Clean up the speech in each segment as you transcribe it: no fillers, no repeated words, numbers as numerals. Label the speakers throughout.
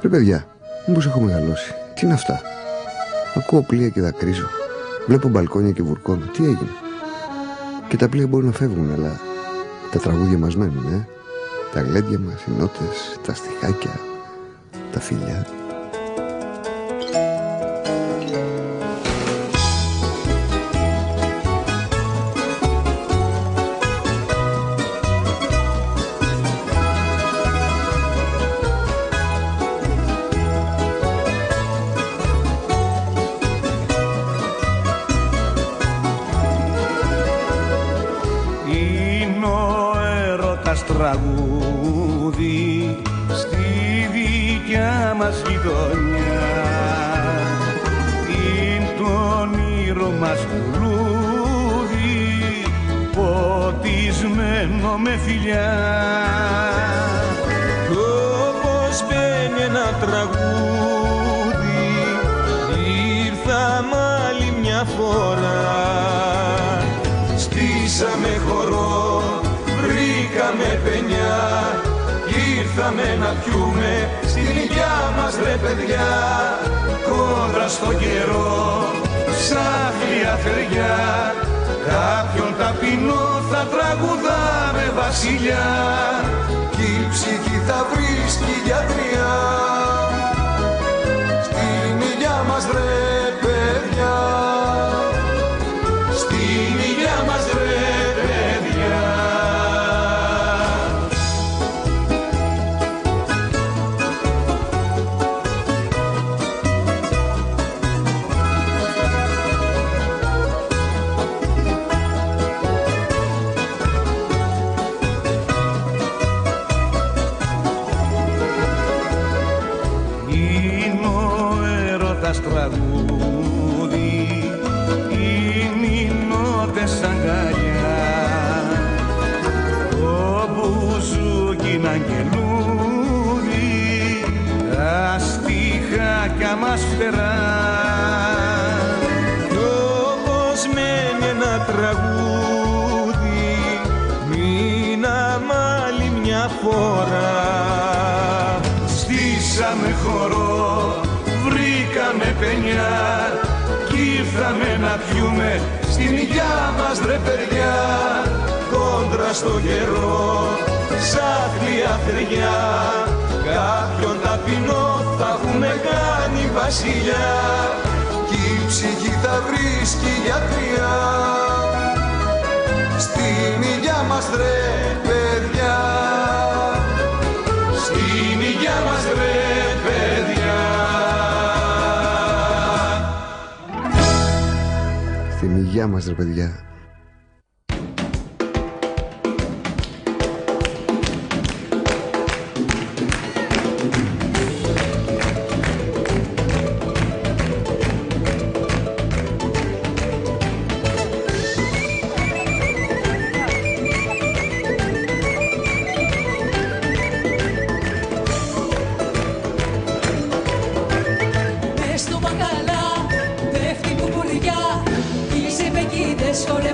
Speaker 1: Ρε παιδιά, μήπως έχω μεγαλώσει? Τι είναι αυτά? Ακούω πλοία και δακρύζω. Βλέπω μπαλκόνια και βουρκώνω. Τι έγινε? Και τα πλοία μπορούν να φεύγουν, αλλά τα τραγούδια μας μένουν, Τα γλέντια μας, οι νότες, τα στιχάκια, τα φιλιά.
Speaker 2: Τραγούδι στη δικιά μας γειτονιά, είναι το όνειρο μας λουλούδι, ποτισμένο με φιλιά. Κι όπως μπαίνει ένα τραγούδι, ήρθαμε άλλη μια φορά, στήσαμε χορό, βρήκαμε παινιά, ήρθαμε να πιούμε στην υγειά μας ρε παιδιά, κόντρα στο καιρό, σαν θεία θεριά, κάποιον ταπεινό θα τραγουδάμε βασιλιά, κι η ψυχή θα βρίσκει γιατριά, στην υγειά μας ρε παιδιά, στην υγειά μας ρε παιδιά. Τραγούδι, είναι οι νότες αγκαλιά, το μπουζούκι είναι αγγελούδι, τα στιχάκια μας φτερά. Κι όπως μένει ένα τραγούδι, μείναμε άλλη μια φορά, στήσαμε χορό, βρήκαμε παινιά, κι ήρθαμε να πιούμε στην υγειά μας ρε παιδιά, κόντρα στο καιρό, σαν θεία θεριά, κάποιον ταπεινό θα έχουμε κάνει βασιλιά, κι η ψυχή θα βρίσκει γιατριά, στην υγειά μας ρε παιδιά, στην υγειά μας ρε παιδιά.
Speaker 1: Στην υγειά μας ρε παιδιά.
Speaker 3: Μες στο μπακαλά πέφτει κουμπουριά, οι ζευγίδες χορεύουν.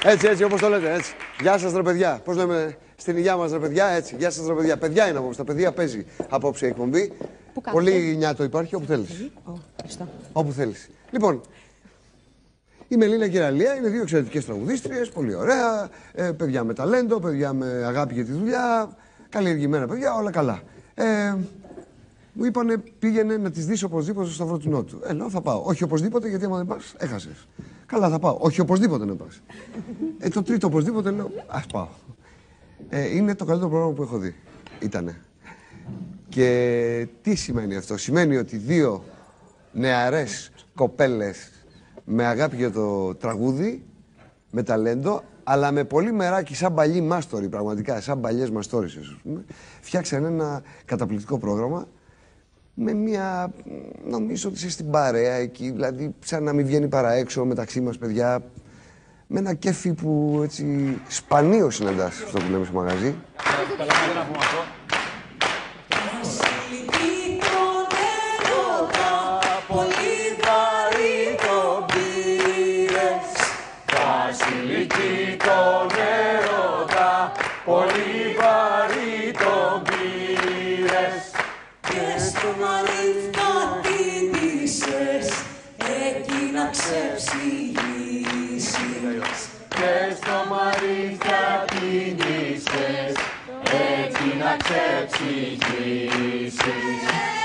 Speaker 1: Έτσι, όπως το λέτε, έτσι. Γεια σας, ρε παιδιά. Πώς λέμε στην υγεία μας, ρε παιδιά, έτσι. Γεια σας, ρε παιδιά. Παιδιά είναι απόψε. Τα παιδιά παίζει απόψε η εκπομπή. Πολύ νιάτο υπάρχει, όπου θέλεις. Όπου θέλεις. Λοιπόν, η Μελίνα και η Ραλία είναι δύο εξαιρετικές τραγουδίστριες, πολύ ωραία. Παιδιά με ταλέντο, παιδιά με αγάπη για τη δουλειά. Καλλιεργημένα παιδιά, όλα καλά. Μου είπανε πήγαινε να τις δεις οπωσδήποτε στο Σταυρό του Νότου. Λέω θα πάω. Όχι οπωσδήποτε, γιατί άμα δεν πας, έχασες. Καλά, θα πάω. Όχι οπωσδήποτε να πας. Το τρίτο οπωσδήποτε λέω ας πάω. Είναι το καλύτερο πρόγραμμα που έχω δει. Ήτανε. Και τι σημαίνει αυτό? Σημαίνει ότι δύο νεαρές κοπέλες με αγάπη για το τραγούδι, με ταλέντο, αλλά με πολύ μεράκι σαν παλιοί μάστοροι, πραγματικά, σαν παλιές μαστόρισες, ας πούμε, φτιάξαν ένα καταπληκτικό πρόγραμμα με μια, νομίζω ότι είσαι στην παρέα εκεί, δηλαδή σαν να μην βγαίνει παρά έξω μεταξύ μας παιδιά, με ένα κέφι που έτσι σπανίως συναντάς, αυτό που λέμε στο μαγαζί.
Speaker 2: Πολύ βαρύ τον πήρες
Speaker 3: και στο μαρίθα τίνησες εκεί να ξεψυγήσεις.
Speaker 2: Και στο μαρίθα τίνησες εκεί να ξεψυγήσεις.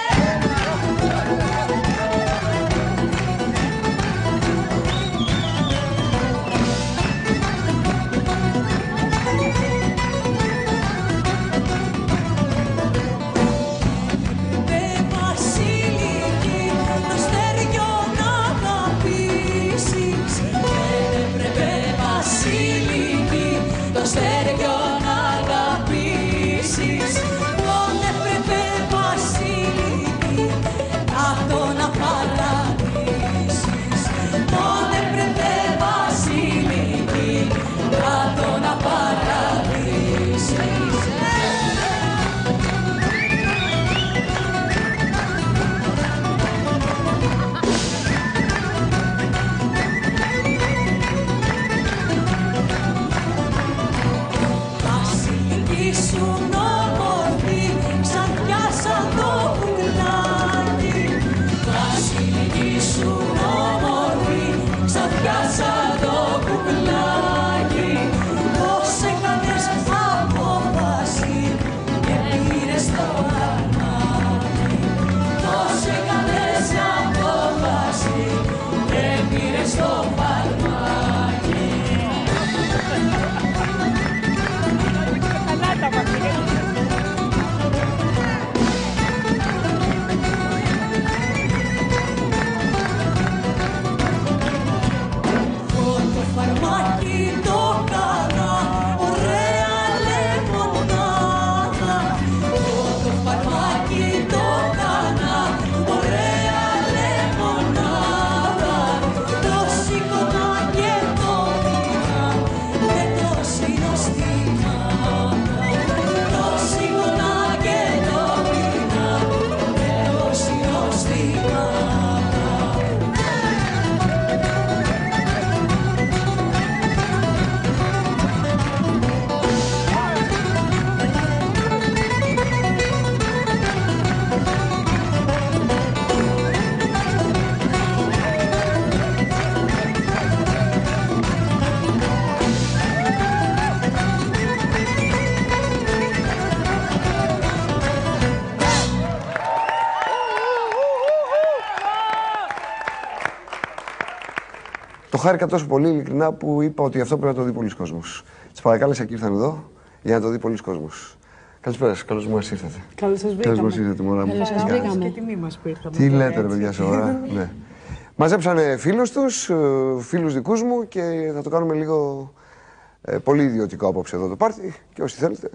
Speaker 1: Το χάρηκα τόσο πολύ ειλικρινά που είπα ότι αυτό πρέπει να το δει πολλοί κόσμος. Τις παρακάλεσα και ήρθαν εδώ για να το δει πολλοί κόσμος. Καλησπέρα σας, καλώς μας ήρθατε.
Speaker 4: Καλώς σας βρήκαμε.
Speaker 1: Καλώς μας ήρθατε, μωρά μου.
Speaker 4: Καλώς σας βρήκαμε. Και τιμή μας που ήρθαμε.
Speaker 1: Τι λέτε ρε παιδιά σε ώρα. Ναι. Μαζέψανε φίλους τους, φίλους δικούς μου και θα το κάνουμε λίγο πολύ ιδιωτικό απόψε εδώ το πάρτι και όσοι θέλετε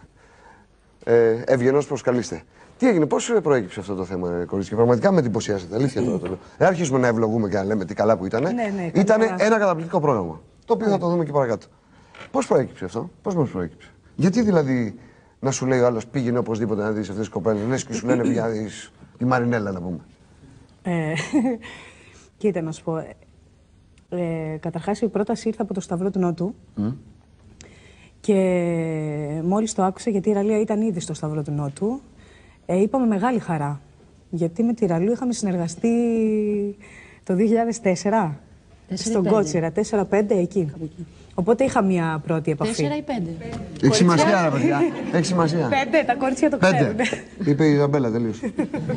Speaker 1: ευγενώς προσκαλείστε. Τι έγινε, πώς προέκυψε αυτό το θέμα, κορίτσια? Πραγματικά με εντυπωσιάσατε. Αλήθεια τώρα το λέω. Δεν αρχίσουμε να ευλογούμε και να λέμε τι καλά που ήταν.
Speaker 4: Ναι,
Speaker 1: ήταν ένα καταπληκτικό πρόγραμμα. Το οποίο θα το δούμε και παρακάτω. Πώς προέκυψε αυτό, πώς μας προέκυψε? Γιατί δηλαδή να σου λέει ο άλλος πήγαινε οπωσδήποτε να δεις αυτές τις κοπέλες, λες και σου λένε πήγαινε να δεις τη Μαρινέλα να πούμε?
Speaker 4: Κοίτα να σου πω. Καταρχάς η πρόταση ήρθε από το Σταυρό του Νότου. Και μόλις το άκουσα, γιατί η Ραλία ήταν ήδη στο Σταυρό του Νότου, είπαμε μεγάλη χαρά. Γιατί με τη Ραλού είχαμε συνεργαστεί το 2004 στον Κότσιρα, 4-5 εκεί. Οπότε είχα μια πρώτη επαφή.
Speaker 5: 4 ή 5.
Speaker 1: Έχει σημασία, ρε παιδιά. Έχει σημασία.
Speaker 4: 5, τα κορίτσια το ξέρουν.
Speaker 1: Είπε η Ιζαμπέλα, τελείωσε.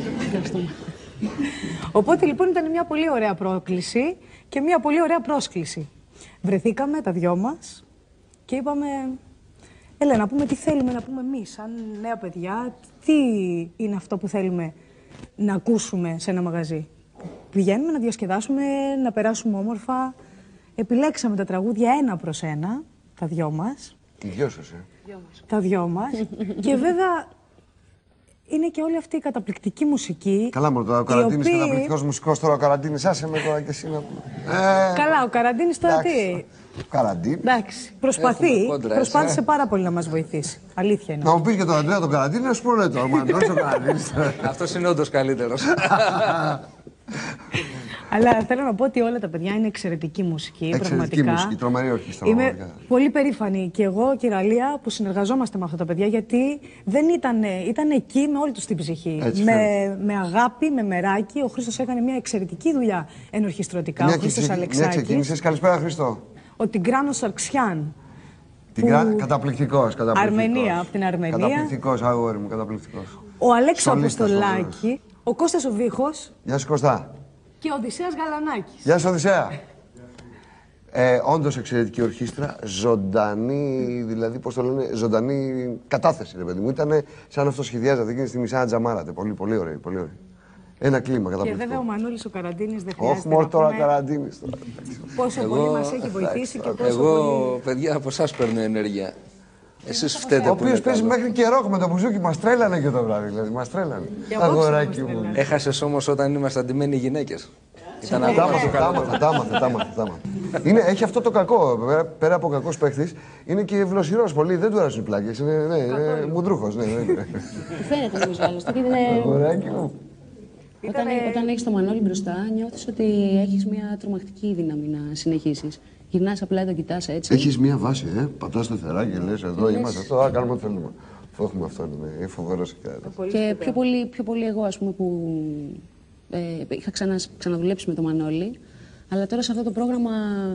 Speaker 4: Οπότε λοιπόν ήταν μια πολύ ωραία πρόκληση και μια πολύ ωραία πρόσκληση. Βρεθήκαμε τα δυο μας και είπαμε, έλα να πούμε τι θέλουμε να πούμε εμείς, σαν νέα παιδιά, τι είναι αυτό που θέλουμε να ακούσουμε σε ένα μαγαζί. Πηγαίνουμε να διασκεδάσουμε, να περάσουμε όμορφα. Επιλέξαμε τα τραγούδια ένα προς ένα, τα δυο μας.
Speaker 1: Οι δυο σας,
Speaker 4: Τα δυο μας. Και βέβαια είναι και όλη αυτή η καταπληκτική μουσική.
Speaker 1: Καλά, μόνο τώρα ο Καραντίνης είναι καταπληκτικός μουσικός. Τώρα ο Καραντίνης, άσε με τώρα και εσύ να πούμε.
Speaker 4: Καλά, ο Καραντίνης τώρα τι.
Speaker 1: Καραντίνη.
Speaker 4: Εντάξει, προσπάθησε πάρα πολύ να μας βοηθήσει. Αλήθεια είναι.
Speaker 1: Να μου πεις και τον Αντρέα τον Καραντίνη, να σου πω ρε τώρα, ο Καραντίνης.
Speaker 6: Αυτός είναι όντως καλύτερος.
Speaker 4: Αλλά θέλω να πω ότι όλα τα παιδιά είναι εξαιρετική μουσική.
Speaker 1: Εξαιρετική μουσική, τρομερή ορχήστρα.
Speaker 4: Είμαι πολύ περήφανη και εγώ και η Ραλία που συνεργαζόμαστε με αυτά τα παιδιά, γιατί δεν ήταν εκεί με όλη τους την ψυχή. Με αγάπη, με μεράκι. Ο Χρήστος έκανε μια εξαιρετική δουλειά ενορχιστρωτικά. Ο Χρήστος Αλεξάκης.
Speaker 1: Καλησπέρα, Χρήστο.
Speaker 4: Ο Τιγκράνος Σαρξιάν.
Speaker 1: Καταπληκτικός.
Speaker 4: Αρμενία, από την Αρμενία.
Speaker 1: Καταπληκτικός, αγόρι μου, καταπληκτικός.
Speaker 4: Ο Αλέξο Αποστολάκη. Ο Κώστας ο Βίχος.
Speaker 1: Γεια σου, Κωστά.
Speaker 4: Και ο Οδυσσέας Γαλανάκης.
Speaker 1: Γεια σου, Οδυσσέα. Όντως εξαιρετική ορχήστρα, ζωντανή, δηλαδή, πώς το λένε, ζωντανή κατάθεση, ρε παιδί μου. Ήταν σαν αυτό σχεδιάζατε εκείνη στη μισά τζαμάρατε. Πολύ, πολύ ωραία, πολύ ωραία. Ένα κλίμα καταπληκτικό.
Speaker 4: Και βέβαια ο Μανώλης ο Καραντίνης δεν χρειάζεται.
Speaker 1: Όχι, μόνο τώρα Καραντίνης.
Speaker 4: Πόσο πολύ μας έχει βοηθήσει και πόσο
Speaker 6: Εγώ,
Speaker 4: πολύ...
Speaker 6: παιδιά, από εσάς παίρνω ενέργεια. Εσείς φταίτε.
Speaker 1: Ο οποίος παίζει μέχρι και ροκ με το μπουζούκι, μας τρέλανε και το βράδυ, δηλαδή, μας τρέλανε. Αγοράκι μου.
Speaker 6: Έχασες όμως όταν είμαστε αντιμένοι οι γυναίκες.
Speaker 1: Τα άμαθα. Έχει αυτό το κακό. Πέρα από κακός παίχτης, είναι και ευλοσιρός πολύ. Δεν του αρέσουν οι πλάκες. Είναι μουντρούχος.
Speaker 5: Φαίνεται νομίζω άλλωστε.
Speaker 1: Αγοράκι μου.
Speaker 5: Όταν έχεις το Μανώλη μπροστά, νιώθεις ότι έχεις μια τρομακτική δύναμη να συνεχίσεις. Γυρνάς απλά, το κοιτάς έτσι.
Speaker 1: Έχεις μια βάση, πατάς σταθερά και λες εδώ είμαστε. Αυτό, κάνουμε ό,τι θέλουμε. Το έχουμε αυτό, είναι φοβερός.
Speaker 5: Και πιο πολύ εγώ, ας πούμε, που είχα ξαναδουλέψει με το Μανώλη, αλλά τώρα σε αυτό το πρόγραμμα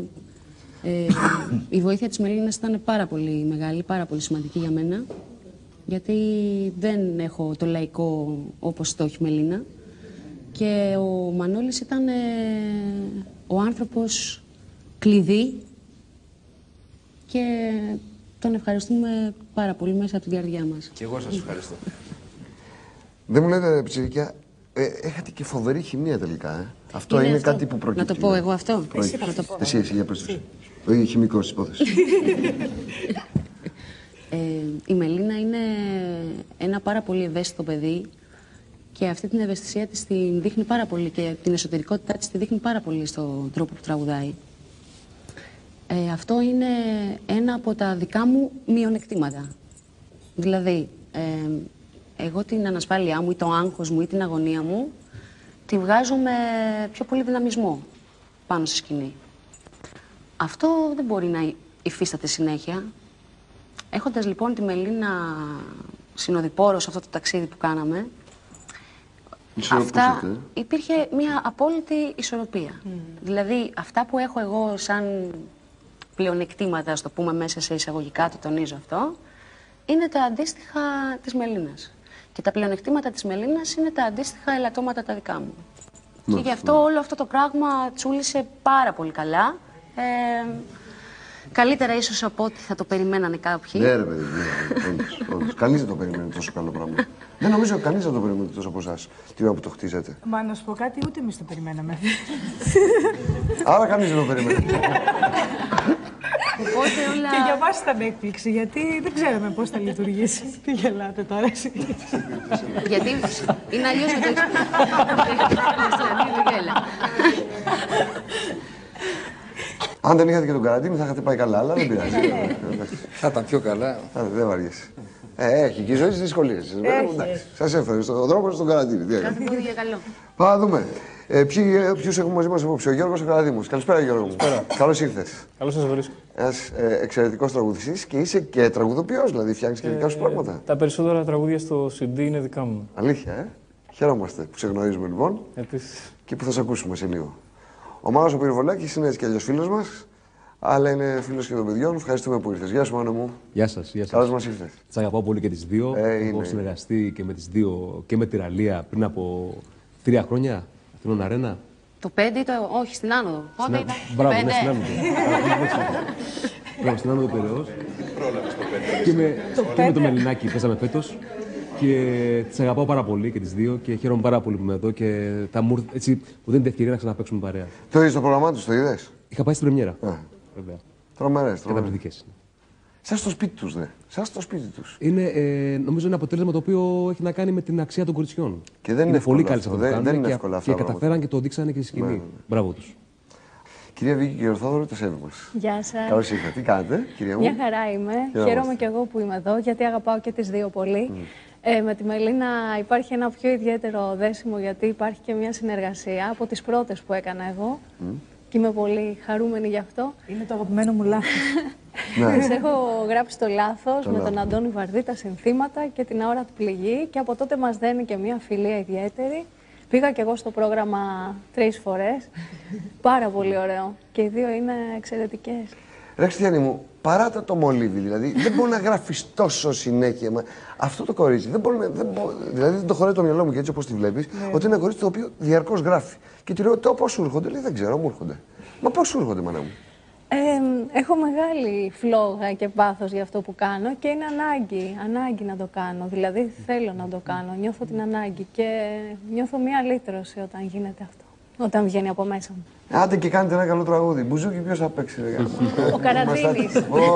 Speaker 5: η βοήθεια της Μελίνας ήταν πάρα πολύ μεγάλη, πάρα πολύ σημαντική για μένα, γιατί δεν έχω το λαϊκό όπως το έχει η Μελίνα. Και ο Μανώλης ήταν ο άνθρωπος κλειδί και τον ευχαριστούμε πάρα πολύ μέσα από τη διάρκεια μας.
Speaker 6: Και εγώ σας ευχαριστώ.
Speaker 1: Δεν μου λέτε, ψηφίκια, έχετε και φοβερή χημεία τελικά. Αυτό είναι κάτι που προκύπτει.
Speaker 5: Να το πω εγώ αυτό.
Speaker 1: Εσύ, για πες. Ο χημικός της υπόθεσης.
Speaker 5: Η Μελίνα είναι ένα πάρα πολύ ευαίσθητο παιδί και αυτή την ευαισθησία της την δείχνει πάρα πολύ και την εσωτερικότητά της τη δείχνει πάρα πολύ στον τρόπο που τραγουδάει. Αυτό είναι ένα από τα δικά μου μειονεκτήματα. Δηλαδή, εγώ την ανασφάλειά μου ή το άγχος μου ή την αγωνία μου τη βγάζω με πιο πολύ δυναμισμό πάνω στη σκηνή. Αυτό δεν μπορεί να υφίσταται συνέχεια. Έχοντας λοιπόν τη Μελίνα συνοδοιπόρο σε αυτό το ταξίδι που κάναμε, υπήρχε μια απόλυτη ισορροπία. Δηλαδή, αυτά που έχω εγώ σαν πλεονεκτήματα, ας το πούμε μέσα σε εισαγωγικά, το τονίζω αυτό, είναι τα αντίστοιχα της Μελίνας. Και τα πλεονεκτήματα της Μελίνας είναι τα αντίστοιχα ελαττώματα τα δικά μου. Και γι' αυτό όλο αυτό το πράγμα τσούλησε πάρα πολύ καλά. Καλύτερα ίσως από ό,τι θα το περιμένανε κάποιοι.
Speaker 1: Ναι, ρε παιδί, όντως. Κανείς δεν το περιμένει τόσο καλό πράγμα. Δεν νομίζω κανείς δεν το περιμένει τόσο από εσάς, την ώρα που το χτίζετε.
Speaker 4: Μα να σου πω κάτι, ούτε εμείς το περιμέναμε.
Speaker 1: Άρα κανείς δεν το περιμένει.
Speaker 5: Οπότε όλα...
Speaker 4: Και για μας ήταν έκπληξη, γιατί δεν ξέραμε πώς θα λειτουργήσει. Τι γελάτε τώρα εσείς.
Speaker 5: Γιατί είναι αλλιώς να το έχεις...
Speaker 1: Αν δεν είχατε και τον Καραντίνη θα είχατε πάει καλά, αλλά δεν πειράζει.
Speaker 6: Θα ήταν πιο καλά.
Speaker 1: Δεν βαριέσαι. Έχει και η ζωή στις δυσκολίες. Σας έφερε στον δρόμο στον Καραντίνη.
Speaker 5: Κάθε πόδι για καλό.
Speaker 1: Πάμε να δούμε. Ποιους έχουμε μαζί μας απόψε? Ο Γιώργος Καραδίμος. Καλησπέρα, Γιώργο μου. Καλώς ήρθες.
Speaker 7: Καλώς σας βρίσκω.
Speaker 1: Ένας εξαιρετικός τραγουδιστής και είσαι και τραγουδοποιός, δηλαδή φτιάχνεις και δικά σου πράγματα.
Speaker 7: Τα περισσότερα τραγούδια στο CD είναι δικά μου.
Speaker 1: Αλήθεια, Χαιρόμαστε που σε γνωρίζουμε λοιπόν.
Speaker 7: Επίσης.
Speaker 1: Και που θα σε ακούσουμε σε λίγο. Ο Μάνος ο Πυροβολάκης είναι έτσι κι αλλιώς φίλος μας, αλλά είναι φίλος και των παιδιών. Ευχαριστούμε που ήρθες. Γεια σου, Μάνο μου.
Speaker 8: Γεια σας. Γεια σας.
Speaker 1: Καλώς μας ήρθες.
Speaker 8: Τις αγαπάω πολύ και τις δύο. Έχω συνεργαστεί και με τις δύο και με τη Ραλία πριν από 3 χρόνια. Αθηνών Αρένα.
Speaker 5: Το 5 ή το. Όχι, στην Άνοδο. Πότε ήταν?
Speaker 8: Μπράβο, ναι, στην Άνοδο. Μπράβο, στην Άνοδο Πειραιώς. Και με το Μελινάκι παίζαμε φέτος. Και τις αγαπάω πάρα πολύ και τις δύο και χαίρομαι πάρα πολύ που είμαι εδώ και έτσι μου δίνει την ευκαιρία να ξαναπαίξουμε παρέα.
Speaker 1: Το είδες το πρόγραμμά τους, το είδες?
Speaker 8: Είχα πάει στην πρεμιέρα. Βέβαια.
Speaker 1: Τρομερές.
Speaker 8: Καταπληκτικές.
Speaker 1: Σαν στο σπίτι τους, δε. Σαν στο σπίτι τους.
Speaker 8: Νομίζω είναι αποτέλεσμα το οποίο έχει να κάνει με την αξία των κοριτσιών.
Speaker 1: Και δεν είναι
Speaker 8: πολύ καλή
Speaker 1: αυτό.
Speaker 8: σε αυτό που
Speaker 1: Δεν είναι
Speaker 8: κάνουν
Speaker 1: εύκολα αυτά.
Speaker 8: Και καταφέραν και το δείξανε και στη σκηνή.
Speaker 1: Ναι.
Speaker 8: Μπράβο τους.
Speaker 1: Κυρία Βίκη και Ορθόδωρο, το σέβη μας.
Speaker 9: Γεια σας.
Speaker 1: Καλώς ήρθατε. Τι κάνετε, κυρία μου?
Speaker 9: Μια χαρά είμαι. Χαίρομαι και εγώ που είμαι εδώ, γιατί αγαπάω και τις δύο πολύ. Με τη Μελίνα υπάρχει ένα πιο ιδιαίτερο δέσιμο, γιατί υπάρχει και μια συνεργασία από τις πρώτες που έκανα εγώ. Και είμαι πολύ χαρούμενη γι' αυτό.
Speaker 4: Είναι το αγαπημένο μου λάθος.
Speaker 9: Της έχω γράψει το λάθος με τον Αντώνη Βαρδί, τα συνθήματα και την αόρατη πληγή. Και από τότε μας δένει και μια φιλία ιδιαίτερη. Πήγα και εγώ στο πρόγραμμα 3 φορές. Πάρα πολύ ωραίο. Και οι δύο είναι εξαιρετικές.
Speaker 1: Ρε Χριστιανή μου, παράτα το μολύβι, δηλαδή δεν μπορεί να γράφεις τόσο συνέχεια. Αυτό το κορίτσι δηλαδή δεν το χωράει το μυαλό μου και έτσι όπως τη βλέπεις, ότι είναι ένα κορίτσι το οποίο διαρκώς γράφει. Και τη λέω, πώς σου έρχονται? Λέει, δεν ξέρω, μου έρχονται. Μα πώς σου έρχονται, μάνα μου?
Speaker 9: Έχω μεγάλη φλόγα και πάθος για αυτό που κάνω και είναι ανάγκη να το κάνω. Δηλαδή θέλω να το κάνω, νιώθω την ανάγκη και νιώθω μια λύτρωση όταν γίνεται αυτό. Όταν βγαίνει από μέσα μου.
Speaker 1: Άντε και κάνετε ένα καλό τραγούδι. Μπουζούκι ποιος θα παίξει, ρε γάμο?
Speaker 9: Ο Καραντίνης.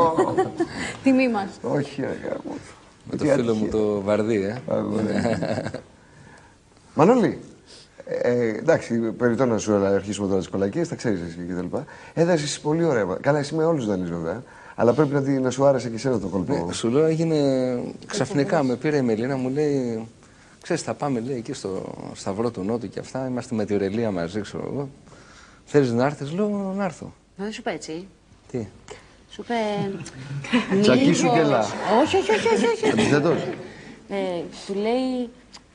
Speaker 9: Τιμή μας.
Speaker 1: Όχι, ρε γάμο.
Speaker 6: Με το φίλο μου το Βαρδί,
Speaker 1: Μανώλη, εντάξει, περιττό να σου αρχίσουμε τώρα τις κολακίες, τα ξέρεις εσύ και τα λοιπά. Έδωσες πολύ ωραία. Καλά, εσύ με όλους δανείς βέβαια. Αλλά πρέπει να σου άρεσε και εσένα το κόλπο.
Speaker 6: Σου λέω, έγινε ξαφνικά. Με πήρε η Μελίνα, μου λέει, ξέρεις, θα πάμε, λέει, εκεί στο Σταυρό του Νότου και αυτά. Είμαστε με τη Ρελία μαζί, ξέρω εγώ. Θέλεις να έρθεις? Λέω, να έρθω.
Speaker 5: Δεν σου είπε έτσι.
Speaker 6: Τι?
Speaker 5: Σου είπε.
Speaker 1: Τσακίσου και λά.
Speaker 5: Όχι.
Speaker 1: Αντιθέτως.
Speaker 5: Του λέει.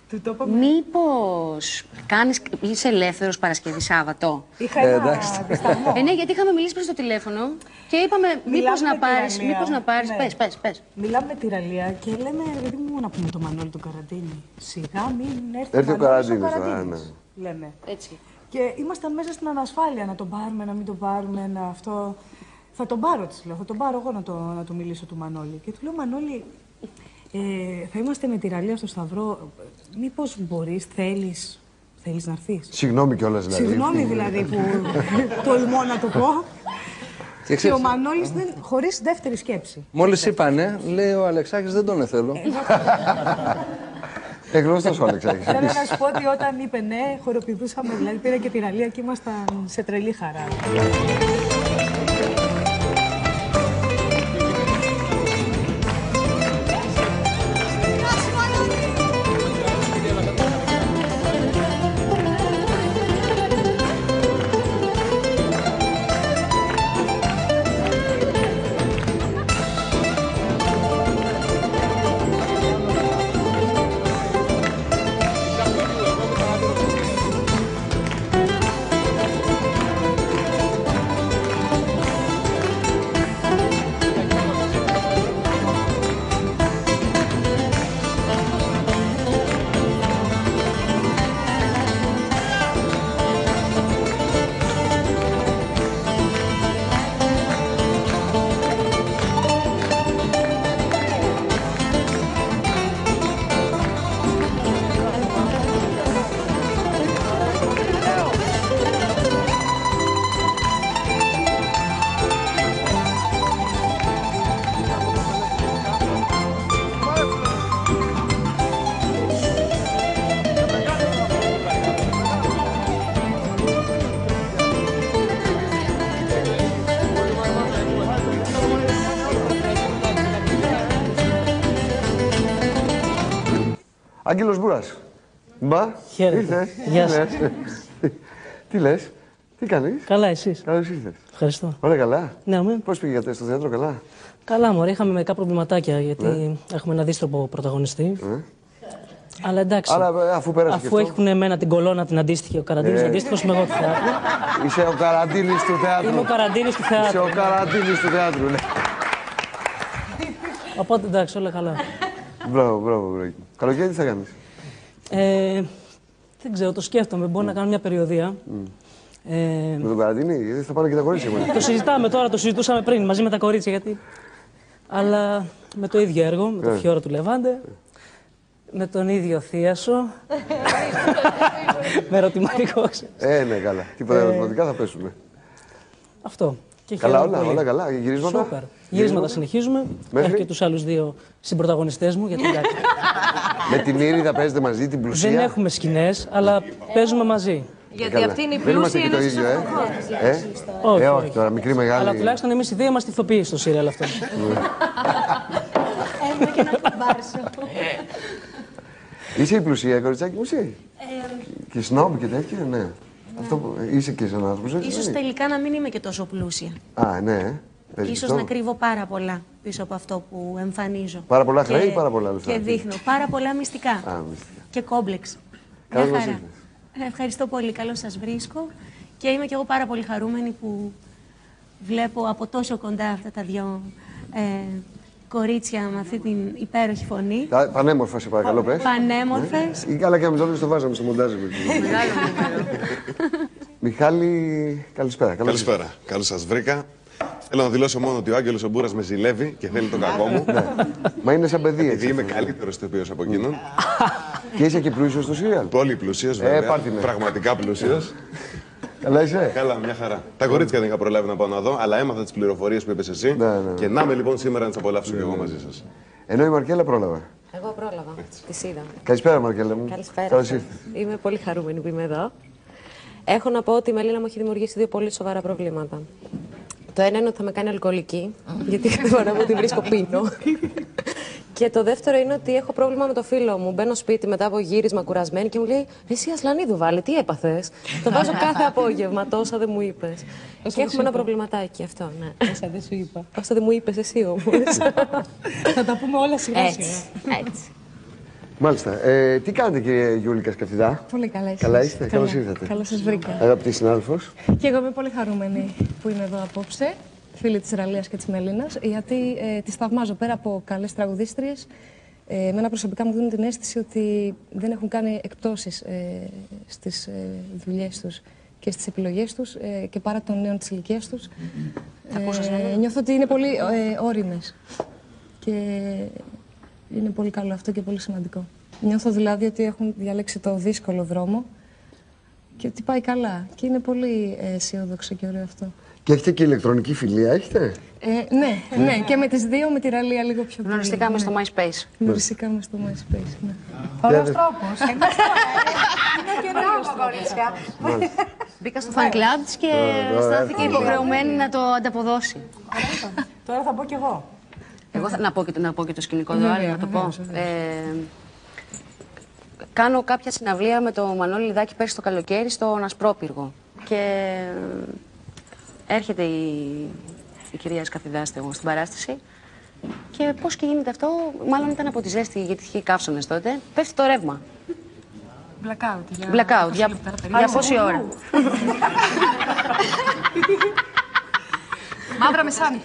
Speaker 5: Μήπως είσαι ελεύθερος Παρασκευή Σάββατο?
Speaker 4: Είχα ένα δισταγμό.
Speaker 5: Ναι, γιατί είχαμε μιλήσει πριν στο τηλέφωνο και είπαμε μήπως να πάρεις. Πες.
Speaker 4: Μιλάμε με τη Ραλία και λέμε, ρε παιδί μου, να πούμε το Μανώλη του Καραντίνη. Σιγά μην
Speaker 1: έρθει ο Καραντίνης.
Speaker 4: Λέμε.
Speaker 5: Έτσι.
Speaker 4: Και ήμασταν μέσα στην ανασφάλεια να τον πάρουμε, να μην τον πάρουμε, αυτό. Θα τον πάρω, της λέω. Θα τον πάρω εγώ να του μιλήσω του Μανώλη. Και του λέω, Μανώλη, θα είμαστε με τη Ραλία στο Σταυρό. Μήπως μπορείς, θέλεις να έρθεις?
Speaker 1: Συγγνώμη κιόλας δηλαδή.
Speaker 4: Συγγνώμη δηλαδή που τολμώ να το πω. Και ο Μανώλης χωρίς δεύτερη σκέψη.
Speaker 6: Μόλις είπανε, λέει ο Αλεξάκης, δεν τον θέλω.
Speaker 1: Εγνώστος ο Αλεξάκης.
Speaker 4: Θέλω να σου πω ότι όταν είπε ναι, χοροπηδούσαμε, δηλαδή πήρα και τη Ραλία και ήμασταν σε τρελή χαρά.
Speaker 1: Άγγελος Μπούρας. Μπα,
Speaker 10: Χαίρετε.
Speaker 1: ήρθες.
Speaker 10: Γεια σας.
Speaker 1: Τι λες, τι κάνεις?
Speaker 10: Καλά, εσείς?
Speaker 1: Καλώς ήρθες.
Speaker 10: Ευχαριστώ.
Speaker 1: Όλα καλά.
Speaker 10: Ναι,
Speaker 1: Πώς πήγατε στο θέατρο, καλά?
Speaker 10: Καλά, μωρέ, είχαμε μερικά προβληματάκια γιατί έχουμε ένα δύστροπο πρωταγωνιστή. Αλλά εντάξει.
Speaker 1: Αλλά αφού πέρασε
Speaker 10: αφού έχουν εμένα την κολόνα την αντίστοιχη, ο Καραντίνης αντίστοιχος, είμαι εγώ του θεάτρου.
Speaker 1: Είσαι ο Καραντίνης του θεάτρου.
Speaker 10: Είμαι ο Καραντίνης του θεάτρου.
Speaker 1: Είσαι ο Καραντίνης του θεάτρου, ναι.
Speaker 10: Οπότε εντάξει, όλα καλά.
Speaker 1: Μπράβο. Καλοκαίρι τι θα κάνεις?
Speaker 10: Δεν ξέρω, το σκέφτομαι. Μπορεί να κάνω μια περιοδία.
Speaker 1: Με τον Καραντίνη, γιατί θα πάνε και τα κορίτσια μας.
Speaker 10: Το συζητάμε τώρα, το συζητούσαμε πριν μαζί με τα κορίτσια. Γιατί... Αλλά με το ίδιο έργο, με το Φιόρο του Λεβάντε, με τον ίδιο Θίασο. Με ερωτηματικό.
Speaker 1: Ναι, καλά. Τίποτα ερωτηματικά θα πέσουμε.
Speaker 10: Αυτό. Και
Speaker 1: καλά, όλα καλά. Γυρίσματα.
Speaker 10: Σούπερ. Γυρίσματα συνεχίζουμε. Έχω και τους άλλους δύο συμπρωταγωνιστές μου. Γιατί,
Speaker 1: με την Ήρη θα παίζετε μαζί, την πλουσία?
Speaker 10: Δεν έχουμε σκηνές, αλλά παίζουμε μαζί.
Speaker 9: Γιατί αυτή είναι η πλούσια.
Speaker 1: Δεν είμαστε και το ίδιο, όχι τώρα, μικρή μεγάλη.
Speaker 10: Αλλά τουλάχιστον εμείς οι δύο είμαστε ηθοποιοί στο σύριαλ αυτό.
Speaker 9: Έχουμε και ένα κουμπάρσο.
Speaker 1: Είσαι η πλουσία, κοριτσάκι μου, εσύ? Και σνόμπ και τέτοια, ναι. Αυτό που είσαι και σαν άνθρωπος, έτσι?
Speaker 11: Ίσως τελικά να μην είμαι και τόσο πλούσια.
Speaker 1: Ναι.
Speaker 11: Ίσως να κρύβω πάρα πολλά πίσω από αυτό που εμφανίζω.
Speaker 1: Πάρα πολλά χρέη ή πάρα πολλά λεφτά?
Speaker 11: Και δείχνω πάρα πολλά μυστικά. Και κόμπλεξ.
Speaker 1: Καλώς μας ήρθες.
Speaker 11: Ευχαριστώ πολύ. Καλώς σας βρίσκω. Και είμαι κι εγώ πάρα πολύ χαρούμενη που βλέπω από τόσο κοντά αυτά τα δυο κορίτσια με αυτή την υπέροχη φωνή.
Speaker 1: Πανέμορφα, σε παρακαλώ, πες.
Speaker 11: Πανέμορφες.
Speaker 1: Ή καλά και αμυζόμενες το βάζαμε στο μοντάζ. Μιχάλη, καλησπέρα.
Speaker 12: Καλησπέρα. Καλώς σας βρήκα. Θέλω να δηλώσω μόνο ότι ο Άγγελος ο Μπούρας με ζηλεύει και θέλει τον κακό μου.
Speaker 1: Μα είναι σαν παιδί,
Speaker 12: επειδή είμαι καλύτερος ηθοποιός από εκείνον.
Speaker 1: Και είσαι και πλούσιος στο σύριαλ?
Speaker 12: Πολύ πλούσιος, βέβαια. Πραγματικά πλούσιος.
Speaker 1: Καλά είσαι?
Speaker 12: Καλά, μια χαρά. Τα κορίτσια δεν είχα προλάβει να πάω να δω, αλλά έμαθα τις πληροφορίες που είπες εσύ. Και να είμαι λοιπόν σήμερα να τις απολαύσω και εγώ μαζί σας.
Speaker 1: Ενώ η Μαρκέλα πρόλαβε.
Speaker 13: Εγώ πρόλαβα. Τις είδα.
Speaker 1: Καλησπέρα, Μαρκέλα μου.
Speaker 13: Καλησπέρα.
Speaker 1: Καλώς ήρθες.
Speaker 13: Είμαι πολύ χαρούμενη που είμαι εδώ. Έχω να πω ότι η Μελίνα μου έχει δημιουργήσει δύο πολύ σοβαρά προβλήματα. Το ένα είναι ότι θα με κάνει αλκοολική, γιατί κάθε φορά που τη βρίσκω πίνω. Και το δεύτερο είναι ότι έχω πρόβλημα με το φίλο μου. Μπαίνω σπίτι μετά από γύρισμα κουρασμένη και μου λέει: Εσύ Ασλανίδου βάλε, τι έπαθες? Το βάζω κάθε απόγευμα, τόσα δεν μου είπες. Και έχουμε ένα προβληματάκι αυτό, ναι.
Speaker 4: Όσα δεν σου είπα.
Speaker 13: Όσα δεν μου είπες εσύ όμως.
Speaker 4: Θα τα πούμε όλα σιγά-σιγά.
Speaker 13: Έτσι.
Speaker 1: Μάλιστα. Τι κάνετε, κύριε Γιούλη Κασκαφιδά?
Speaker 14: Πολύ καλά, εσείς?
Speaker 1: Καλά είστε, καλώς ήρθατε.
Speaker 14: Καλώς σας βρήκα.
Speaker 1: Αγαπητή συνάδελφος.
Speaker 14: Και εγώ είμαι πολύ χαρούμενη που είμαι εδώ απόψε, φίλη της Ραλίας και της Μελίνας, γιατί τις θαυμάζω πέρα από καλές τραγουδίστριες. Εμένα προσωπικά μου δίνουν την αίσθηση ότι δεν έχουν κάνει εκπτώσεις στις δουλειές τους και στις επιλογές τους και παρά των νέων της ηλικίας τους. Νιώθω ότι είναι πολύ όριμες και είναι πολύ καλό αυτό και πολύ σημαντικό. Νιώθω δηλαδή ότι έχουν διαλέξει το δύσκολο δρόμο και ότι πάει καλά. Και είναι πολύ αισιόδοξο και ωραίο αυτό.
Speaker 1: Και έχετε και ηλεκτρονική φιλία, έχετε?
Speaker 14: Ναι, και με τις δύο, με τη Ραλία λίγο πιο πολύ.
Speaker 5: Γνωριστήκαμε στο MySpace.
Speaker 14: Γνωριστήκαμε στο MySpace, ναι.
Speaker 4: Ωραίος τρόπος. Είναι καινούργιος κορίτσια.
Speaker 5: Μπήκα στο fan club της και αισθάνθηκε υποχρεωμένη να το ανταποδώσει.
Speaker 4: Τώρα θα πω κι εγώ.
Speaker 5: Εγώ να πω και το σκηνικό δωράριο, να το πω. Κάνω κάποια συναυλία με το Μανώλη Λιδάκη πέρσι το καλοκαίρι στον Ασπρόπυργο. Και έρχεται η κυρία Σκαφιδά στην παράσταση. Και πώς και γίνεται αυτό, μάλλον ήταν από τη ζέστη, γιατί είχε καύσωνες τότε. Πέφτει το ρεύμα. Blackout. Για πόση ώρα?
Speaker 14: Μαύρα μεσάνυχτα.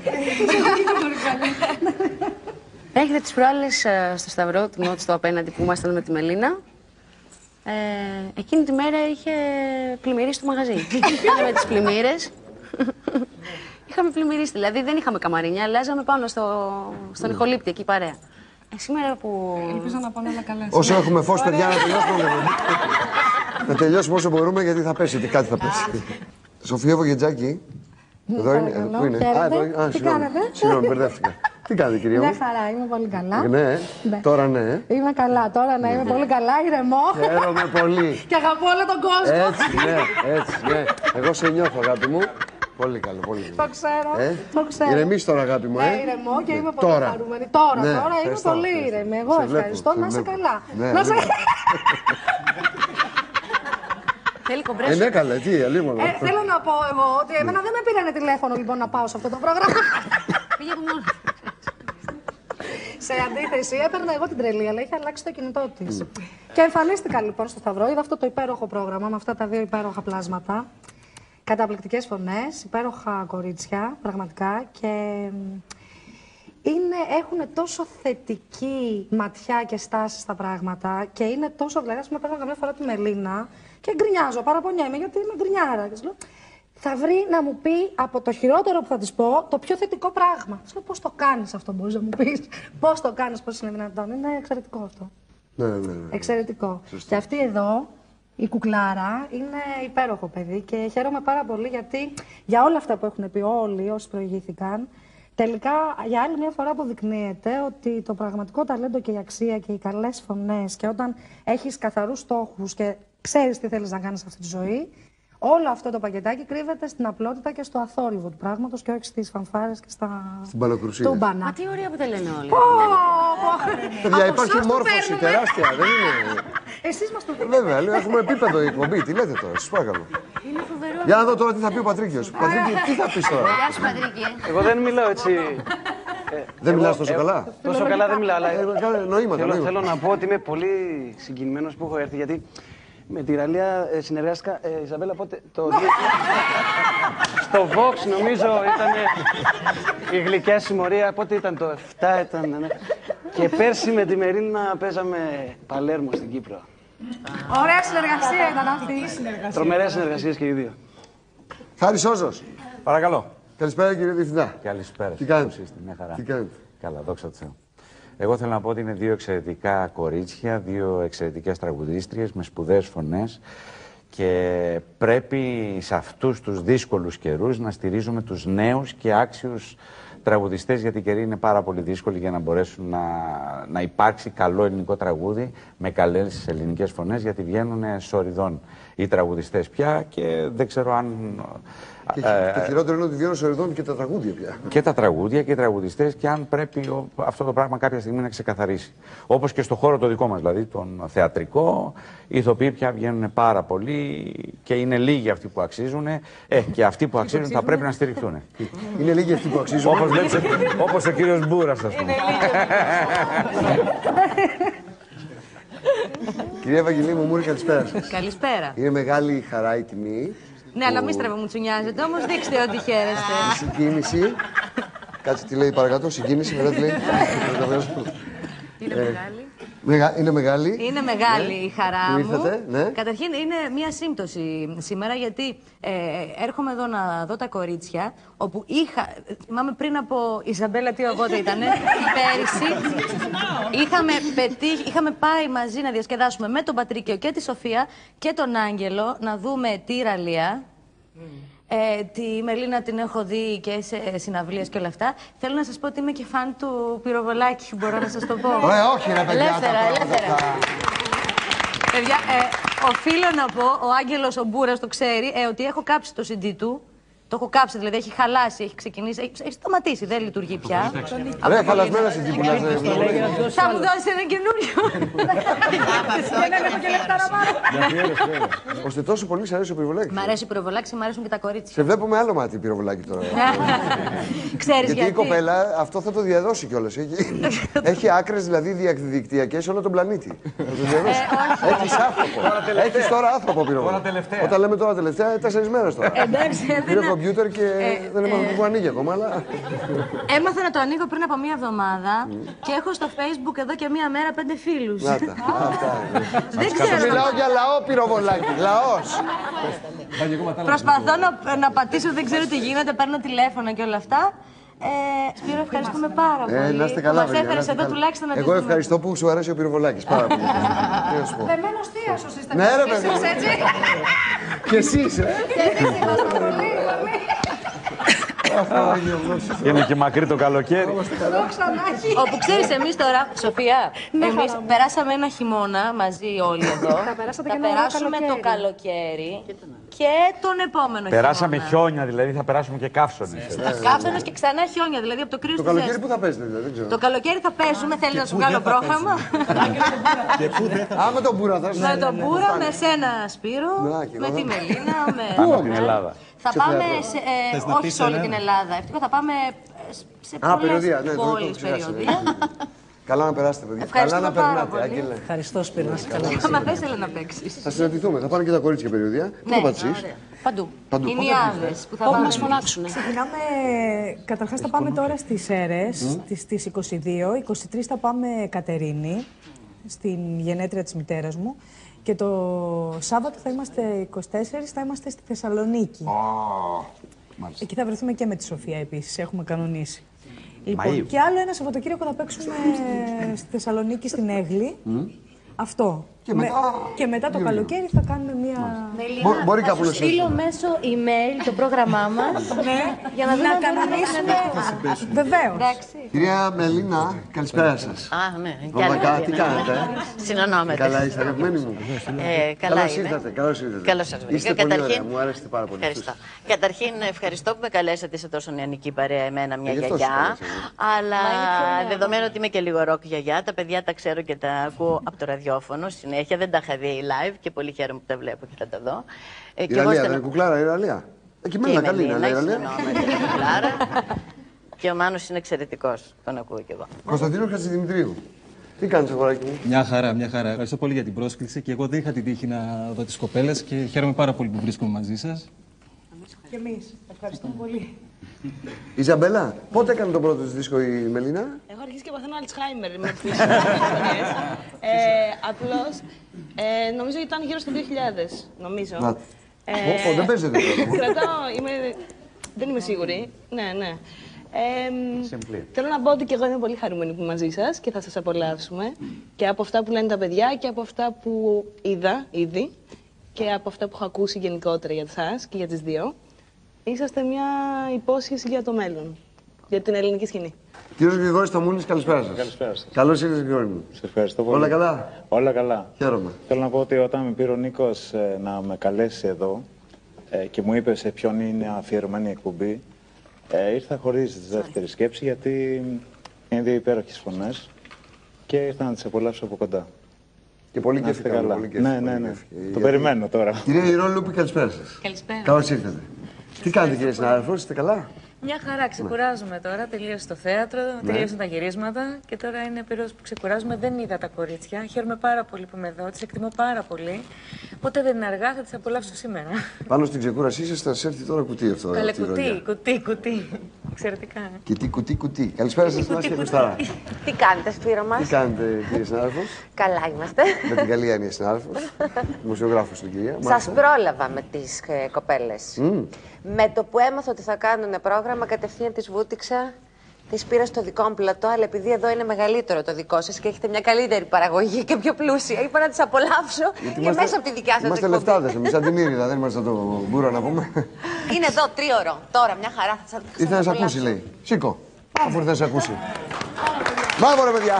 Speaker 5: Έρχεται τις προάλλες στο Σταυρό του Νότου, στο απέναντι που ήμασταν με τη Μελίνα. Εκείνη τη μέρα είχε πλημμυρίσει το μαγαζί. Είχαμε τις πλημμύρες. Είχαμε πλημμυρίσει, δηλαδή δεν είχαμε καμαρίνια, αλλάζαμε πάνω στον ηχολήπτη εκεί παρέα. Σήμερα που...
Speaker 14: Ελπίζω να πάνε όλα καλά.
Speaker 1: Όσο έχουμε φως, παιδιά, να τελειώσουμε. Να τελειώσουμε όσο μπορούμε, γιατί θα πέσει, ότι κάτι θα πέσει. Σοφία Βογετζάκη. Εδώ είναι. Πού είναι? Συγγνώμη, μπερδεύτηκα. Τι κάνετε, κυρία μου?
Speaker 15: Μια χαρά, είμαι πολύ καλά.
Speaker 1: Ναι, τώρα ναι.
Speaker 15: Είμαι καλά, τώρα ναι, είμαι πολύ καλά, ηρεμό.
Speaker 1: Χαίρομαι πολύ.
Speaker 15: Και αγαπώ όλο τον κόσμο.
Speaker 1: Έτσι, ναι. Εγώ σε νιώθω, αγάπη μου. Πολύ καλό, πολύ καλό.
Speaker 15: Το ξέρω.
Speaker 1: Ηρεμείς τώρα, αγάπη μου,
Speaker 15: Ναι, ηρεμό και είμαι πολύ χαρούμενη. Τώρα είμαι πολύ ηρεμή. Εγώ ευχαριστώ, να είσαι καλά.
Speaker 5: Θέλει κομπρέσο.
Speaker 1: Ναι, καλά, τι, αλίμονο.
Speaker 15: Θέλω να πω εγώ ότι εμένα δεν με πήρανε τηλέφωνο λοιπόν να πάω σε αυτό το πρόγραμμα.
Speaker 5: Πήγε από μόνο.
Speaker 15: Σε αντίθεση, έπαιρνα εγώ την τρελή, αλλά είχε αλλάξει το κινητό τη. Και εμφανίστηκα λοιπόν στο Σταυρό, είδα αυτό το υπέροχο πρόγραμμα με αυτά τα δύο υπέροχα πλάσματα. Καταπληκτικές φωνές, υπέροχα κορίτσια, πραγματικά. Και έχουν τόσο θετική ματιά και στάση στα πράγματα και είναι τόσο δηλαδή, ας πούμε, παίρνω καμιά φορά τη Μελίνα και γκρινιάζω, παραπονιέμαι γιατί είμαι γκρινιάρα. Και λέω, θα βρει να μου πει από το χειρότερο που θα της πω το πιο θετικό πράγμα. Σου λέω, πώς το κάνεις αυτό, μπορείς να μου πεις, πώς το κάνεις, πώς είναι δυνατόν. Είναι εξαιρετικό αυτό.
Speaker 1: Ναι.
Speaker 15: Εξαιρετικό.
Speaker 1: Σωστή.
Speaker 15: Και αυτή εδώ, η κουκλάρα, είναι υπέροχο παιδί και χαίρομαι πάρα πολύ γιατί για όλα αυτά που έχουν πει όλοι όσοι προηγήθηκαν, τελικά για άλλη μια φορά αποδεικνύεται ότι το πραγματικό ταλέντο και η αξία και οι καλές φωνές και όταν έχεις καθαρούς στόχους και ξέρεις τι θέλεις να κάνεις σε αυτή τη ζωή, όλο αυτό το πακετάκι κρύβεται στην απλότητα και στο αθόρυβο του πράγματος και όχι στις φανφάρες και στα
Speaker 1: Στην παλοκρουσία.
Speaker 5: Μα τι ωραία που τα λένε όλοι.
Speaker 1: Παιδιά, υπάρχει μόρφωση τεράστια, δεν είναι.
Speaker 15: Εσείς μας το δίνετε.
Speaker 1: Βέβαια, λέω, έχουμε επίπεδο η εκπομπή. Τι λέτε τώρα, σας παρακαλώ.
Speaker 5: Είναι φοβερό.
Speaker 1: Για να δω τώρα τι θα πει ο Πατρίκιος. Πατρίκη, τι θα πεις τώρα.
Speaker 5: Γεια σου, Πατρίκη.
Speaker 16: Εγώ δεν μιλάω έτσι.
Speaker 1: Δεν μιλάς τόσο καλά.
Speaker 16: Τόσο καλά δεν μιλάω, αλλά
Speaker 1: θέλω
Speaker 16: να πω ότι είμαι πολύ συγκινημένος που έχω έρθει, γιατί με τη Ραλία συνεργάστηκα, Ιζαμπέλα, πότε στο Vox νομίζω ήταν η γλυκιά συμμορία, πότε ήταν το 7 ήταν, ναι. Και πέρσι με τη Μερίνα παίζαμε Παλέρμο στην Κύπρο.
Speaker 15: Ωραία συνεργασία ήταν αυτή.
Speaker 16: Τρομερές συνεργασίες και οι δύο.
Speaker 1: Χάρη Σόζος.
Speaker 17: Παρακαλώ.
Speaker 1: Καλησπέρα κύριε Διευθυντά.
Speaker 17: Καλησπέρα.
Speaker 1: Τι κάνετε.
Speaker 17: Μια χαρά.
Speaker 1: Τι κάνετε.
Speaker 17: Καλά, δόξα τω Θεώ. Εγώ θέλω να πω ότι είναι δύο εξαιρετικά κορίτσια, δύο εξαιρετικές τραγουδίστριες με σπουδαίες φωνές και πρέπει σε αυτούς τους δύσκολους καιρούς να στηρίζουμε τους νέους και άξιους τραγουδιστές, γιατί οι καιροί είναι πάρα πολύ δύσκολοι για να μπορέσουν να υπάρξει καλό ελληνικό τραγούδι με καλές ελληνικές φωνές, γιατί βγαίνουν σοριδών οι τραγουδιστές πια και δεν ξέρω αν...
Speaker 1: Και το χειρότερο είναι ότι βγαίνουν σοριδών και τα τραγούδια πια.
Speaker 17: Και τα τραγούδια και οι τραγουδιστές, και αν πρέπει αυτό το πράγμα κάποια στιγμή να ξεκαθαρίσει. Όπως και στο χώρο το δικό μας, δηλαδή τον θεατρικό, οι ηθοποιοί πια βγαίνουν πάρα πολύ και είναι λίγοι αυτοί που αξίζουν. Και αυτοί που αξίζουν θα πρέπει να στηριχθούν.
Speaker 1: Είναι λίγοι αυτοί που αξίζουν.
Speaker 17: Όπως ο κύριος Μπούρας, ας πούμε.
Speaker 1: Κυρία Ευαγγελή Μουμούρη, καλησπέρα σας.
Speaker 5: Καλησπέρα.
Speaker 1: Είναι μεγάλη η χαρά, η τιμή.
Speaker 5: Ναι, αλλά μη στραβομουτσουνιάζετε, όμως δείξτε ότι χαίρεστε.
Speaker 1: Η συγκίνηση. Κάτσε τι λέει παρακάτω, συγκίνηση, μετά τι λέει.
Speaker 5: Είναι μεγάλη.
Speaker 1: Είναι μεγάλη.
Speaker 5: Είναι μεγάλη η χαρά μου.
Speaker 1: Ήρθατε, ναι.
Speaker 5: Καταρχήν είναι μια σύμπτωση σήμερα, γιατί έρχομαι εδώ να δω τα κορίτσια, όπου θυμάμαι πριν από Ιζαμπέλα τι οπότε ήτανε, πέρυσι, είχαμε πάει μαζί να διασκεδάσουμε με τον Πατρίκιο και τη Σοφία και τον Άγγελο, να δούμε τη Ραλία. Τη Μελίνα την έχω δει και σε συναυλίες και όλα αυτά. Θέλω να σας πω ότι είμαι και φαν του Πυροβολάκη, μπορώ να σας το πω.
Speaker 1: Όχι ρε παιδιά,
Speaker 5: ελεύθερα. Παιδιά, οφείλω να πω, ο Άγγελος ο Μπούρας το ξέρει, ότι έχω κάψει το CD του. Το έχω κάψει, δηλαδή έχει χαλάσει, έχει ξεκινήσει, έχει σταματήσει, δεν λειτουργεί πια.
Speaker 1: Ρε, χαλασμένα CD που λάζε.
Speaker 5: Θα μου δώσει ένα καινούριο. Για να έχω και λεπτά να πάρω.
Speaker 1: Ώστε τόσο πολύ σε αρέσει ο Πυροβολάκης.
Speaker 5: Μ' αρέσει ο Πυροβολάκης, μ' αρέσουν και τα κορίτσια.
Speaker 1: Σε βλέπω με άλλο μάτι Πυροβολάκη τώρα.
Speaker 5: Ξέρεις
Speaker 1: γιατί η κοπέλα αυτό θα το διαδώσει κιόλας. Έχει άκρες δηλαδή διαδικτυακές σε όλο τον πλανήτη. Έχεις άνθρωπο. Έχεις τώρα άνθρωπο Πυροβολάκη. Όταν λέμε τώρα τελευταία, 4 μέρες τώρα. Πήρε κομπιούτερ και δεν έμαθα που ανοίγει ακόμα, αλλά...
Speaker 5: Έμαθα να το ανοίγω πριν από μία εβδομάδα και έχω στο Facebook εδώ και μία μέρα 5 φίλους. Δεν ξέρω.
Speaker 1: Μιλάω για λαό, Πυροβολάκη. Λαός.
Speaker 5: Προσπαθώ να πατήσω, δεν ξέρω τι γίνεται, παίρνω τηλέφωνα και όλα αυτά. Σπύρο, ευχαριστούμε πάρα πολύ.
Speaker 1: Να είστε καλά,
Speaker 5: μας έφερες εδώ τουλάχιστον να
Speaker 1: εγώ ευχαριστώ που σου αρέσει ο Πυροβολάκης. Πάρα πολύ.
Speaker 15: Δεμένος θείασος είστε.
Speaker 1: Ναι, ρε παιδί. Και εσείς,
Speaker 15: Και εμείς είμαστε πολύ.
Speaker 17: Είναι και μακρύ το καλοκαίρι.
Speaker 5: Όπου ξέρεις, εμείς τώρα, Σοφία, εμείς περάσαμε ένα χειμώνα μαζί όλοι εδώ. Θα περάσουμε το καλοκαίρι
Speaker 18: και τον επόμενο
Speaker 17: Περάσαμε
Speaker 18: χειμώνα.
Speaker 17: χιόνια, δηλαδή θα περάσουμε και καύσονες.
Speaker 18: Καύσονες και ξανά χιόνια, δηλαδή από το κρύο
Speaker 12: Το
Speaker 18: στη
Speaker 12: καλοκαίρι
Speaker 18: ζέστη.
Speaker 12: που θα παίζετε, δηλαδή, δεν ξέρω.
Speaker 18: Το καλοκαίρι θα παίζουμε, θέλει να σου βγάλω πρόγραμμα.
Speaker 12: Και πού δεν θα. Με τον Μπούρα θα σου.
Speaker 18: Με τον Μπούρα, με σένα Σπύρο, με τη Μελίνα, με...
Speaker 17: Πάμε στην Ελλάδα.
Speaker 18: Θα πάμε σε, όχι σε όλη την Ελλάδα, ευτυχώς θα πάμε σε πολλές πόλεις, περιοδία.
Speaker 12: Καλά να περάσετε, παιδιά.
Speaker 18: Ευχαριστούμε
Speaker 12: Καλά να
Speaker 18: πάρα
Speaker 12: περνάτε,
Speaker 18: πολύ.
Speaker 12: Άγγελε.
Speaker 10: Ευχαριστώ, Σπύρο, να είσαι καλά.
Speaker 18: Μα δεν ήθελε να παίξεις.
Speaker 12: Θα συναντηθούμε. Θα πάνε και τα κορίτσια περιοδία. Πού θα πάτε εσείς?
Speaker 18: Παντού.
Speaker 12: Παντού.
Speaker 18: Οι Νιάδες που θα
Speaker 5: Όπου
Speaker 18: πάνε.
Speaker 5: μας φωνάξουνε.
Speaker 4: Ξεκινάμε, καταρχάς θα πάμε τώρα στις ΣΕΡΕΣ, στις 22, 23 θα πάμε Κατερίνη, στην γενέτρια της μητέρας μου. Και το Σάββατο θα είμαστε 24, θα είμαστε στη Θεσσαλονίκη. Εκεί θα βρεθούμε και με τη Σοφία επίσης, έχουμε κανονίσει. Λοιπόν, και άλλο ένα Σαββατοκύριακο θα παίξουμε στη Θεσσαλονίκη, στην Έγλη. Αυτό. Και μετά το καλοκαίρι θα κάνουμε μία...
Speaker 12: Μπορεί
Speaker 18: θα
Speaker 12: κάπου
Speaker 18: σου
Speaker 12: να
Speaker 18: στείλω μέσω email το πρόγραμμά μας για να δούμε
Speaker 4: να
Speaker 18: αν
Speaker 4: κανονίσουμε. Βεβαίως.
Speaker 12: Κυρία Μελίνα, καλησπέρα σας.
Speaker 18: Α, ναι.
Speaker 12: Τι κάνετε?
Speaker 18: Συνονόμετε.
Speaker 12: Καλά είστε, αγαπημένοι μου.
Speaker 18: Καλά
Speaker 12: Καλώς
Speaker 18: είμαι.
Speaker 12: ήρθατε, καλώς ήρθατε.
Speaker 18: Καλώς σας βρήκα.
Speaker 12: Είστε πολύ ωραία, μου άρεσε πάρα πολύ.
Speaker 18: Ευχαριστώ. Καταρχήν, ευχαριστώ που με καλέσατε σε τόσο νεανική παρέα, εμένα μια
Speaker 12: Γι' αυτό
Speaker 18: γιαγιά.
Speaker 12: σας
Speaker 18: Αλλά δεδομένου ότι είμαι και λίγο ροκ γιαγιά, τα παιδιά τα ξέρω και τα ακούω από το ραδιόφωνο συνέχεια. Δεν τα είχα δει live και πολύ χαίρομαι που τα βλέπω και θα τα δω.
Speaker 12: Η Ραλία, δεν είναι κουκλάρα, η Ραλία. Εκεί μένει καλή είναι, η Ραλία.
Speaker 18: Και ο Μάνος είναι εξαιρετικός, τον ακούω κι εγώ.
Speaker 12: Κωνσταντίνο Χατζηδημητρίου. Τι κάνεις, αγοράκι μου?
Speaker 19: Μια χαρά, μια χαρά. Ευχαριστώ πολύ για την πρόσκληση και εγώ δεν είχα την τύχη να δω τις κοπέλες και χαίρομαι πάρα πολύ που βρίσκομαι μαζί σας.
Speaker 4: Και εμείς. Ευχαριστούμε πολύ.
Speaker 12: Ιζαμπέλα, πότε έκανε τον πρώτο της δίσκο η Μελίνα?
Speaker 20: Έχω αρχίσει και παθαίνω Alzheimer με τις ιστορίες. Απλώς, νομίζω ήταν γύρω στο 2000, νομίζω.
Speaker 12: Δεν παίζετε τώρα.
Speaker 20: Κρατάω, δεν είμαι σίγουρη. Ναι. Θέλω να πω ότι και εγώ είμαι πολύ χαρούμενη που είμαι μαζί σας και θα σας απολαύσουμε. Και από αυτά που λένε τα παιδιά και από αυτά που είδα ήδη και από αυτά που έχω ακούσει γενικότερα για εσάς και για τις δύο. Είσαστε μια υπόσχεση για το μέλλον, για την ελληνική σκηνή.
Speaker 12: Κύριος Γρηγόρης Ταμούνης, καλησπέρα σας.
Speaker 21: Καλησπέρα σας.
Speaker 12: Καλώς ήρθατε, Γρηγόρη μου.
Speaker 21: Σας ευχαριστώ πολύ.
Speaker 12: Όλα καλά?
Speaker 21: Όλα καλά.
Speaker 12: Χαίρομαι.
Speaker 21: Θέλω να πω ότι όταν με πήρε ο Νίκος να με καλέσει εδώ και μου είπε σε ποιον είναι αφιερωμένη η εκπομπή, ήρθα χωρίς δεύτερη σκέψη, γιατί είναι δύο υπέροχες φωνές και ήρθα να τις απολαύσω από κοντά.
Speaker 12: Και πολύ κέφι καλά.
Speaker 21: Ναι. Το περιμένω τώρα.
Speaker 12: Κυρία Ηρόλουπη, καλησπέρα σας.
Speaker 22: Καλησπέρα.
Speaker 12: Καλώς ήρθατε. Τι κάνετε, κύριε συνάδελφος, είστε καλά?
Speaker 22: Μια χαρά, ξεκουράζουμε τώρα. Τελείωσε το θέατρο, τελείωσαν τα γυρίσματα και τώρα είναι περίοδος που ξεκουράζουμε. Δεν είδα τα κορίτσια. Χαίρομαι πάρα πολύ που είμαι εδώ, τις εκτιμώ πάρα πολύ. Ποτέ δεν είναι αργά, θα τις απολαύσω σήμερα.
Speaker 12: Πάνω στην ξεκούρασή σας θα σας έρθει τώρα κουτί αυτό.
Speaker 22: Καλέ, κουτί. Εξαιρετικά.
Speaker 12: Και τι κουτί. Καλησπέρα σας, Νάσια Κωστάρα.
Speaker 13: Τι κάνετε, Σπύρο μας?
Speaker 12: Τι κάνετε, κύριε συνάδελφος?
Speaker 13: Καλά είμαστε.
Speaker 12: Με την καλή έννοια συνάδελφος. Δημοσιογράφος την κυρία.
Speaker 13: Σας πρόλαβα με τις κοπέλες. Με το που έμαθα ότι θα κάνουν πρόγραμμα, κατευθείαν τις βούτυξα, τις πήρα στο δικό μου πλατό, αλλά επειδή εδώ είναι μεγαλύτερο το δικό σας και έχετε μια καλύτερη παραγωγή και πιο πλούσια, είπα να τις απολαύσω και μέσα από τη δικιά σας εκπομπή.
Speaker 12: Είμαστε λεφτάδες, εμείς σαν την Ήριδα, δεν είμαστε το Μπούρα να πούμε.
Speaker 13: Είναι εδώ, τρίωρο. Τώρα, μια χαρά θα σας
Speaker 12: Ήρθε να σε ακούσει, λέει. Σήκω, αφού ήρθε να σε ακούσει. Μπράβο, ρε παιδιά.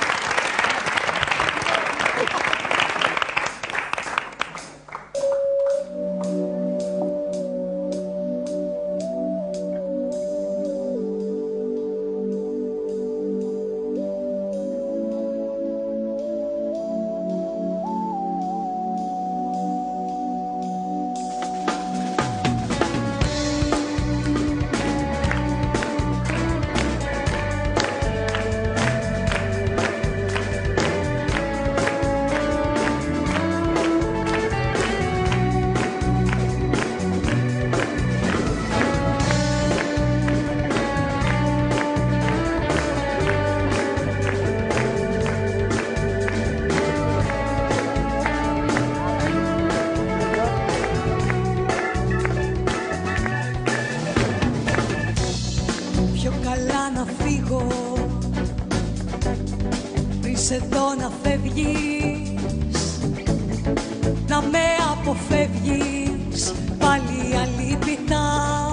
Speaker 3: εδώ να φεύγεις, να με αποφεύγεις πάλι αλίπητα.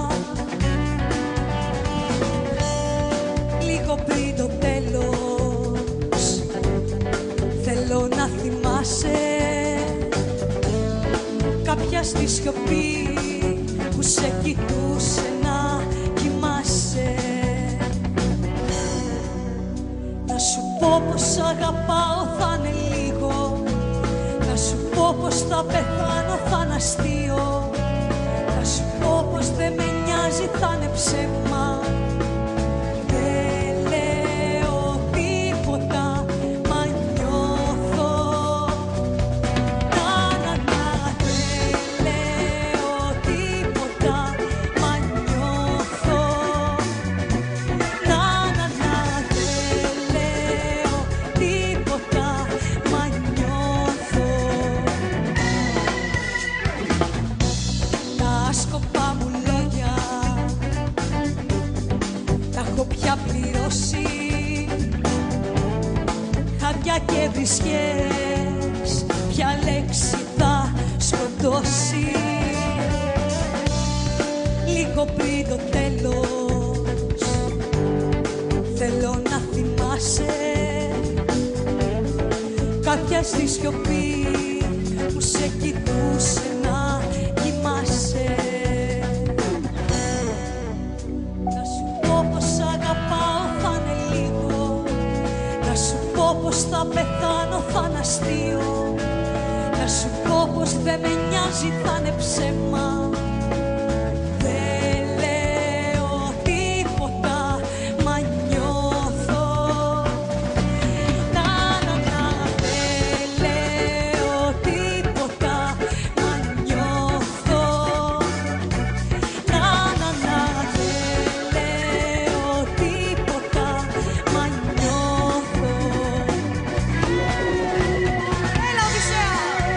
Speaker 3: Λίγο πριν το τέλος θέλω να θυμάσαι κάποια στη σιωπή που σε κοιτούσε να κοιμάσαι. Να σου πω πως αγαπάω θα είναι λίγο, να σου πω πως θα πεθάνω θα είναι αστείο, να σου πω πως δεν με νοιάζει θα είναι ψέμα. Δεν λέω τίποτα, μα νιώθω. Να, να, να, δεν λέω τίποτα, μα νιώθω. Να, να, να, δεν λέω τίποτα, μα νιώθω. Τα σκοπά μου λόγια τα έχω πια πληρώσει, χαρτιά και βρισιές, ποια λέξη θα σκοτώσει. Λίγο πριν το τέλος θέλω να θυμάσαι κάποια στη σιωπή που σε κοιτούσε να κοιμάσαι. Να σου πω πως αγαπάω θα είναι λίγο, να σου πω πως θα πεθάνω θα είναι αστείο, να σου πω πως δεν με νοιάζει θα είναι ψέμα. Δεν λέω τίποτα, μα νιώθω. Να, να, να, δεν λέω τίποτα, μα νιώθω. Να, να, να, δεν λέω τίποτα, μα νιώθω. Έλα, Οδυσσέα!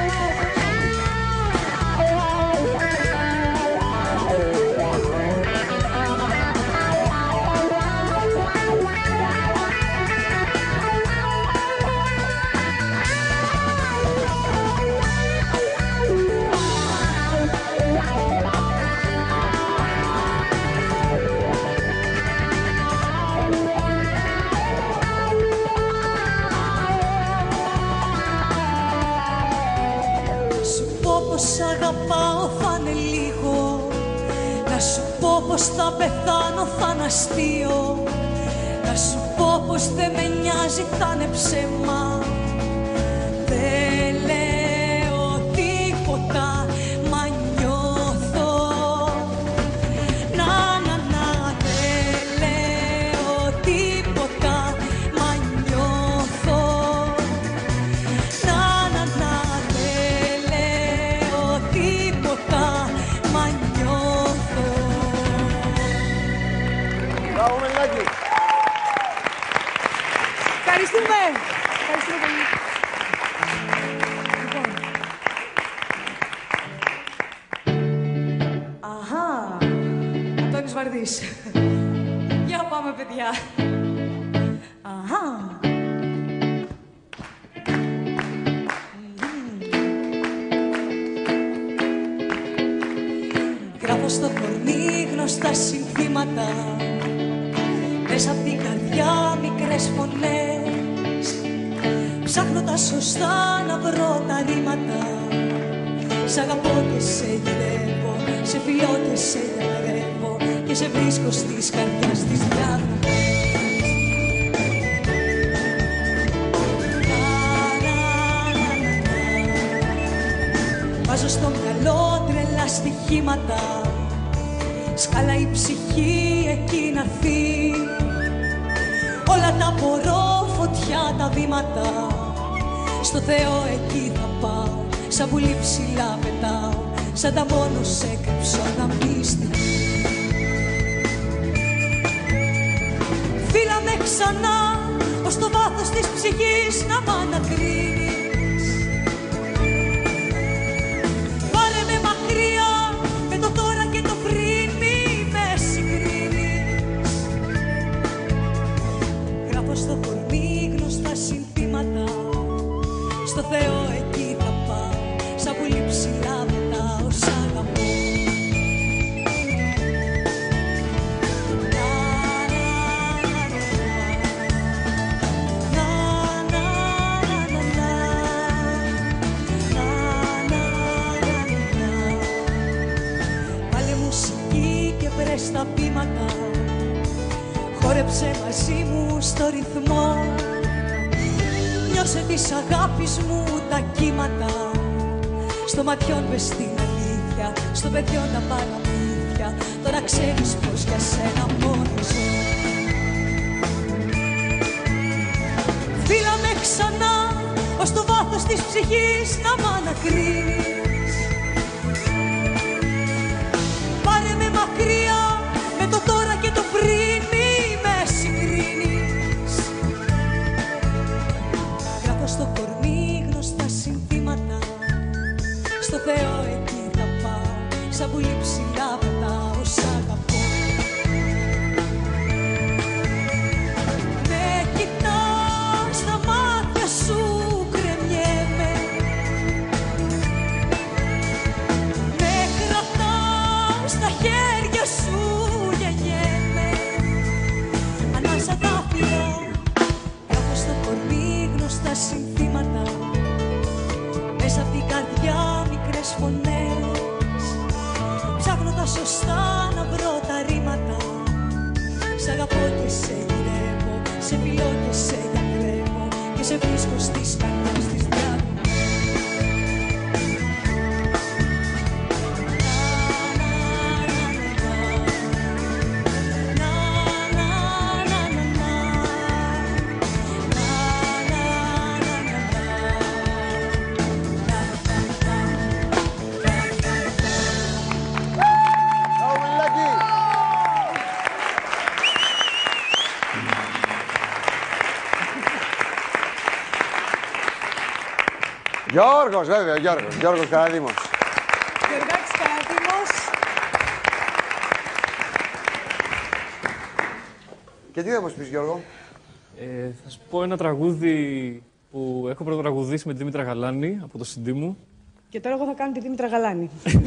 Speaker 3: Σου πω πως αγαπάω θα είναι λίγο, να σου πω πως θα πεθάνω θα είναι αστείο, να σου πω πως δεν με νοιάζει θα είναι ψέμα. Δεν λέω τίποτα, μα νιώθω. Να, να, να, δεν λέω τίποτα, μα νιώθω. Να, να, να, δεν λέω τίποτα, μα νιώθω.
Speaker 4: Μπράβο, Μελινάκη. Ευχαριστούμε. Ευχαριστούμε πολύ. Λοιπόν. Αχα. Αντώνης Βαρδής. Για πάμε, παιδιά. Αχα. Γράφω στο κορμί γνωστά συνθήματα, μέσα απ' την καρδιά μικρές φωνές. Ψάχνω τα σωστά να βρω τα ρήματα. Σ' αγαπώ και σε γυρεύω, σε φιλώ και σε λατρεύω και σε βρίσκω στις καρδιάς της διάδρομες. Βάζω στο μυαλό τρελά στοιχήματα, σκάλα η ψυχή εκεί να φύγει. Όλα τα μπορώ, φωτιά τα βήματα, στο Θεό εκεί θα πάω, σαν πουλί ψηλά πετάω, σαν τα μόνο σε κρυψώ αγαπίστη. Φύλαμε ξανά, ως το βάθος της ψυχής να μ' ανακρίνεις. Πάρε με μακριά, με το τώρα και το πριν, μη με συγκρίνεις. Γράφω στο κορμί γνωστά συνθήματα, στο Θεό εκεί θα πάω, σαν πουλί ψηλά πετάω, σ' αγαπώ. Να, να, να, να, να, να, να.
Speaker 3: χόρεψε μαζί μου στο ρυθμό. Νιώσε της αγάπης μου τα κύματα. Στο ματιόν μες στην αλήθεια, στο παιδιόν τα παραμύθια. Τώρα ξέρεις πως για σένα μόνο ζω. Φίλα με ξανά, ως το βάθος της ψυχής να μ' ανακρίνεις. Πάρε με μακριά, με το τώρα και το πριν μη με συγκρίνεις. Γράφω στο κορμί γνωστά συνθήματα. Στο Θεό εκεί θα πάω, σαν πουλί ψηλά πετάω, σ' αγαπώ. Με κοιτάς στα μάτια σου κρεμιέμαι. Με κρατάς στα χέρια σου γεννιέμαι. Ανάσα τα φιλιά, γράφω στο κορμί γνωστά συνθήματα. Μέσα απ' την καρδιά μικρές φωνές. Ψάχνω τα σωστά να βρω τα ρήματα. Σ' αγαπώ και σε γυρεύω, σε φιλώ και σε γιατρεύω και σε βρίσκω στις καρδιές της διάδρομης.
Speaker 1: Γιώργος, βέβαια, Γιώργος Καραδήμος.
Speaker 4: Γιωργάκης Καραδήμος.
Speaker 1: Και τι θα μας πεις, Γιώργο?
Speaker 2: Θα σου πω ένα τραγούδι που έχω πρωτοτραγουδήσει με τη Δήμητρα Γαλάνη από το CD μου.
Speaker 4: Και τώρα εγώ θα κάνω τη Δήμητρα Γαλάνη.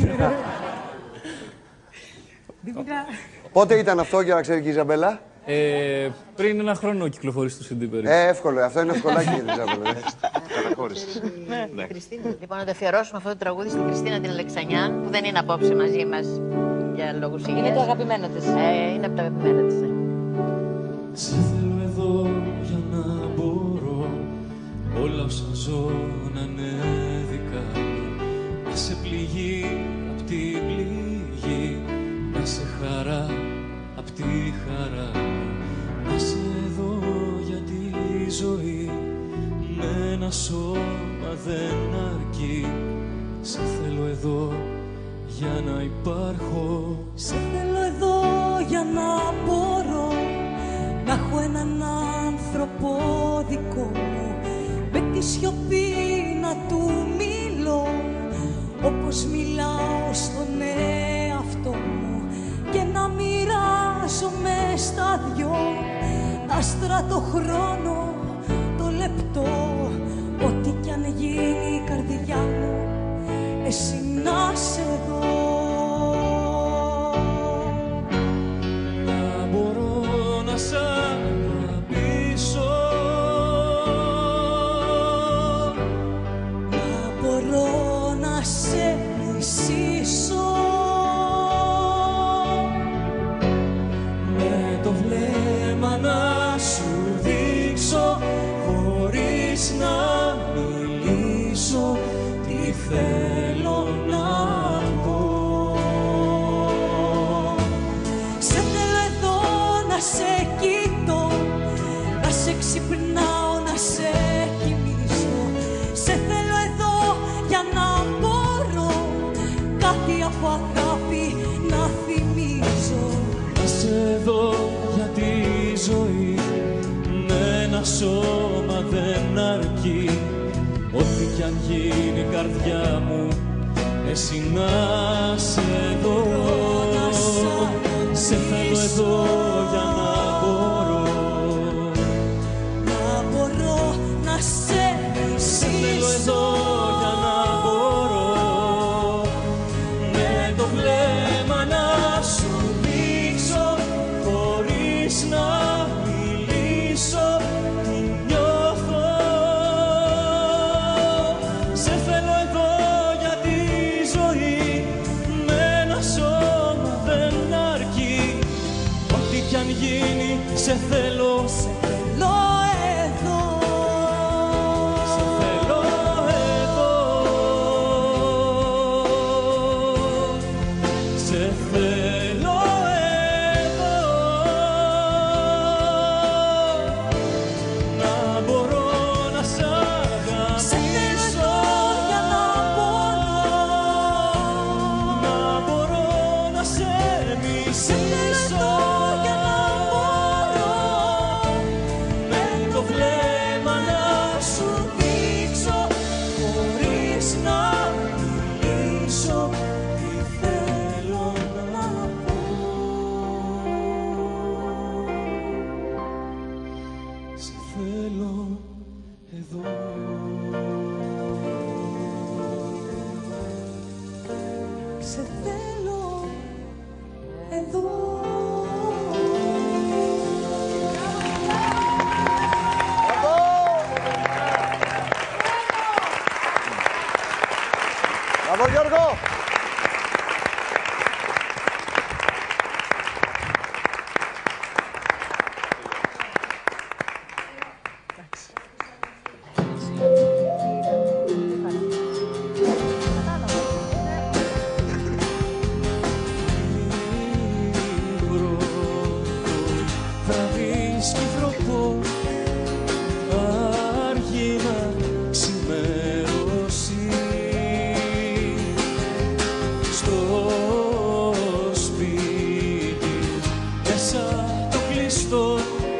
Speaker 4: Δήμητρα...
Speaker 1: Πότε ήταν αυτό για να ξέρει και η Ιζαμπέλα?
Speaker 2: Πριν ένα χρόνο κυκλοφορήσει το CD περίπου.
Speaker 1: Εύκολο, αυτό είναι ευκολάκι για την Ιζαμπέλα.
Speaker 12: Καταχώρηση.
Speaker 18: Ναι, Κριστίνα. Λοιπόν, να το αφιερώσουμε αυτό το τραγούδι στην Κριστίνα την Αλεξανιάν, που δεν είναι απόψε μαζί μας για λόγους υγείας.
Speaker 11: Είναι το αγαπημένο της.
Speaker 18: Είναι από τα αγαπημένα της.
Speaker 2: Σε θέλω εδώ για να μπορώ όλα όσα ζω να είναι δικά μου. Να σε πληγεί απ' την πληγή, να σε χαρά απ' τη χαρά μου. Να σε εδώ για τη ζωή, με ένα σώμα δεν αρκεί. Σε θέλω εδώ για να υπάρχω.
Speaker 3: Σε θέλω εδώ για να μπορώ να έχω έναν άνθρωπο δικό μου, με τη σιωπή να του μιλώ, όπως μιλάω στον εαυτό μου, και να μοιράζομαι στα δυο άστρα το χρόνο, το λεπτό. Ό,τι κι αν γίνει η καρδιά μου, εσύ να σε δω.
Speaker 2: Να μπορώ να σ' αγαπήσω,
Speaker 3: να μπορώ να σε μισήσω,
Speaker 2: με το βλέμμα να σου δείξω, χωρίς να μιλήσω, τι θέλω να πω.
Speaker 3: Σε θέλω εδώ να σε κοιτώ, να σε ξυπνάω, να σε κοιμήσω. Σε θέλω εδώ για να μπορώ κάτι από αγάπη να θυμίζω.
Speaker 2: Να σε δω για τη ζωή, με ένα σώμα δεν αρκεί. Ό,τι κι αν γίνει η καρδιά μου, εσύ να σε δω. Σε θέλω εδώ για να μπορώ,
Speaker 3: να μπορώ να σε μισήσω.
Speaker 2: σε θέλω εδώ για να μπορώ, με το βλέμμα να σου δείξω, χωρίς να μιλήσω, τι νιώθω. Σε θέλω εδώ για τη ζωή, με ένα σώμα δεν αρκεί. Ό,τι κι αν γίνει, σε θέλω,
Speaker 3: σε θέλω εδώ.
Speaker 2: σε θέλω εδώ. Σε θέλω εδώ. Να μπορώ να σ' αγαπήσω.
Speaker 3: Σε θέλω για να μπορώ.
Speaker 2: Να μπορώ να σε μισήσω.
Speaker 3: Για να μπορώ
Speaker 2: με το βλέμμα να σου δείξω, χωρίς να μιλήσω, τι θέλω να πω. Σε θέλω εδώ.
Speaker 3: σε θέλω εδώ.
Speaker 7: Μπράβο Γιώργο!
Speaker 2: Θα βρίσκει τρόπο αργεί να ξημερώσει. Στο σπίτι μέσα το κλειστό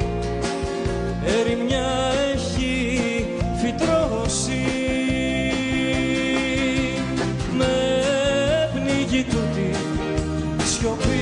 Speaker 2: ερημιά έχει φυτρώσει. Με πνίγει τούτη η σιωπή.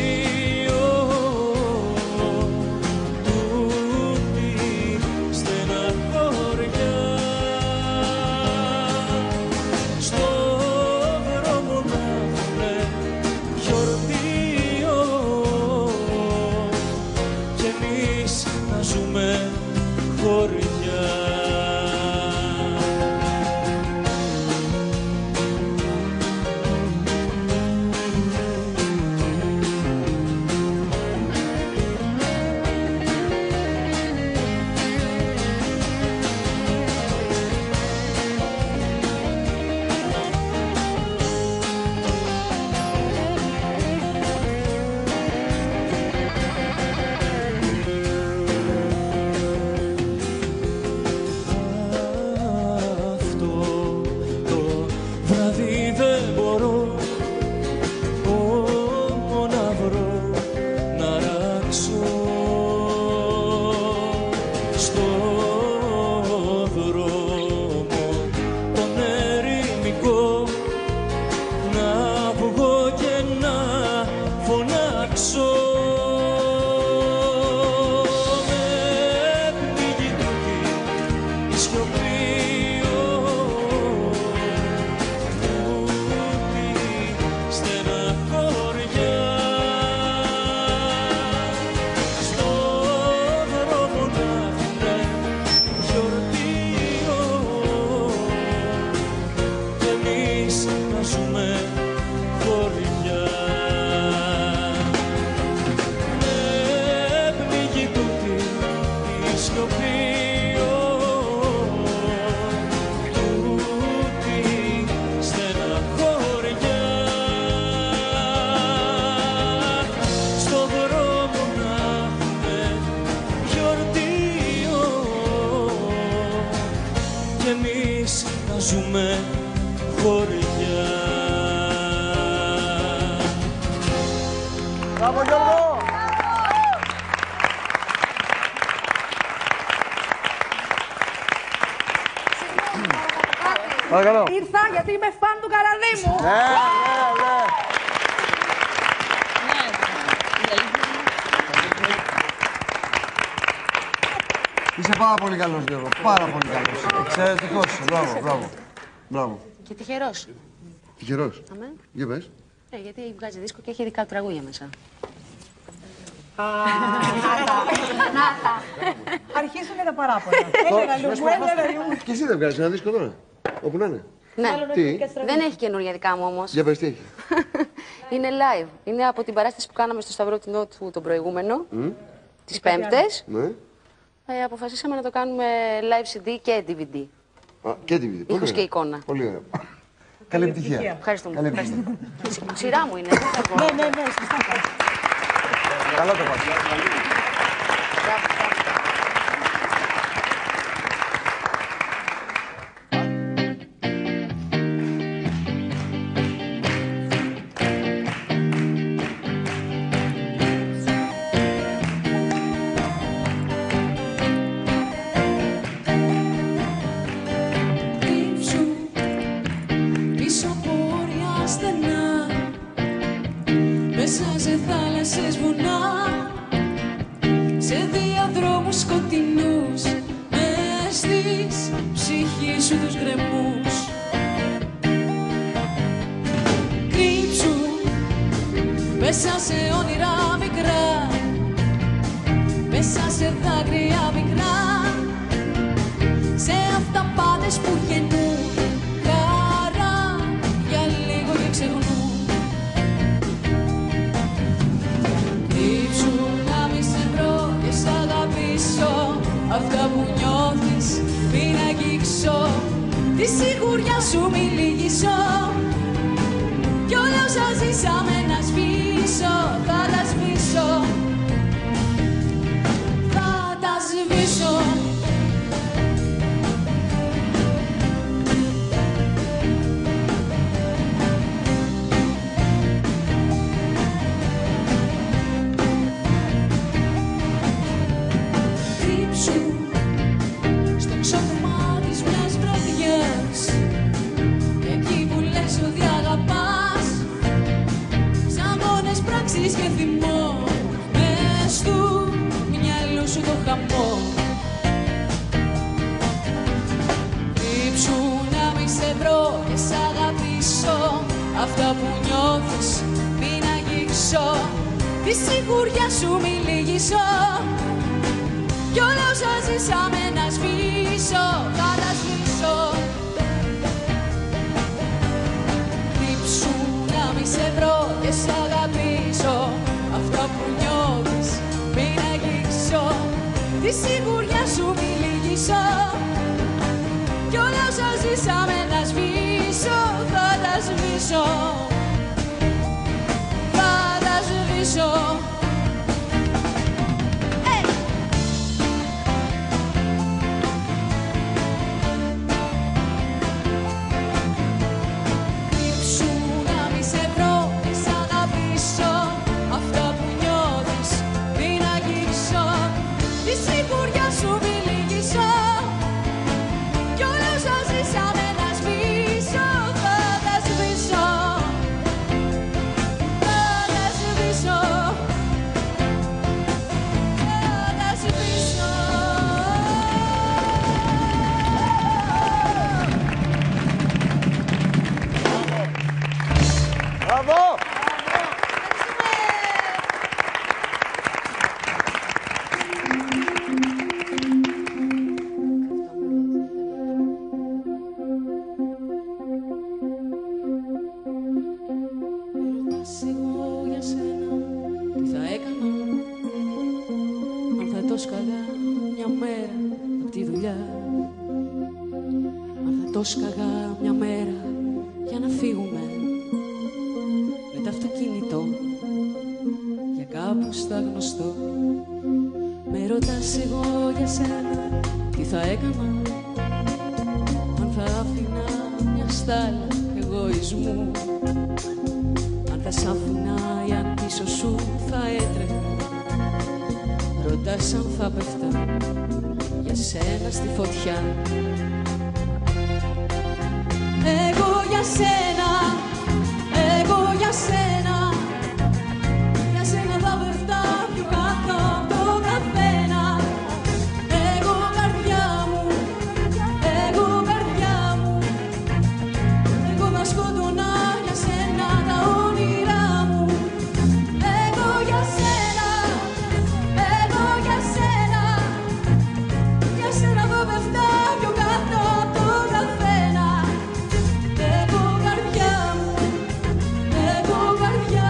Speaker 2: Ζούμε χωριά.
Speaker 7: Μπράβο Γιώργο! Παρακαλώ.
Speaker 3: Ήρθα γιατί είμαι φαν του Καραδίμου.
Speaker 7: Ναι, ναι, ναι. Είσαι πάρα πολύ καλός Γιώργο, πάρα πολύ καλός. Εξαιρετικός, μπράβο, μπράβο. Μπράβο.
Speaker 5: Και τυχερός.
Speaker 1: Τυχερός.
Speaker 5: Αμέ.
Speaker 1: Για πες.
Speaker 5: Γιατί βγάζει δίσκο και έχει δικά του τραγούδια μέσα.
Speaker 3: Να αρχίσουν τα παράπονα.
Speaker 1: Και εσύ δεν βγάζεις ένα δίσκο τώρα, όπου να είναι.
Speaker 5: Ναι.
Speaker 1: Τι?
Speaker 5: Δεν έχει καινούργια δικά μου όμως.
Speaker 1: Για πες τι έχει.
Speaker 5: Είναι live. Είναι από την παράσταση που κάναμε στο Σταυρό του Νότου τον προηγούμενο. Τις Πέμπτες.
Speaker 1: Ναι.
Speaker 5: Αποφασίσαμε να το κάνουμε live CD και DVD.
Speaker 1: Και DVD.
Speaker 5: Ήχος και εικόνα.
Speaker 1: Πολύ ωραία. Καλή επιτυχία.
Speaker 5: Ευχαριστούμε.
Speaker 1: Καλή επιτυχία.
Speaker 5: Σειρά μου είναι.
Speaker 4: Ναι, σωστά.
Speaker 7: Καλά το πάτε.
Speaker 3: Μέσα σε όνειρα μικρά, μέσα σε δάκρυα μικρά, σε αυταπάτες που γεννούν χαρά, για λίγο και ξεχνούν. Κρύψου να μη σε βρω και σ' αγαπήσω, αυτά που νιώθεις μην αγγίξω, τη σιγουριά σου μη λυγίσω, κι όλα όσα ζήσαμε να σβήσω, θα τα σβήσω, θα τα σβήσω. Κρύψου στο ξόφωμα της μιας βραδιάς, εκεί που λες ότι αγαπάς, σαν μόνες πράξεις και θυμό, μες του μυαλού σου το χαμό. Κρύψου να μη σε βρω και σ' αγαπήσω, αυτά που νιώθεις μην αγγίξω, τη σιγουριά σου μη λυγίσω, κι όλα όσα ζήσαμε να σβήσω, θα τα σβήσω. Κρύψου να μη σε βρω και σ' αγαπήσω, αυτά που νιώθεις μην αγγίξω, τη σιγουριά σου μη λυγίσω, κι όλα όσα ζήσαμε να σβήσω, θα τα σβήσω, θα τα σβήσω. Σκαγά μια μέρα για να φύγουμε με το αυτοκίνητο για κάπου στα γνωστό. Με ρωτάς εγώ για σένα τι θα έκανα αν θα άφηνα μια στάλα εγωισμού, αν θα σ' άφηνα ή αν πίσω σου θα έτρεχα. Ρωτάς αν θα πέφτα για σένα στη φωτιά. Εγώ για σένα, εγώ για σένα, για σένα θα πέφτα πιο κάτω από το καθένα. Εγώ καρδιά μου, εγώ καρδιά μου, εγώ θα σκοτώνα για σένα τα όνειρά μου. Εγώ για σένα, εγώ για σένα, για σένα θα πέφτα πιο κάτω από το καθένα. Εγώ καρδιά μου, εγώ καρδιά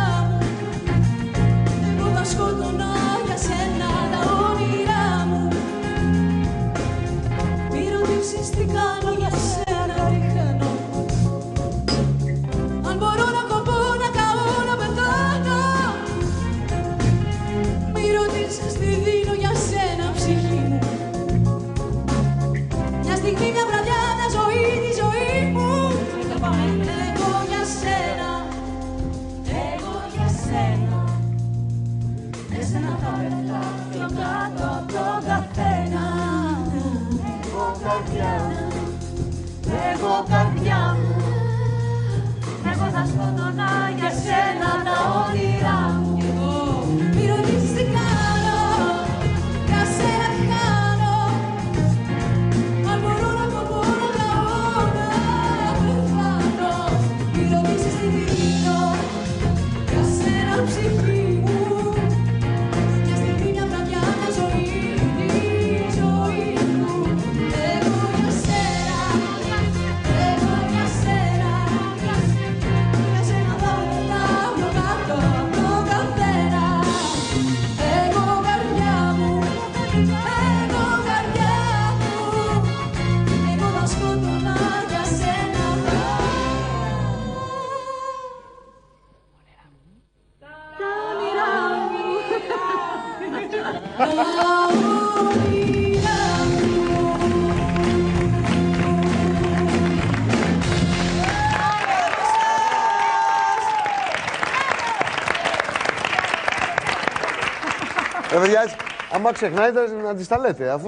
Speaker 7: Παιδιά, άμα ξεχνάτε να τις τα λέτε, αφού...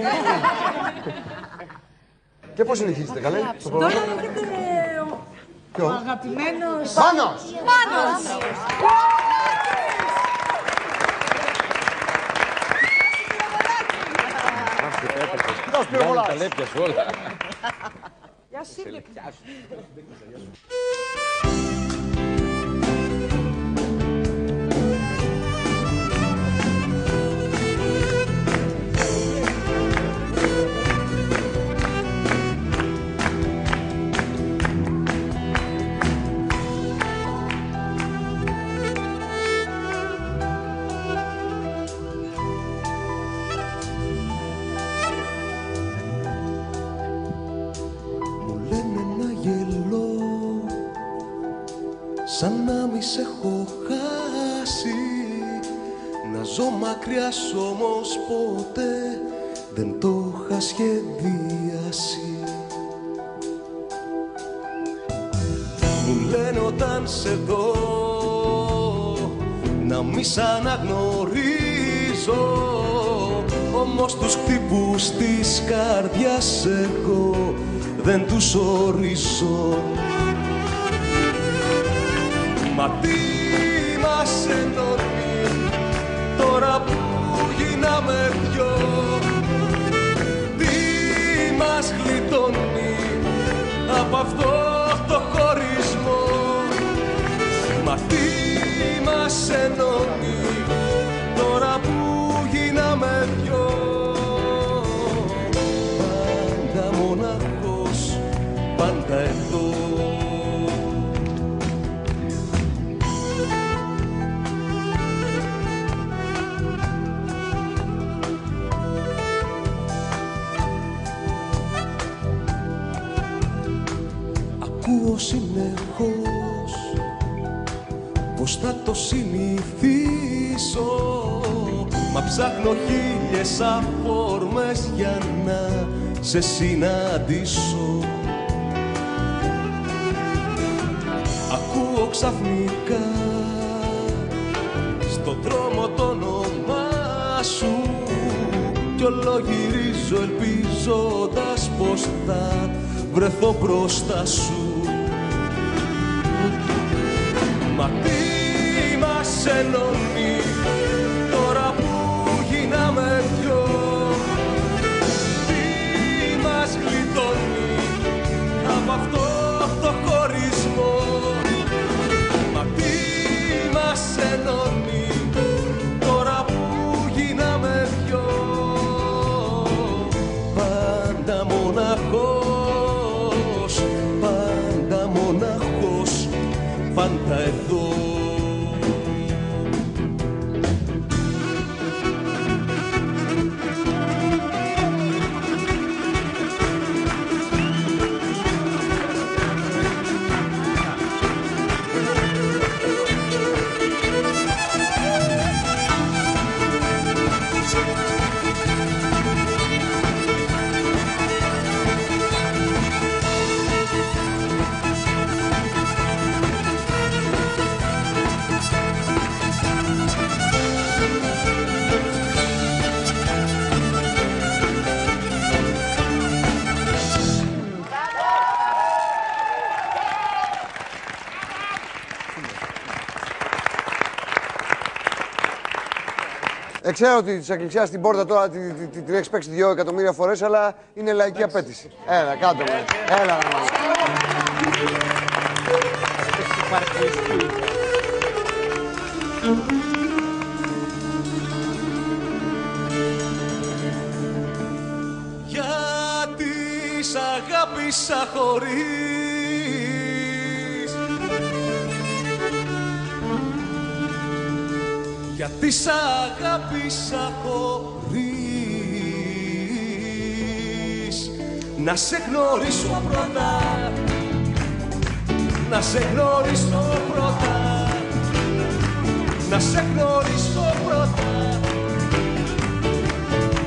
Speaker 7: Και πώς συνεχίζετε, καλέ, το πρόγραμμα?
Speaker 4: Τώρα έρχεται ο αγαπημένος...
Speaker 7: Μάνος!
Speaker 4: Μάνος!
Speaker 7: Κοιτάς πυροβολάς.
Speaker 17: Τα λέπια σου όλα.
Speaker 4: Γεια σου.
Speaker 6: Σαν να μη σε έχω χάσει. Να ζω μακριά σου όμως ποτέ δεν το είχα σχεδιάσει. Μου λένε όταν σε δω να μη σ' αναγνωρίζω, όμως τους χτύπους της καρδιάς εγώ δεν τους ορίζω. Μα τι μας ενώνει τώρα που γίναμε δυο, τι μας γλιτώνει από αυτό το χωρισμό. Μα τι μας ενώνει τώρα που γίναμε δυο, πάντα μοναχός, πάντα εδώ. Ακούω συνεχώς πως θα το συνηθίσω, μα ψάχνω χίλιες αφορμές για να σε συναντήσω. Ακούω ξαφνικά στον δρόμο το όνομά σου κι όλο γυρίζω ελπίζοντας πως θα βρεθώ μπροστά σου. Μα τι μας ενώνει τώρα που γίναμε δυο, τι μας γλιτώνει από αυτό το χωρισμό. Μα τι μας ενώνει τώρα που γίναμε δυο, πάντα μοναχός, πάντα μοναχός, πάντα εδώ.
Speaker 7: Ξέρω ότι της Εκκλησιάς στην πόρτα τώρα την έχεις παίξει 2 εκατομμύρια φορές, αλλά είναι λαϊκή απέτηση. Έλα, κάτω μου. Έλα, γιατί σ' αγάπησα χωρίς γιατί σ' αγάπησα χωρίς να σε γνωρίσω πρώτα, να σε γνωρίσω πρώτα, να σε γνωρίσω πρώτα,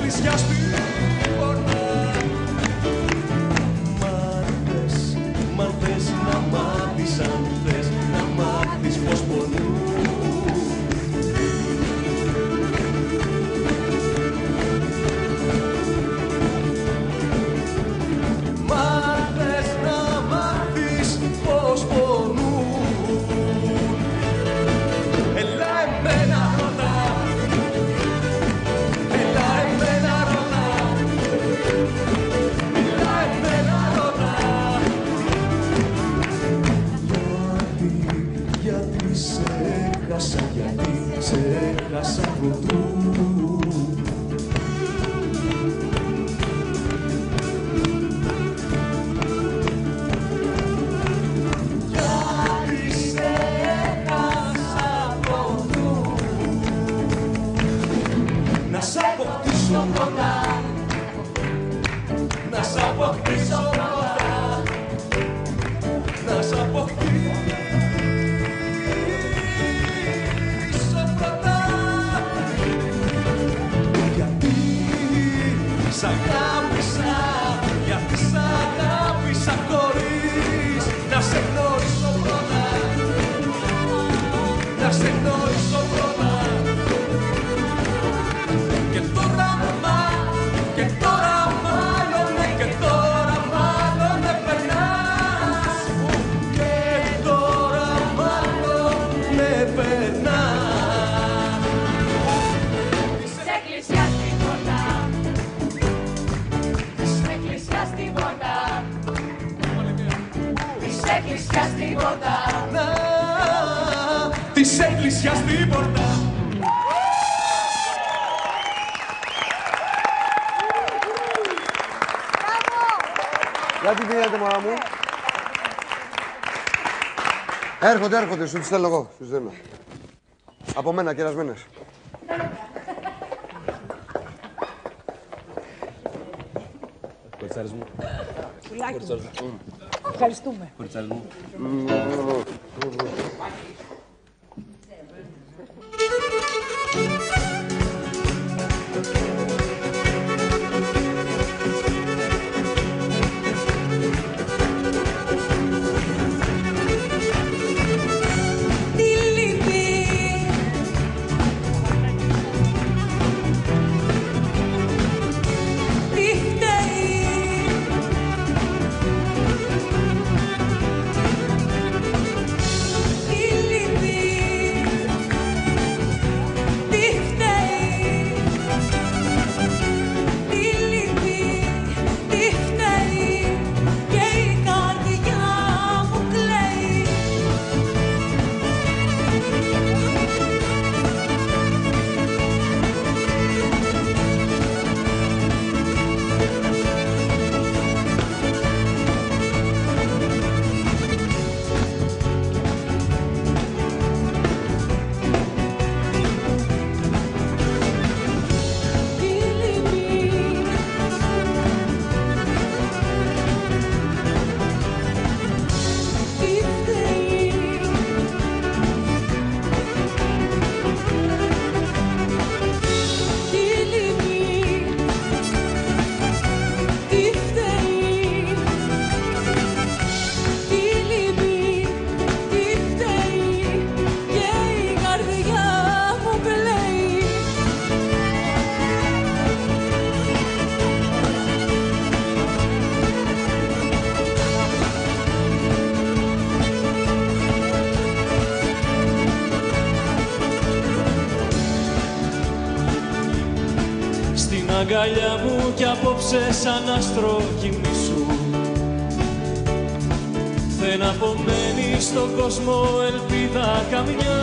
Speaker 6: εκκλησιά στην πόρτα. Μ' αν θες να μάθεις, αν θες να μάθεις πως πονούν. Της εκκλησιάς στην πόρτα.
Speaker 7: Για τι πηγαίνετε, μωρά μου. Έρχονται, σου τις στέλνω εγώ. Σου τις στέλνω. Από μένα, κερασμένες.
Speaker 2: Κοριτσάρες μου.
Speaker 4: Πουλάκι μου. Ευχαριστούμε.
Speaker 2: Κοριτσάρες μου. Αγκαλιά μου κι απόψε σαν άστρο κοιμήσου. Δεν απομένει στον κόσμο ελπίδα καμιά.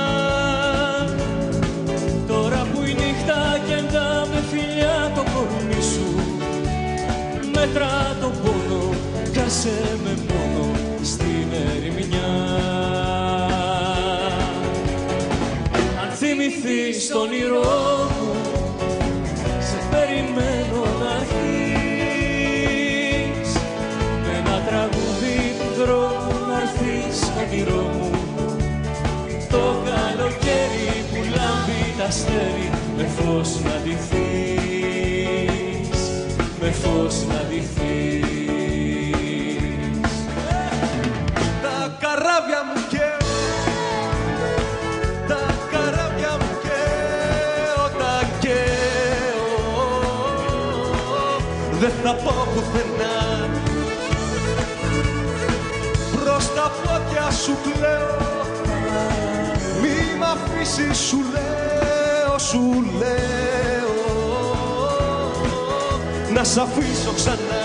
Speaker 2: Τώρα που η νύχτα κεντά με φιλιά το κορμί σου, μέτρα το πόνο, κάσε με μόνο στην ερημιά. Αν θυμηθείς το όνειρό μου, περιμένω να έρθεις με ένα τραγούδι του δρόμου να έρθεις στο όνειρό μου. Το καλοκαίρι που λάμπει τα αστέρι με φως να ντυθείς. με φως να ντυθείς.
Speaker 6: Τα καράβια μου καίω, τα καράβια μου καίω, τα καίω. Δεν θα πάω πουθενά, προς τα πόδια σου κλαίω. Μη μ' αφήσεις σου λέω, σου λέω, να σ' αφήσω ξανά.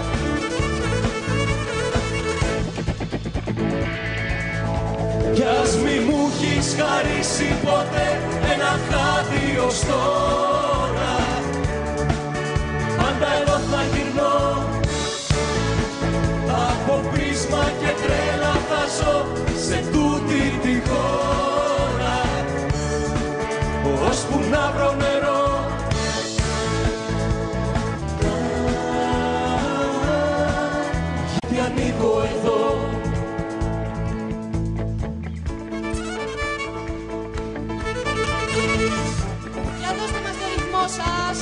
Speaker 6: Κι ας μη μου έχεις χαρίσει ποτέ ένα χάδι ως τώρα, πάντα εδώ θα γυρνώ, από πείσμα και τρέλα θα ζω σε τούτη τη χώρα, ώσπου να βρω νερό. Γιατί ανήκω εδώ.
Speaker 3: Για δώστε μας το ρυθμό σας.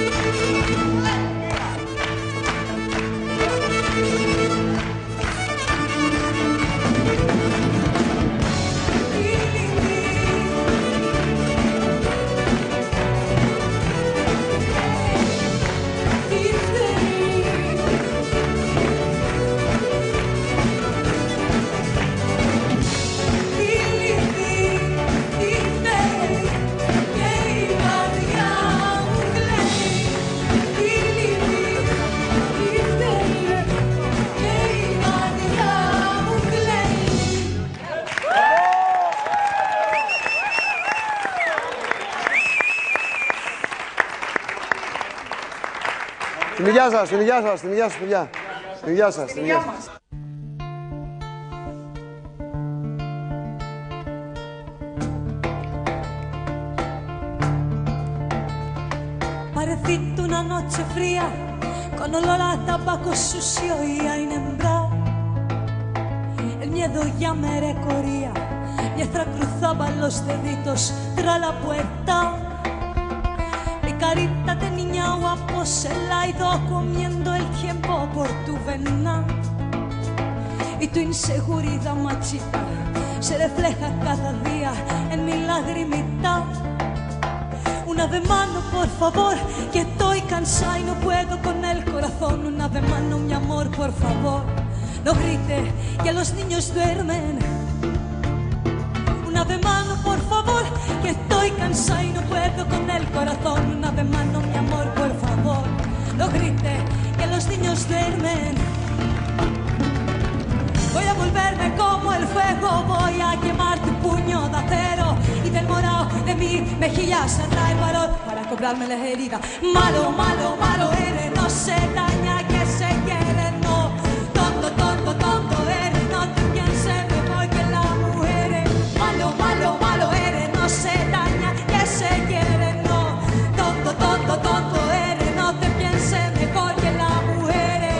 Speaker 7: Την υγεία σας, την υγεία σας, την υγεία σας, παιδιά. Την υγεία σας, την υγεία σας.
Speaker 3: Pareciste una noche fría, con olor a tabaco sucio y a inembra. El miedo ya me recorría, mientras cruzaban los deditos tras la puerta. Mi carita de niña guapo se la ha ido comiendo el tiempo por tu vena. Y tu inseguridad machista se refleja cada día en mi lagrimita. Una vez mano, por favor, que estoy cansada y no puedo con el corazón. Una vez mano, mi amor, por favor, no grites, que los niños duermen. Una vez mano, por favor, que estoy cansada y no puedo con el corazón. Una vez mano, mi amor, por favor, no grites, que los niños duermen. Voy a volverme como el fuego, voy a quemar tu puño de acero y del morado de mi mejilla saldrá el valor para cobrarme las heridas. Malo, malo, malo eres, no se daña que se quiere, no. Tonto, tonto, tonto eres, no te pienses mejor que las mujeres. Malo, malo, malo eres, no se daña que se quiere, no. Tonto, tonto, tonto eres, no te pienses mejor que las mujeres.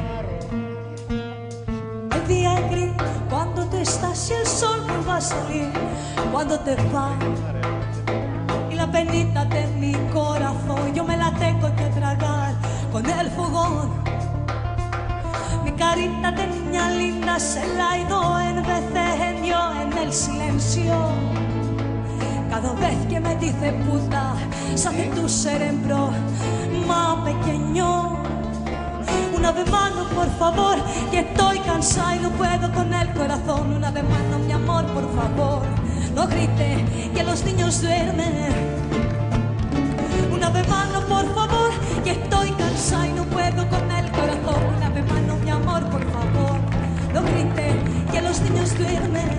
Speaker 3: El día es gris cuando tú estás y el sol vuelve a salir, cuando te vas y la penita de mi corazón yo me la tengo que tragar con el fogón. Mi carita de niña linda se la ha ido envejeciendo en el silencio. Cada vez que me dice puta se hace tu cerebro más pequeño. Una vez mano, por favor, que estoy cansada y no puedo con el corazón. Una vez mano, mi amor, por favor, no grites, que los niños duermen. Una vez mano, por favor, que estoy cansada y no puedo con el corazón. Una vez mano, mi amor, por favor, no grites, que los niños duermen.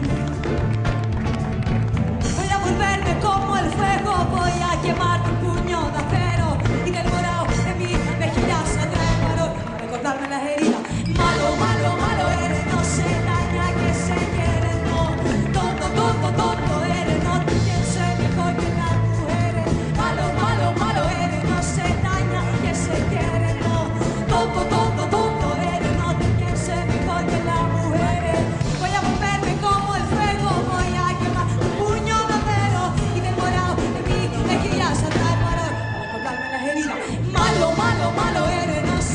Speaker 3: Voy a volverme como el fuego, voy a quemar tu puño de acero y del morado de mi mejilla saldrá el valor para recordarme las heridas. Malo, malo, malo eres, no se daña que se quiere, no. Tonto, tonto, tonto eres, no te pienses mejor que las mujeres. Malo, malo, malo eres, no se daña que se quiere, no. Tonto, tonto, tonto eres, no te pienses mejor que las mujeres. Voy a volverme como el fuego, voy a quemar tu puño de acero y del morado de mi mejilla saldrá el valor para recordarme las heridas. Malo, malo, malo eres, no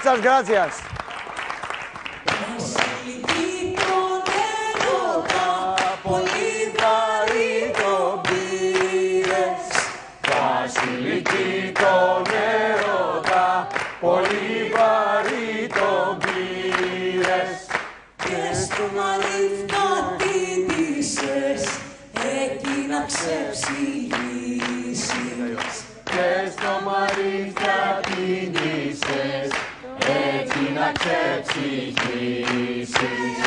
Speaker 7: Muchas gracias.
Speaker 2: Πολύ βαρύ τον πήρες. Βασιλική τον έρωτα, πολύ βαρύ τον πήρες. Και στο μαρίφτα τίτησες, εκεί να ξεψυγήσεις. Και στο μαρίφτα τίτησες, έτσι να ξεψυγήσεις.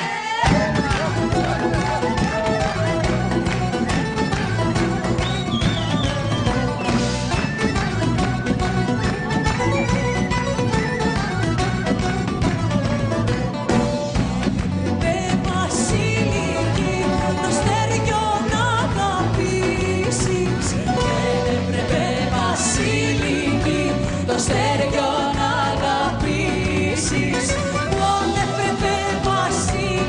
Speaker 2: Το στέριο να αγαπήσεις. Πότε έπρεπε βασιλική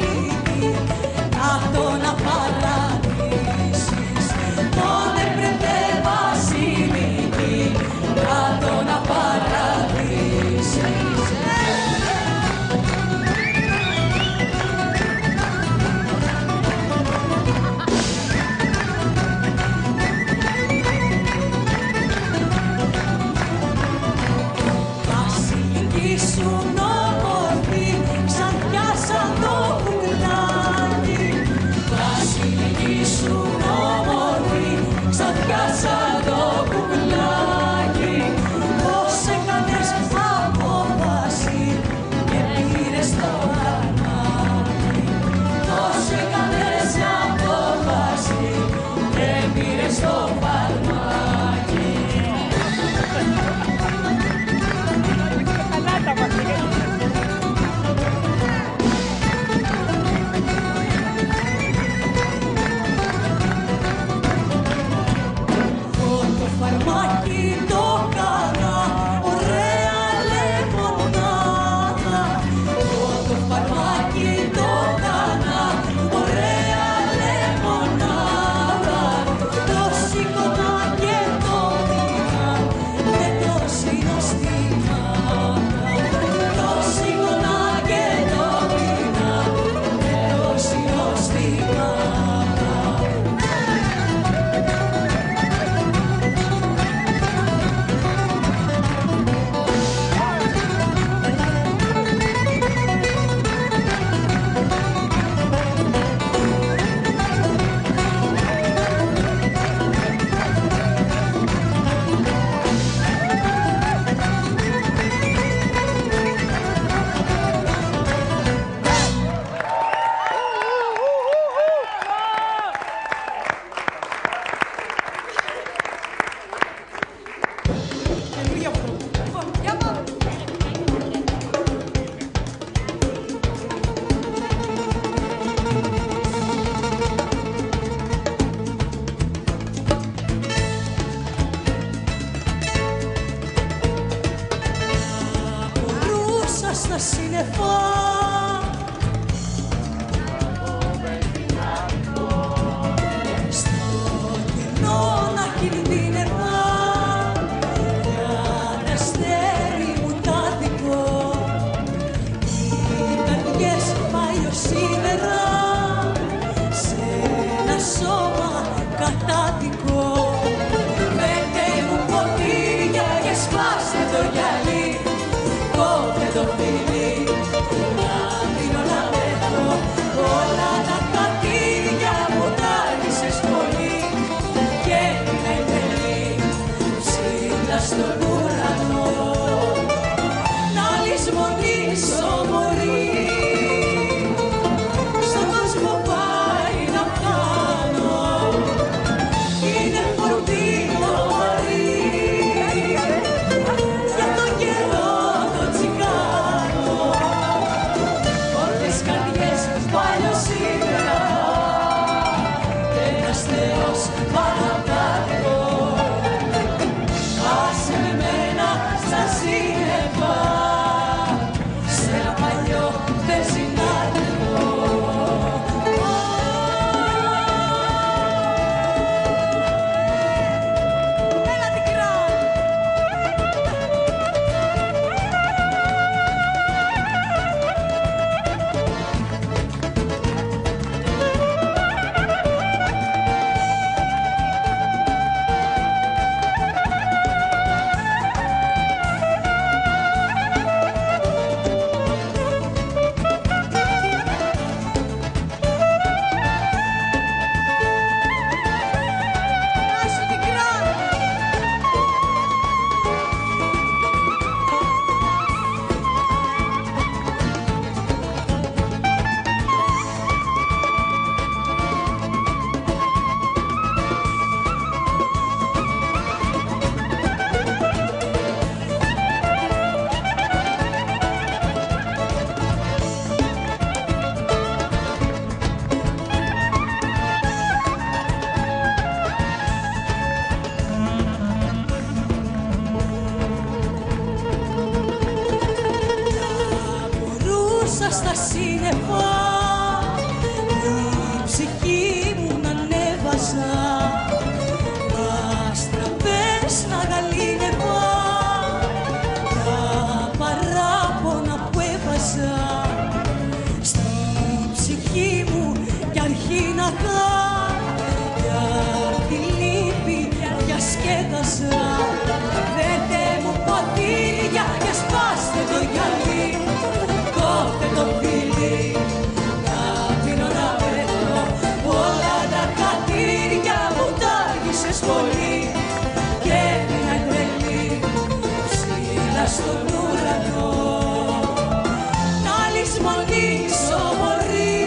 Speaker 3: γίναγα, για τη λύπη διασκέδαζα. Δέτε μου ποτήρια και σπάστε το γυαλί, κόφτε το φίλι, να πίνω να πέτω όλα τα χατήρια που τάγησες πολύ. Και έμεινα τρελή ψηλά στον ουρανό, να λησμονήσω μωρή,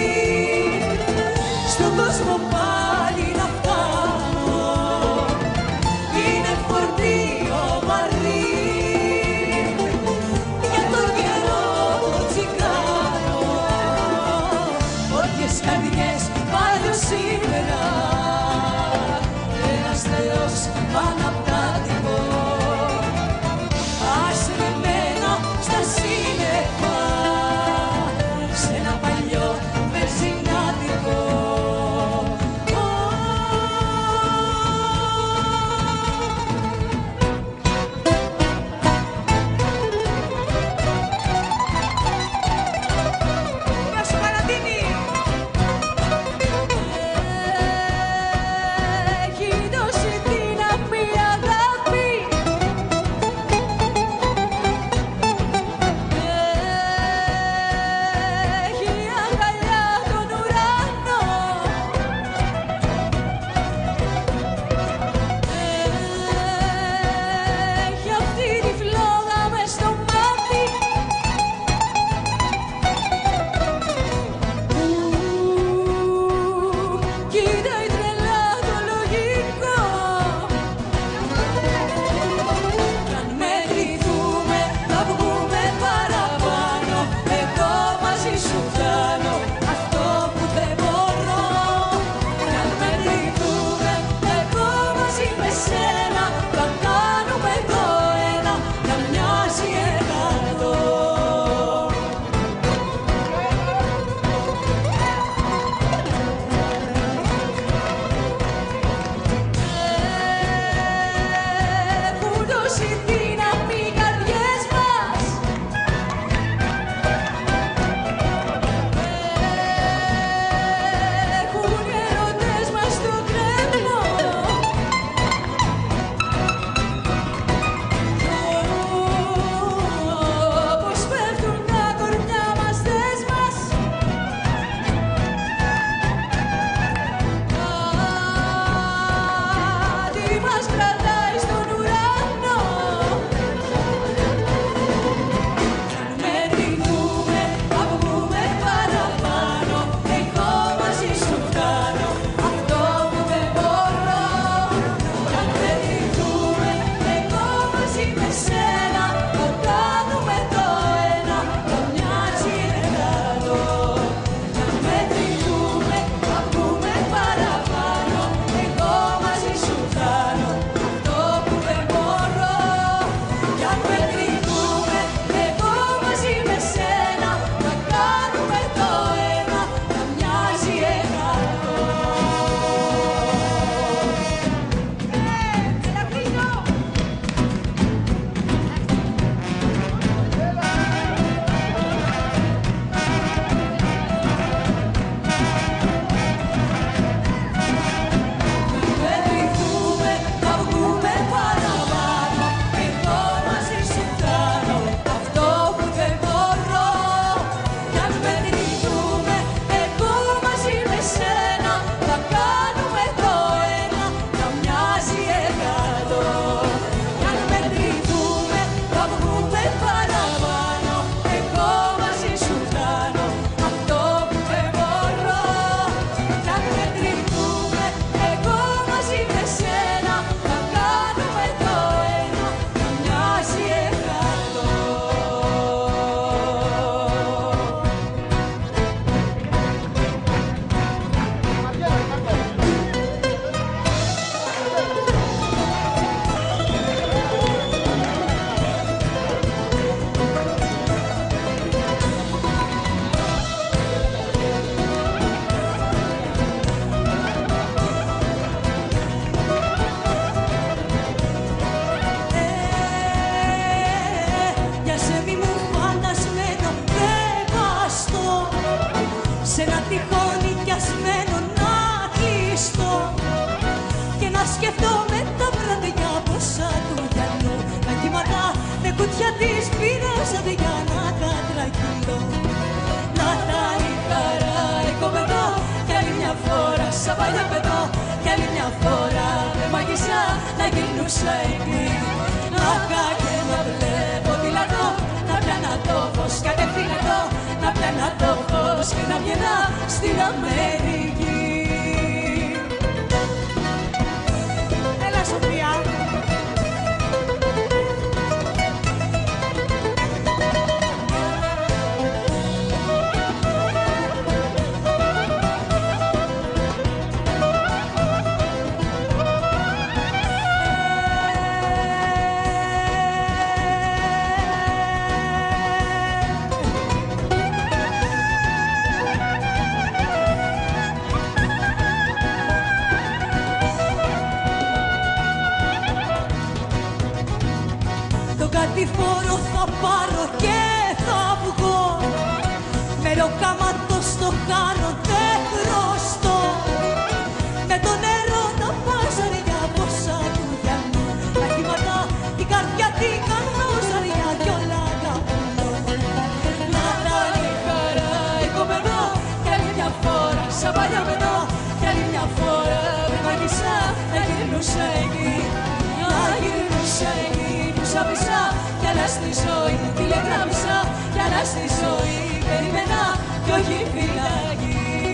Speaker 3: στον κόσμο πάλι να φτάνω. Είναι φορτίο βαρύ για τον καιρό το τσιγάρο. Όποιες καρδιές πάλι σήμερα, ένας Θεός πάνω απ' τα δικό. Ας ρημένα στα σύννεφα, σε ένα παλιό βενζινάδικο. Γεια σου Καραντίνη! Έχει δώσει δύναμη αγάπη, έχει αγκαλιά τον ουρανό, έχει αυτή τη φλόγα μες στο μάτι, κοίταει τρελά το λογικό. Κι αν μετρηθούμε θα βγούμε παραπάνω, εγώ μαζί σου φτάνω αυτό που δεν μπορώ. Κι αν μετρηθούμε εγώ μαζί με σένα, θα κάνουμε το ένα να μοιάζει εκατό. Έχουν δώσει δύναμη οι καρδιές μας, έχουν οι ερωτές μας στο κρέμο. Όπως πέφτουν τα κορμιά μας δες μας, κάτι μας κρατάει στον ουρανό. Κι αν μετρηθούμε θα βγούμε παραπάνω, εγώ μαζί σου φτάνω αυτό που δεν μπορώ. Κι αν μετρηθούμε εγώ μαζί με σένα, θα κάνουμε το ένα να μοιάζει εκατό. Κι αν μετρηθούμε θα βγούμε παραπάνω, εγώ μαζί σου φτάνω αυτό που δεν μπορώ. Κι αν μετρηθούμε εγώ μαζί με σένα, θα κάνουμε το ένα να μοιάζει εκατό. Μετρηθούμε θα βγούμε παραπάνω, εγώ μαζί σου φτάνω αυτό που δεν μπορώ. Κι αν μετρηθούμε εγώ μαζί με σένα, θα κάνουμε το ένα να μοιάζει εκατό. Κι αν μετρηθούμε θα βγούμε παραπάνω, εγώ μαζί σου φτάνω αυτό που δεν μπορώ. Κι αν μετρηθούμε εγώ μαζί με σένα, θα κάνουμε το ένα να μοιάζει εκατό. Για σεβί μου φαντασμένο πεπαστό, σε ένα τυχόνι κι κουρασμένο να κλειστώ και να σκεφτόμαι τα βραδιά πόσα του γυαλού τα κύματα με κουτιά της πήρας αδειά να τα τραγγείλω. Να τα η χαρά οικοπεδό κι άλλη μια φορά σαν παλιά παιδό κι άλλη μια φορά με μαγισά να γυρνούσα εκεί. Να και να βλέπω τηλατό να πιάνα το φως κατευθύνετο να πιάνα το φως και να βγαίνα στην Αμερική. Έλα Σοφία. Κατηφόρο θα πάρω και θα βγω με ροκάματο στο κάνω δεν χρωστώ με το νερό να παζαριά πόσα του γυαλού τα κύματα η καρδιά την κάνω ζαριά κι όλα τα πουλώ. Να τα η χαρά οικοπεδό κι άλλη μια φορά σαν παλιά παιδό κι άλλη μια φορά με μαγισά να γυρνούσα εκεί. Να γυρνούσα εκεί που σαπισά κι άλλα στη ζωή τηλεγράμμισα κι άλλα στη ζωή περίμενα κι όχι φυλακή.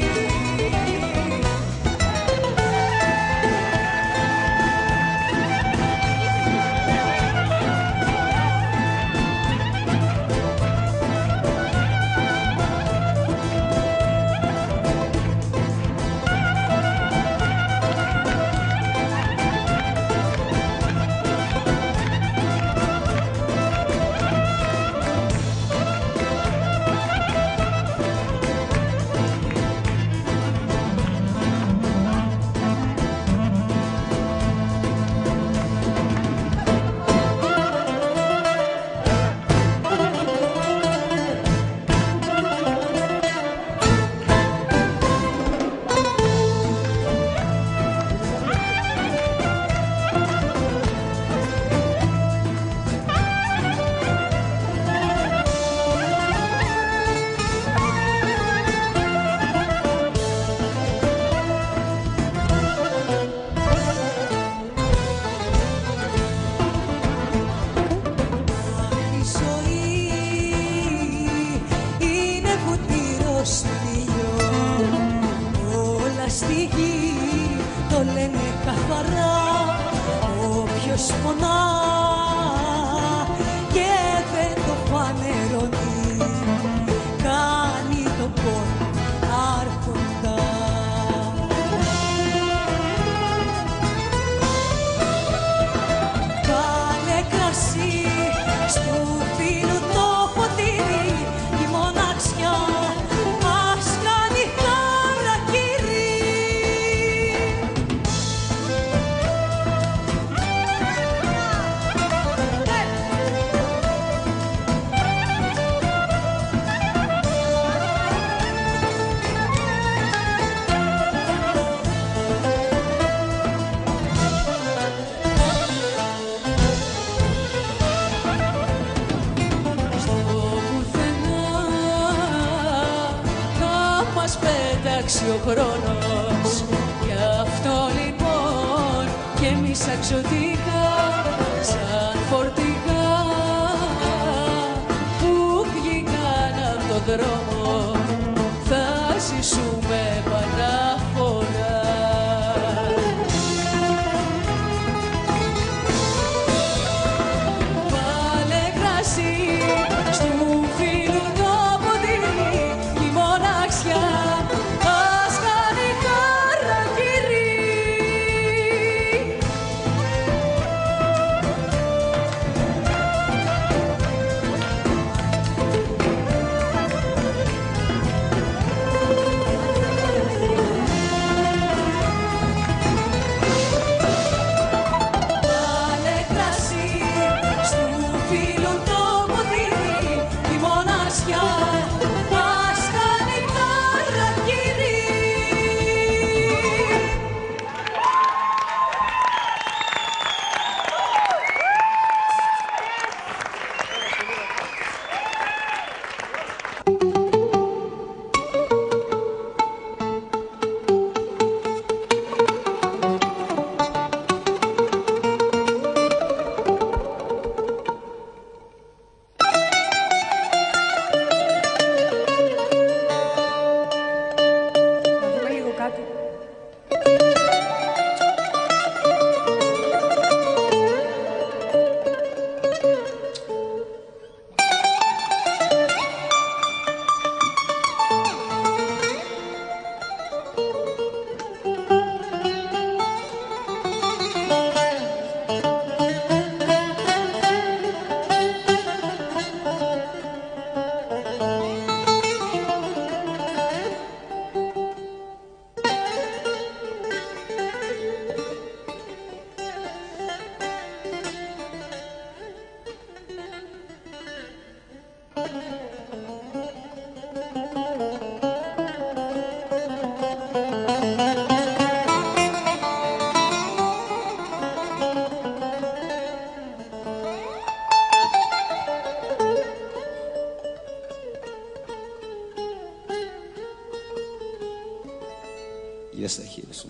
Speaker 2: Ο χρόνος. Γι' αυτό λοιπόν και εμείς αξιωτικά σαν φορτηγά που βγήκαν από τον δρόμο θα ζήσουμε παράφορα. Βάλε κρασί στου φίλου το ποτήρι η μοναξιά Γεια στα χέρια σου.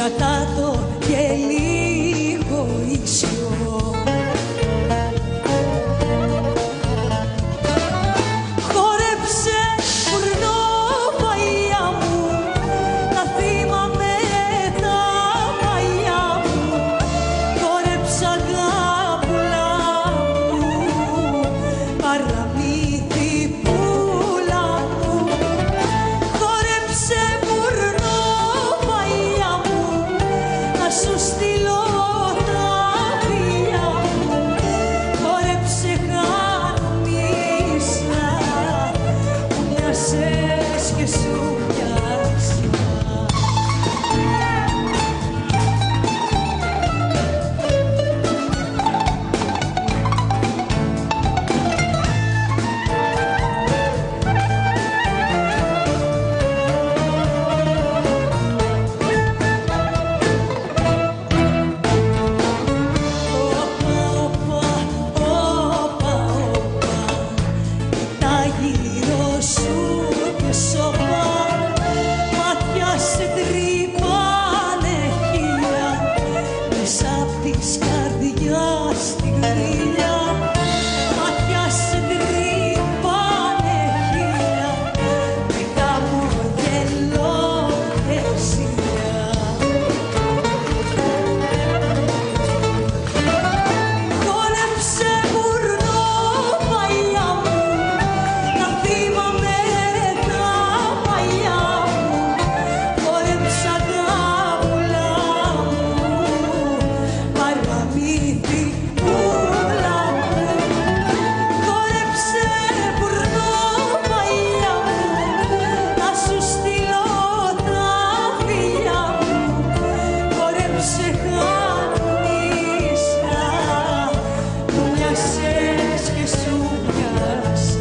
Speaker 3: κρατά το και λίγο ίσιο. Χόρεψε φουρνό παλιά μου, να θυμάμαι τα παλιά μου. Χόρεψε αγάπουλα μου, παραμύθι πουλά μου. Χόρεψε φουρνό παλιά μου, να σου στείλω τα φιλιά μου. Χόρεψε χάνομίσα, που μοιάσες και σου μοιάσα. Τα γύρω σου και σώπα, μάτια σε τρυπάνε χίλια, μέσα απ' της καρδιάς τη γρίλια. Μάτια σε τρυπάνε χίλια, με χαμογελό και ζήλια. Χόρεψε φουρνό παλιά μου, να θυμάμαι τα παλιά μου. Χόρεψε αγάπουλα μου, παραμύθι πουλά μου. Χόρεψε φουρνό παλιά μου, να σου στείλω τα φιλιά μου. Χόρεψε χάνομίσα, που μοιάσες και σου μοιάσα.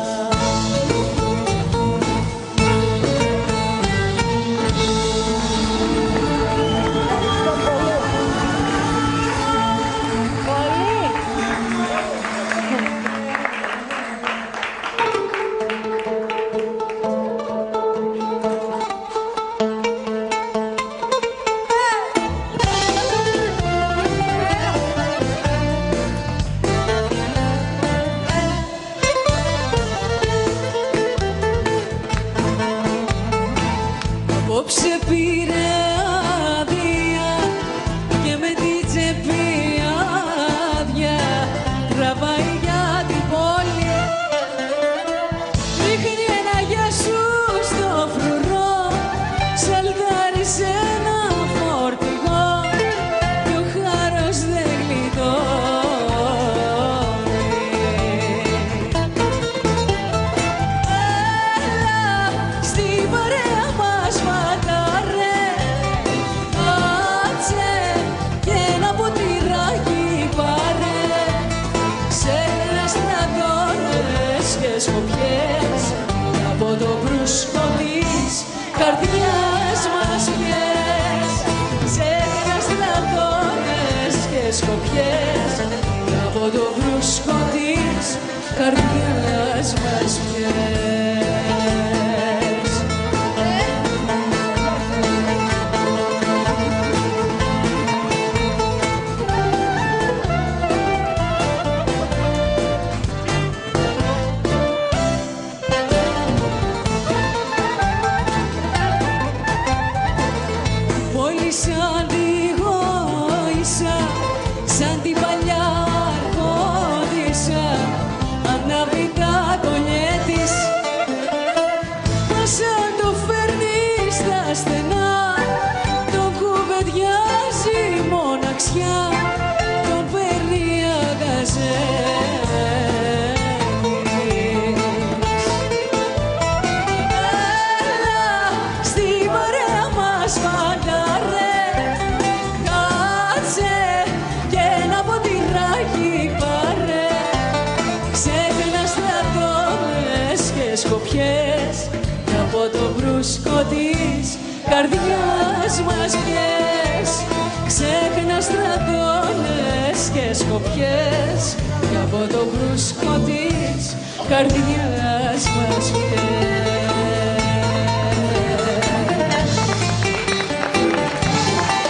Speaker 3: Απόψε πήρε άδεια και με την τσέπη άδεια τραβάει για την πόλη. Ρίχνει ένα γεια σου στο φρουρό, σαλτάρει σε ένα φορτηγό και ο χάρος δεν γλιτώνει. Έλα στην παρέα μας μάταρε, κάτσε και ένα ποτηράκι πάρε. Ξέχνα στρατώνες και σκοπιές, από το μπρούσκο της καρδιάς μας πιες. Ξέχνα στρατώνες και σκοπιές, από το μπρούσκο της καρδιάς μας πιες. Πόλη σαν τη γόησα, σαν την παλιά αρχόντισσα, ανάβει τα κονιέ της, μας αν το φέρνει στα στενά, τον κουβεντιάζει μοναξιά, τον παίρνει αγκαζένης. Έλα στην παρέα μας φαντάρε, κάτσε και ένα ποτηράκι πάρε. Ξέχνα στρατώνες και σκοπιές, και από το μπρούσκο της καρδιάς μας πιες. Ξέχνα στρατώνες και σκοπιές, και από το μπρούσκο της καρδιάς μας πιες.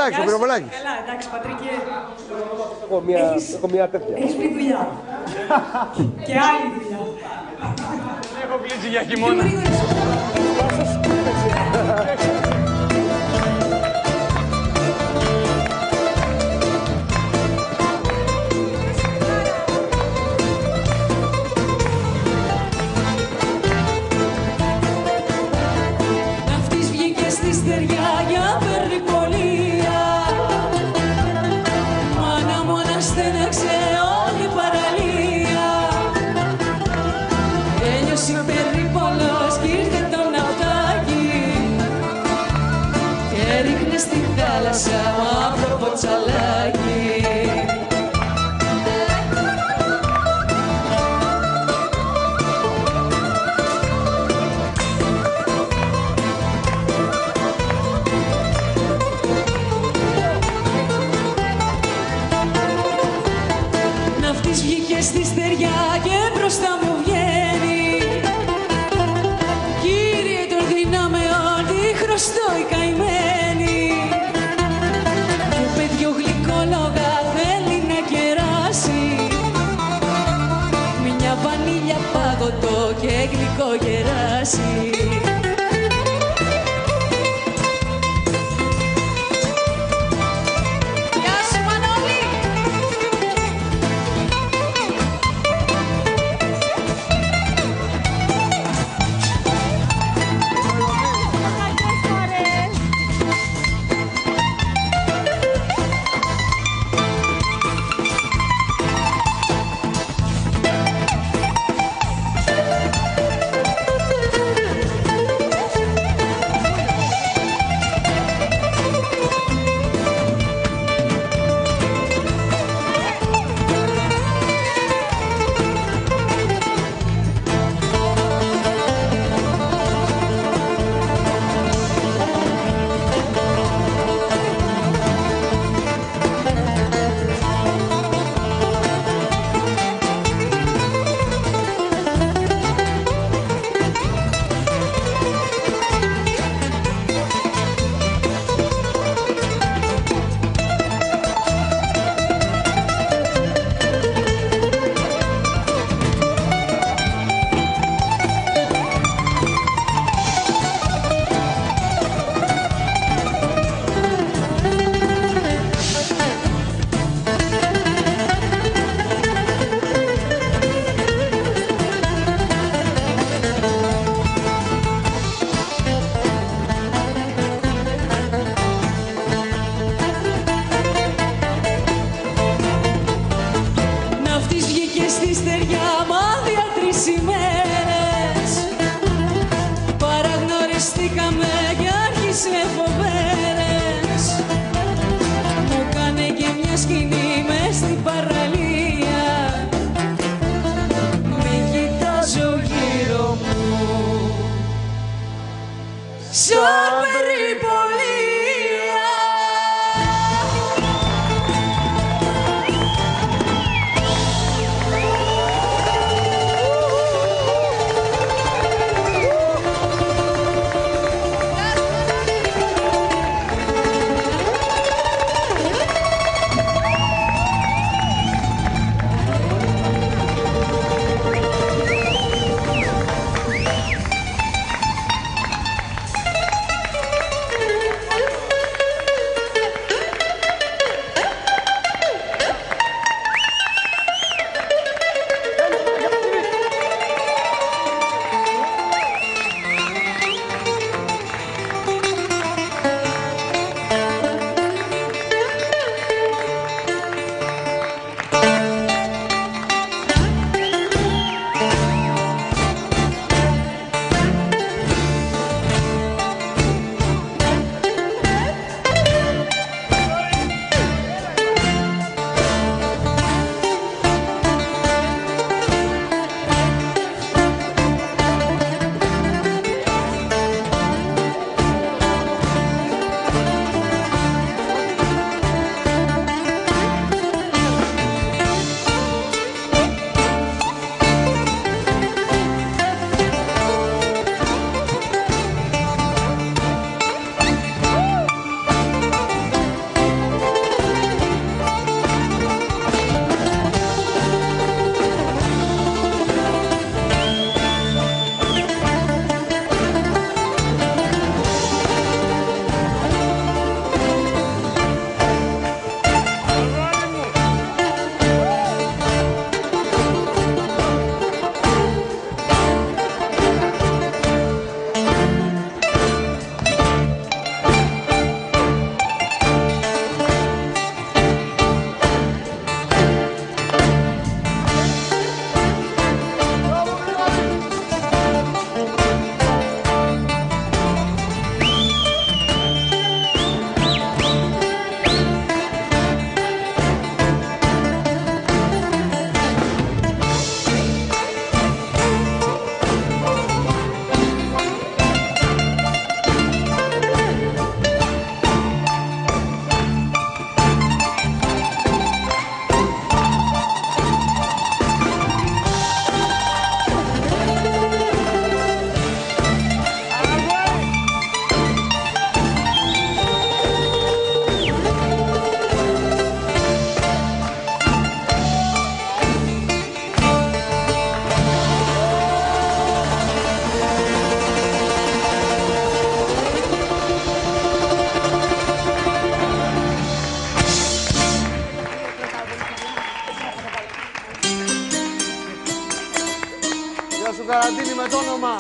Speaker 7: Πυροβολάκης, ο Πυροβολάκης.
Speaker 4: Καλά, εντάξει, Πατρίκη.
Speaker 8: Έχω μια τέτοια.
Speaker 4: Έχεις πει δουλειά. Και άλλη δουλειά.
Speaker 16: Έχω κλείσει για χειμώνα.
Speaker 3: Ναυτής βγήκε στη στεριά για περιπολία. Μάνα μόνα στέναξε όλη η παραλία. Ένιωσε περίπολος κι ήρθε το ναυτάκι και ρίχνε στη θάλασσα μαύρο ποτσαλάκι. Ναυτής βγήκε στη στεριά και μπροστά μου βγαίνει. Κύριε των δυνάμεων, τι χρωστώ η καημένη. Και παιδιό γλυκόλογα θέλει να κεράσει μια βανίλια πάγωτο και γλυκό γεράσι. Γεια σου Μανώλη!
Speaker 7: Καραντίνη με το όνομα.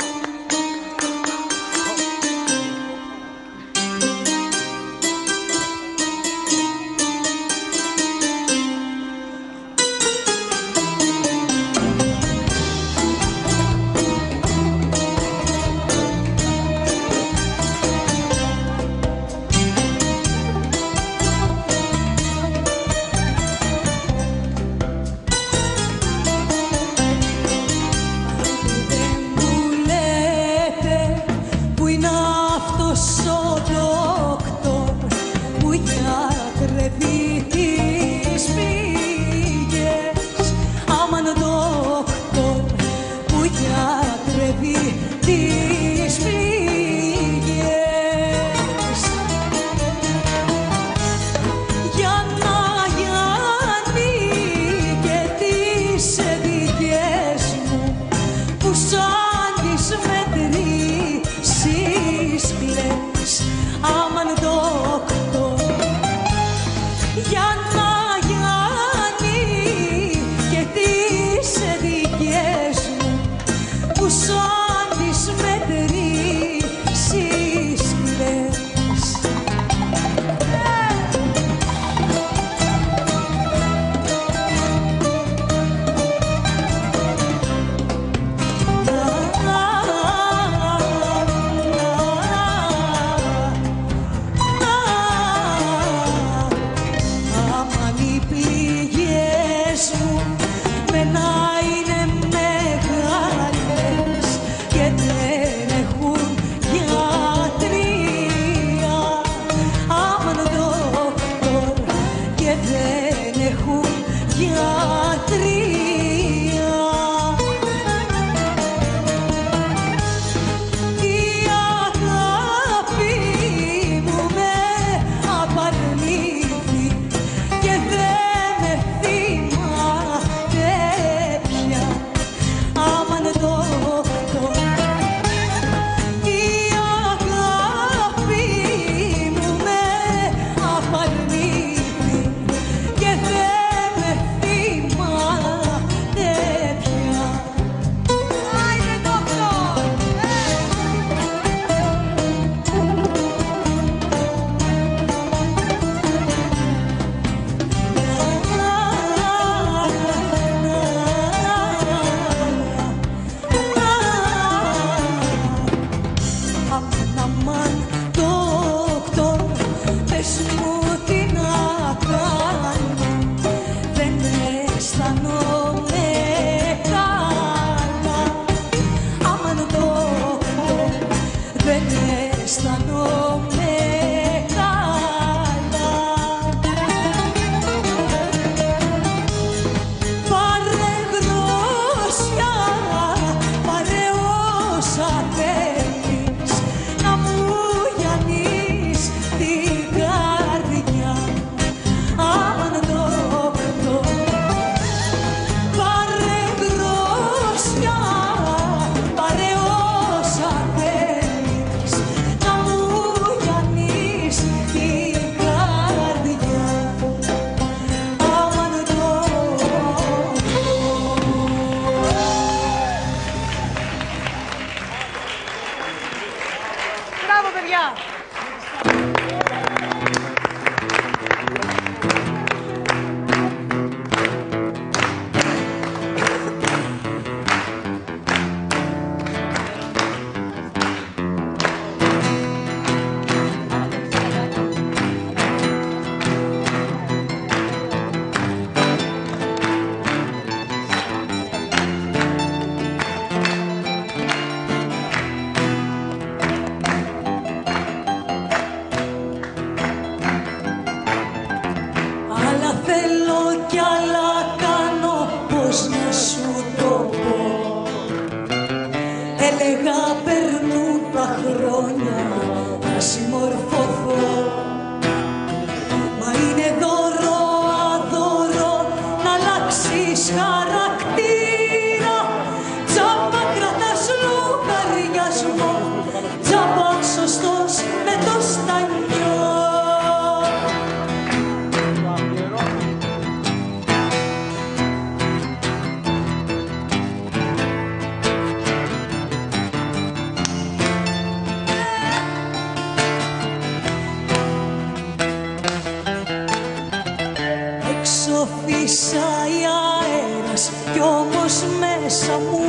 Speaker 3: Σοφίσαει αέρας κι όμως μέσα μου,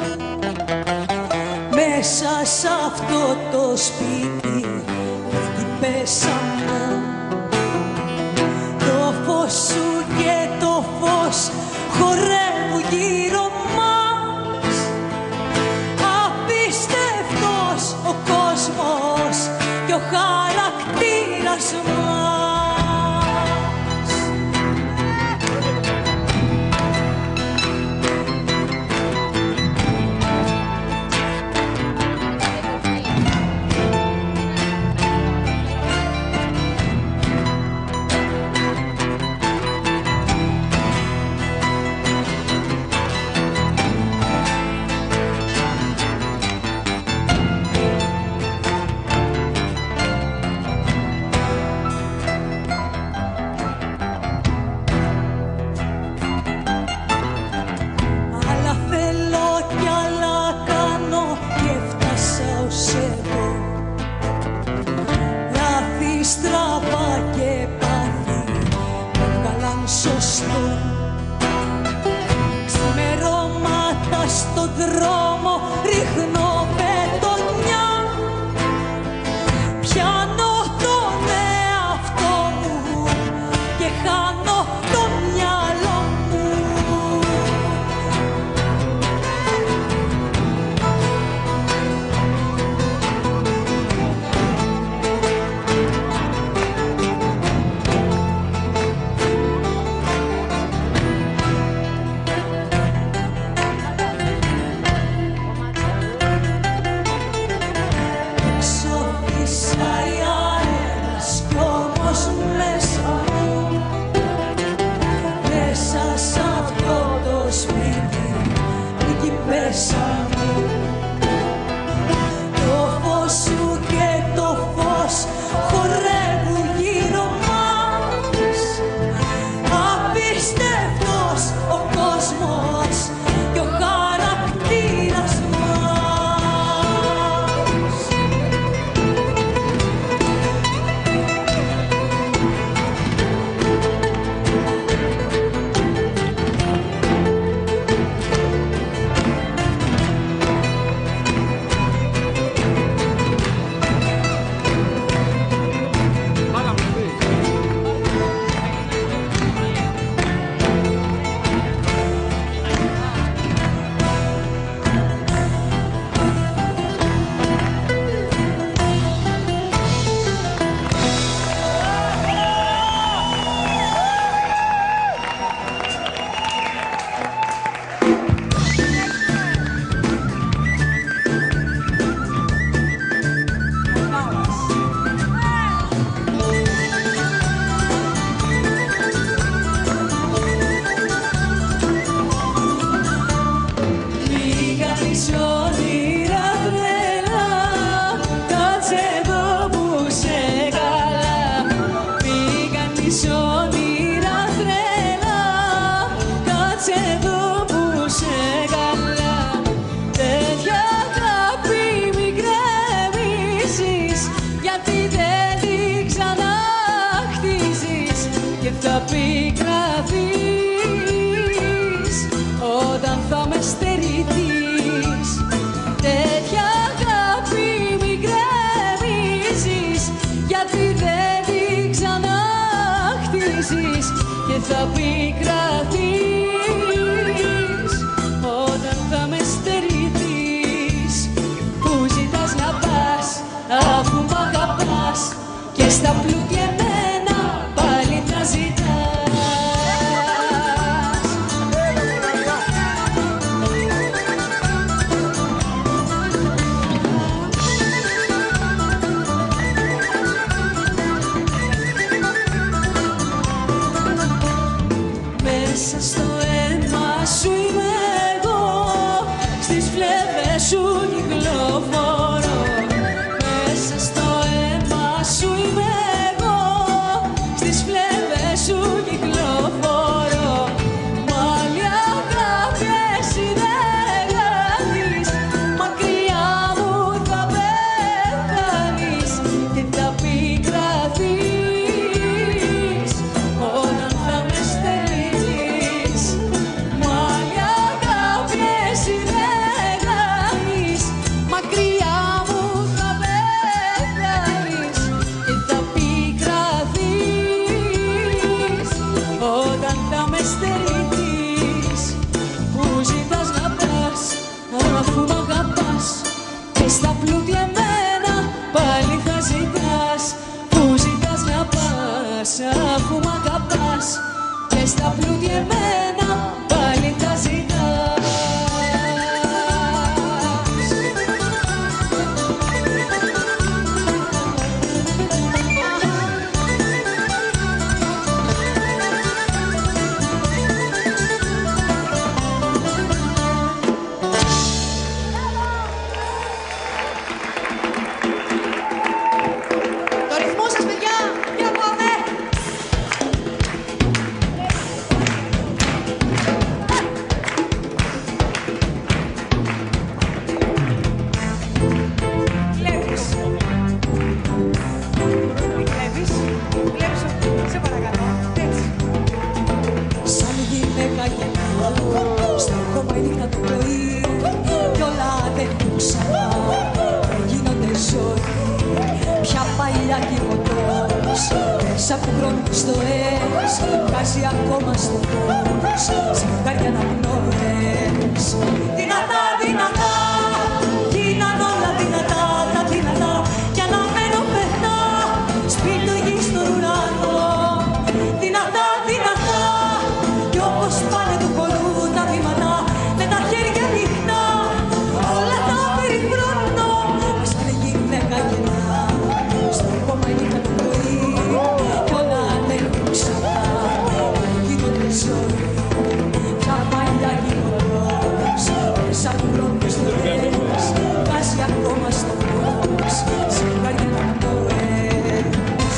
Speaker 3: μέσα σ' αυτό το σπίτι εκεί πέσα μου. Το φως σου και το φως χορεύουν γύρω μας. Απίστευτος ο κόσμος και ο χαρακτήρας μας. Στο δρόμο ρίχνω πετονιά, πιάνω τον εαυτό μου και χάνω το μυαλό μου. Το φως σου και το φως χορεύουν γύρω μας. Απίστευτος ο κόσμος και ο χαρακτήρας μας. Θα πικραθείς όταν θα με στερηθείς. Τέτοια αγάπη μη γκρεμίζεις, γιατί δεν την ξαναχτίζεις. Και θα πικραθείς όταν θα με στερηθείς. Πού ζητάς να πας αφού μ' αγαπάς, και στα πλούτια εμένα πάλι θα ζητάς. Μέσα στο αίμα σου είμαι εγώ, στις φλέβες σου κυκλοφορώ. Μέσα στο αίμα σου είμαι εγώ, στις φλέβες σου κυκλοφορώ. Μα άλλη αγάπη εσύ δεν κάνεις, μακριά μου θα πεθάνεις. Και θα πικραθείς όταν θα με στερείς. νύχτα το πρωί κι όλα δεν ξανά γίνονται ζωή. Πια παλιά κυβωτός μέσα από χρόνους στοές βγάζει ακόμα στο φως ζευγάρια να πνοές. Δυνατά, δυνατά γίναν όλα δυνατά, τα δυνατά κι αναμένω πεθά σπίτι γη στον ουρανό. Δυνατά, δυνατά κι όπως πάνε του χορού τα βήματα με τα χέρια ανοιχτά όλα τα περιφρονώ σαν γυναίκα γεννά στο κόμμα νύχτα το πρωί κι όλα ανέχουν ξανά γίνονται ζωή. Πια παλιά γινοντός μέσα από χρόνους στοές βγάζει ακόμα στο φως ζευγάρια να πνοές.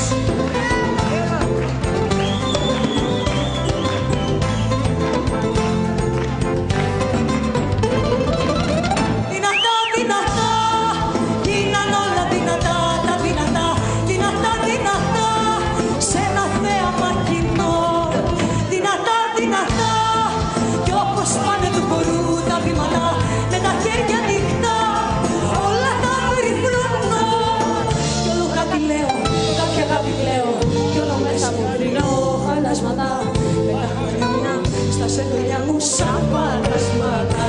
Speaker 3: Δυνατά, δυνατά γίναν όλα δυνατά, τα δυνατά, δυνατά, δυνατά σε ένα θέαμα κοινό. Δυνατά, δυνατά κι όπως πάνε του χορού τα βήματα με τα χέρια ανοιχτά όλα τα περιφρονώ. Κι όλο κάτι λέω, κάποια αγάπη πλέω κι όλο μέσα μου βρινώ χαλάσματα με τα χρόνια στα σεντόνια μου σαν φαντασμάτα.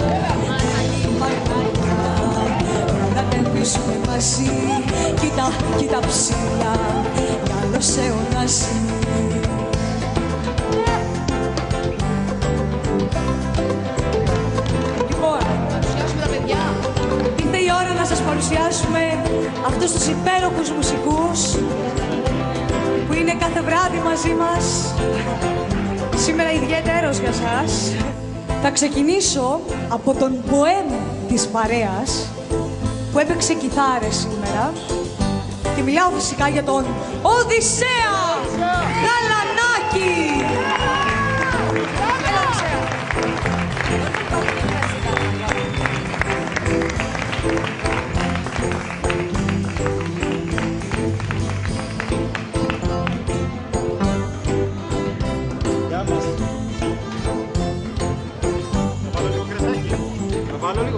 Speaker 3: Να τεμβήσουμε μαζί, κοίτα, κοίτα ψηλά κι άλλος αιώνας. Λοιπόν, παρουσιάσουμε τα παιδιά. Ήρθε η ώρα να σας παρουσιάσουμε αυτούς τους υπέροχους μουσικούς που είναι κάθε βράδυ μαζί μας. Σήμερα ιδιαίτερος για σας. Θα ξεκινήσω από τον ποέμ της παρέας που έπαιξε κιθάρες σήμερα και μιλάω φυσικά για τον Οδυσσέα Γαλανάκη. Έλα, Οδυσσέα.
Speaker 12: Βάλω λίγο.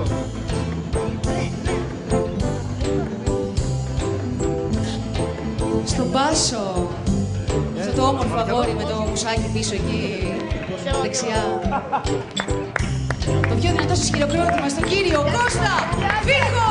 Speaker 9: Στον Πάσο, αυτό το όμορφο αγόρι με το μουσάκι πίσω εκεί, δεξιά. Το πιο δυνατό σας χειροκρότημα στον κύριο Κώστα Βίργο!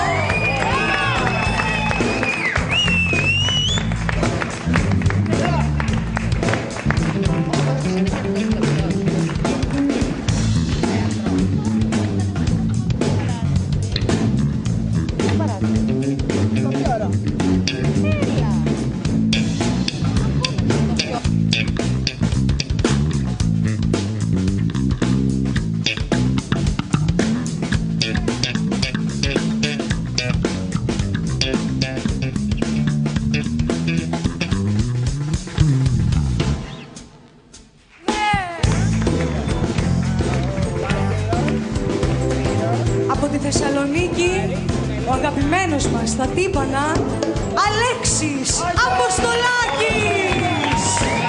Speaker 3: Από τη Θεσσαλονίκη, ο αγαπημένος μας στα τύμπανα, Αλέξης Αποστολάκης!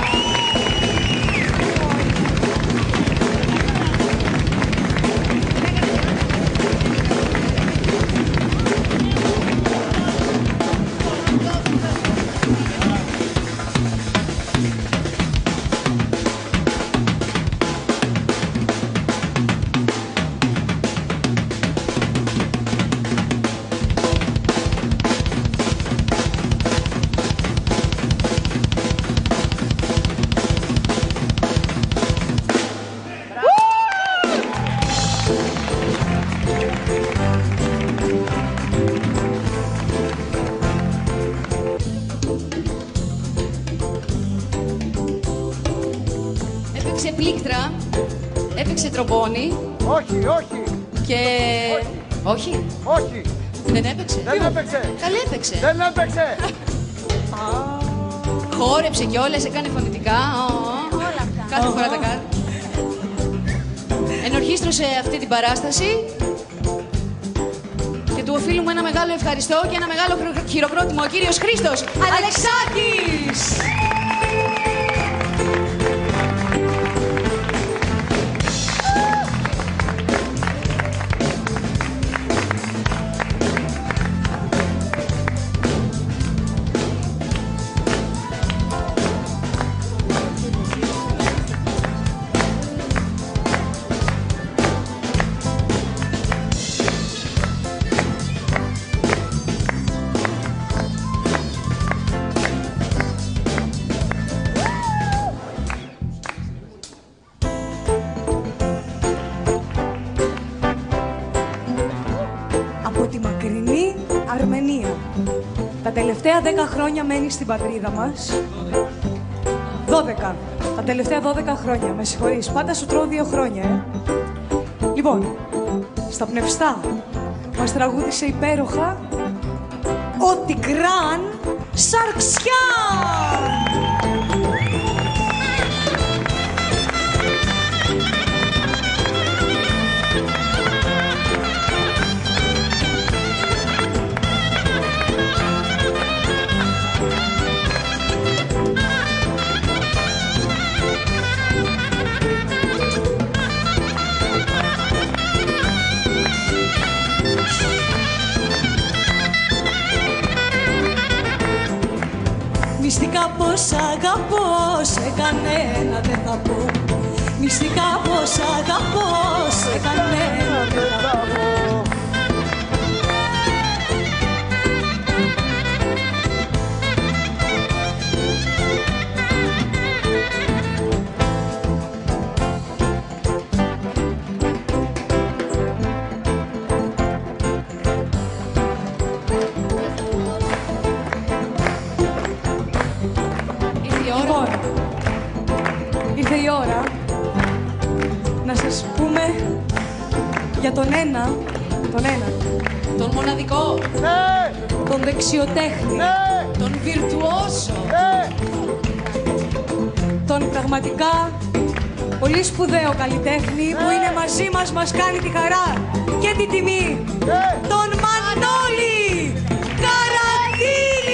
Speaker 9: Έπαιξε πλήκτρα, έπαιξε τρομπόνι.
Speaker 7: Όχι, όχι.
Speaker 9: Και... Όχι.
Speaker 7: Όχι.
Speaker 9: Δεν έπαιξε.
Speaker 7: Δεν έπαιξε.
Speaker 9: Καλή έπαιξε.
Speaker 7: Δεν έπαιξε.
Speaker 9: Χόρεψε κιόλας, έκανε φωνητικά.
Speaker 3: Όλα αυτά.
Speaker 9: Κάθε φορά τα κάνει. Ενορχίστρωσε αυτή την παράσταση και του οφείλουμε ένα μεγάλο ευχαριστώ και ένα μεγάλο χειροκρότημα ο κύριος Χρήστος Αλεξάκης.
Speaker 4: Αρμενία. Τα τελευταία 10 χρόνια μένει στην πατρίδα μας. 12. Τα τελευταία 12 χρόνια, με συγχωρείς. Πάντα σου τρώω 2 χρόνια, Λοιπόν, στα πνευστά μας τραγούδισε υπέροχα ο Τιγκράν Σαρξιάν.
Speaker 3: Μυστικά πως αγαπώ, σε κανένα δεν θα πω. Μυστικά πως αγαπώ, σε κανένα δεν θα πω.
Speaker 4: Ήρθε η ώρα να σας πούμε για τον ένα,
Speaker 9: τον μοναδικό,
Speaker 4: τον δεξιοτέχνη,
Speaker 9: τον βιρτουόζο,
Speaker 4: τον πραγματικά πολύ σπουδαίο καλλιτέχνη που είναι μαζί μας, μας κάνει τη χαρά και την τιμή, τον Μανώλη Καραντήλη!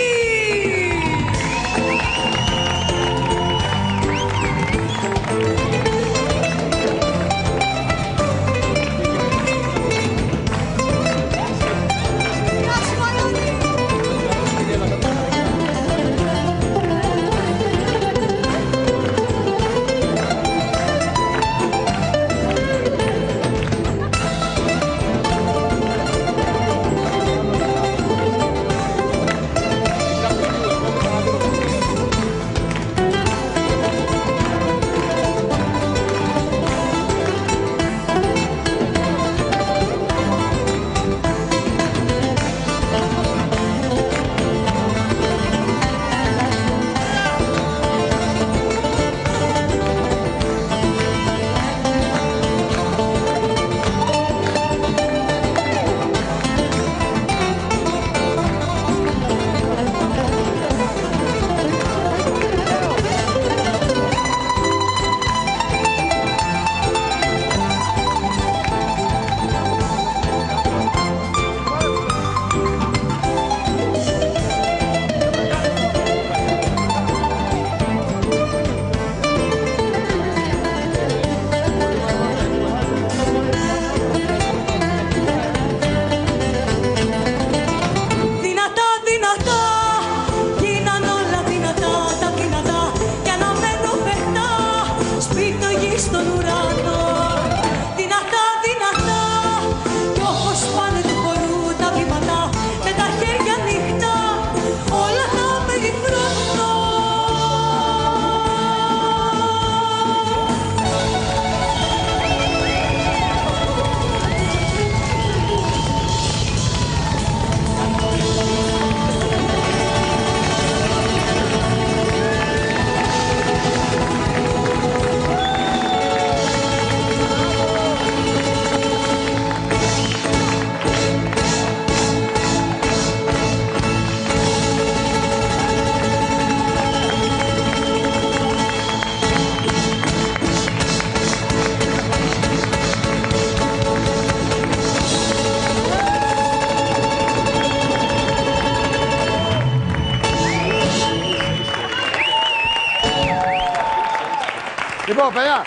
Speaker 7: Λοιπόν, παιδιά,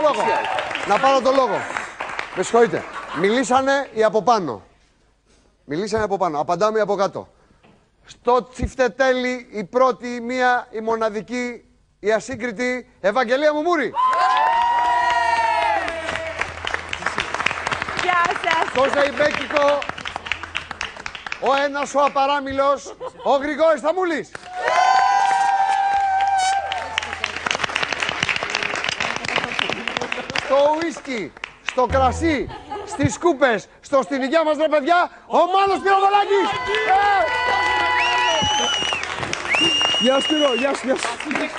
Speaker 7: να πάρω το λόγο. Με συγχωρείτε. Μιλήσανε οι από πάνω. Απαντάμε οι από κάτω. Στο τσιφτετέλι η πρώτη, η μία, η μοναδική, η ασύγκριτη Ευαγγελία Μουμούρη.
Speaker 14: Γεια σας.
Speaker 7: Στο ζεϊμπέκικο, ο ένας ο απαράμιλος, ο Γρηγόρης Θαμούλης. Στο ουίσκι, στο κρασί, στις σκούπες, στο στην υγεία μας ρε παιδιά, ο Μάνος Πυροβολάκης!
Speaker 8: Γεια σου Σπύρο, γεια σου, γεια σου.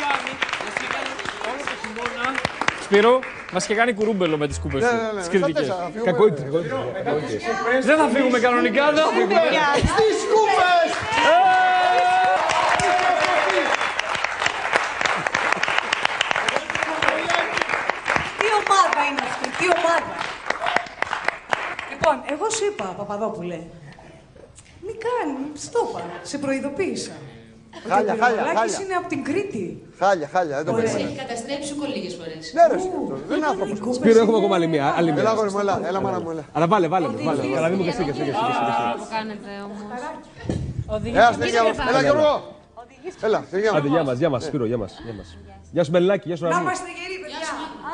Speaker 14: Σπύρο, μας είχε κάνει κουρούμπελο με τις σκούπες σου, τις κριτικές.
Speaker 8: Κακόητη.
Speaker 14: Δεν θα φύγουμε κανονικά, δεν θα φύγουμε.
Speaker 7: Στις σκούπες!
Speaker 4: Τι ομάδα είναι αυτή, τι ομάδα. Λοιπόν, εγώ σου είπα, Παπαδόπουλε, μη κάνει, στο είπα, σε προειδοποίησα.
Speaker 7: Χάλια, χάλια.
Speaker 4: Είναι από την Κρήτη.
Speaker 7: Χάλια, δεν το
Speaker 9: Μας
Speaker 7: περίμενα.
Speaker 9: έχει καταστρέψει ο λίγες φορές.
Speaker 7: Ναι ρε, δεν είναι άνθρωπος.
Speaker 8: Σπύρο, έχουμε ακόμα άλλη μία.
Speaker 7: Έλα αγόρι μου, έλα μάνα μου, έλα.
Speaker 8: Αλλά βάλε. Καλά, μην μου καστεί.
Speaker 9: Τι κάνετε όμως.
Speaker 7: Έλα Γιώργο. Έλα,
Speaker 8: άντε, γεια μας, Σπύρο, γεια μας. Γεια σου Μελινάκη, γεια σου Ρανή.
Speaker 4: Να είμαστε γεροί, παιδιά.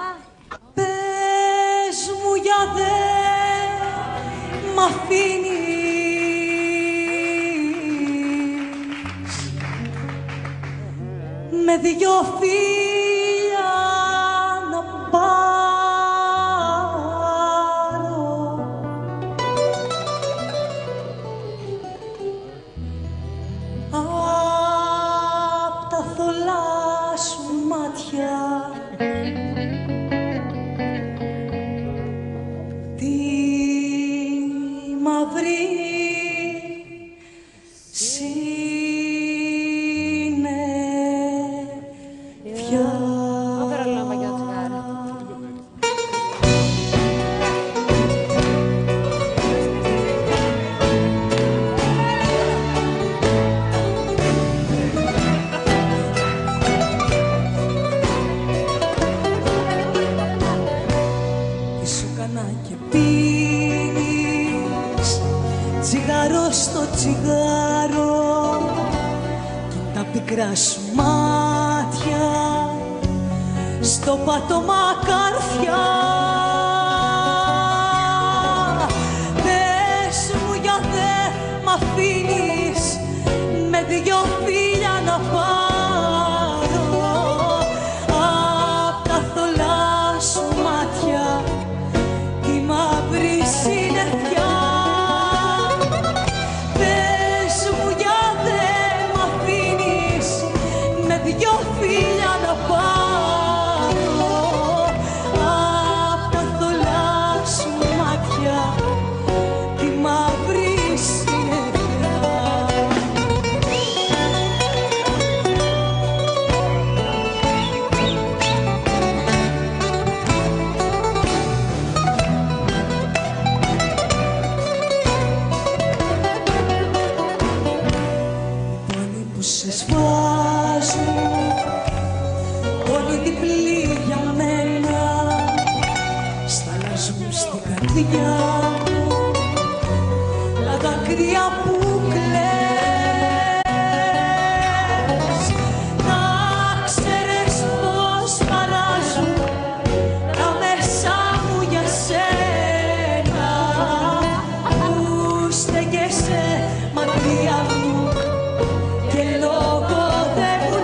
Speaker 4: Πες μου για δε μ' αφήνεις με δυο φίλια να πάρω απ' τα θολά σου μάτια τη μαύρη τσιγάρο και τα πικρά σου μάτια στο πάτωμα καρφιά. Πες μου για δε μ' αφήνεις με δυο φίλια να πάρω απ' τα θολά σου μάτια τη μαύρη συννεφιά. Δυο φίλια να πάρω απ' τα θολά σου μάτια τη μαύρη συννεφιά. Πόνοι που σε σβάζουν, όλοι διπλοί για μένα, σταλάζουν στην καρδιά μου τα δάκρυα που κλαις. Να ξέρεις πως χαράζουν τα μέσα μου για σένα που στέκεσαι μακριά μου και λόγο δεν μου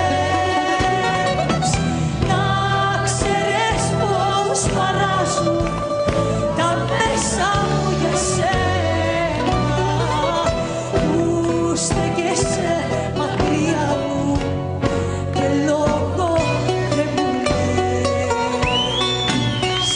Speaker 4: λες. Να ξέρεις πως χαράζουν τα μέσα μου για σένα που στέκεσαι μακριά μου και λόγο δεν μου λες.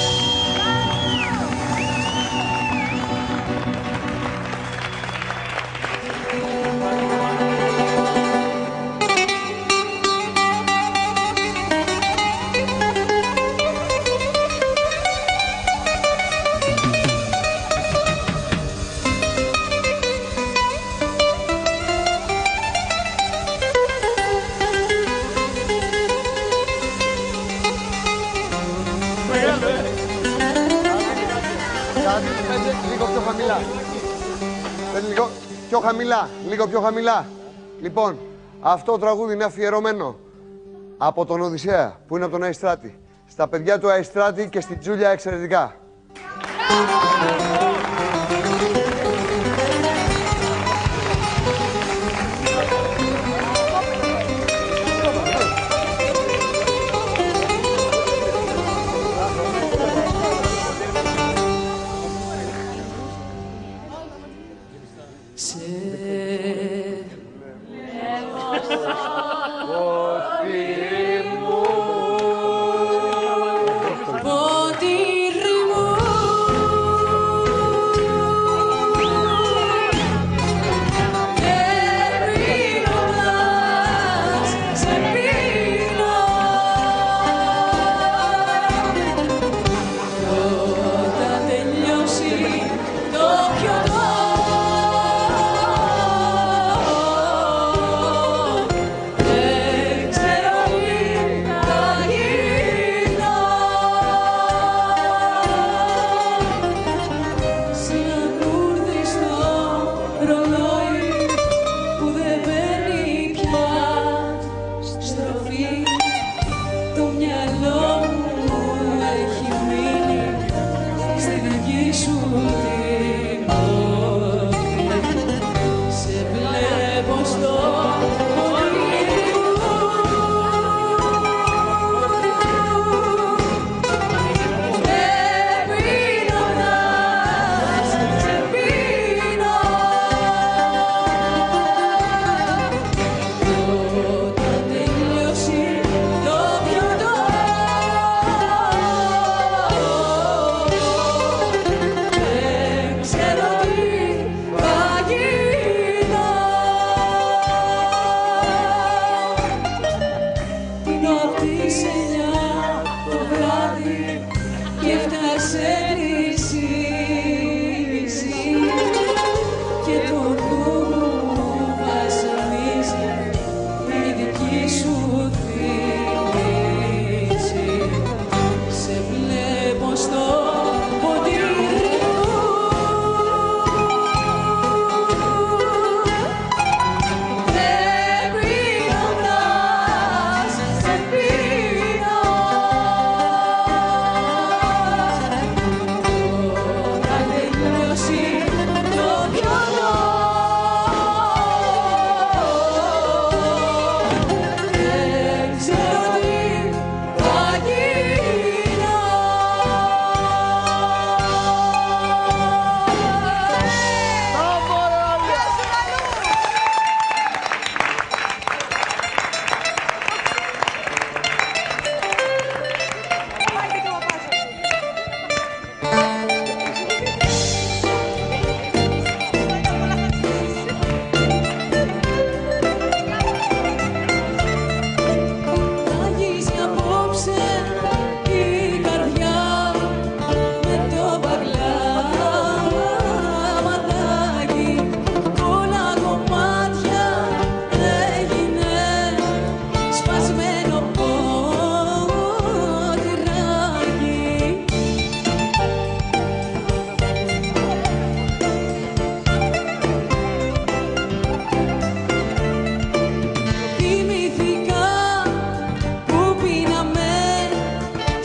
Speaker 7: Λίγο πιο χαμηλά. Λίγο πιο χαμηλά. Λίγο πιο χαμηλά. Λοιπόν, αυτό το τραγούδι είναι αφιερωμένο από τον Οδυσσέα, που είναι από τον Αϊστράτη. Στα παιδιά του Αϊστράτη και στην Τζούλια εξαιρετικά.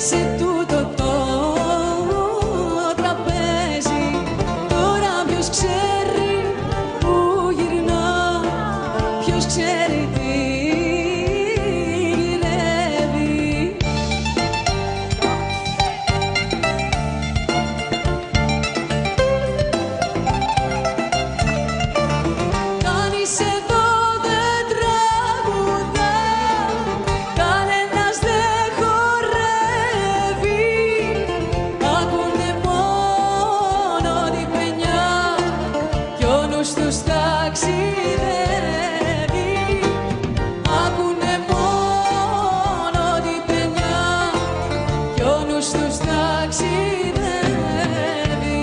Speaker 3: σε τούτο το τραπέζι. Τώρα ποιος ξέρει που γυρνά, ποιος ξέρει τι γυρεύει. Κανείς εδώ δεν τραγουδά, κανένας δεν χορεύει. Ακούνε μόνο την παινιά κι ο νους τους ταξιδεύει. Ακούνε μόνο την παινιά κι ο νους τους ταξιδεύει.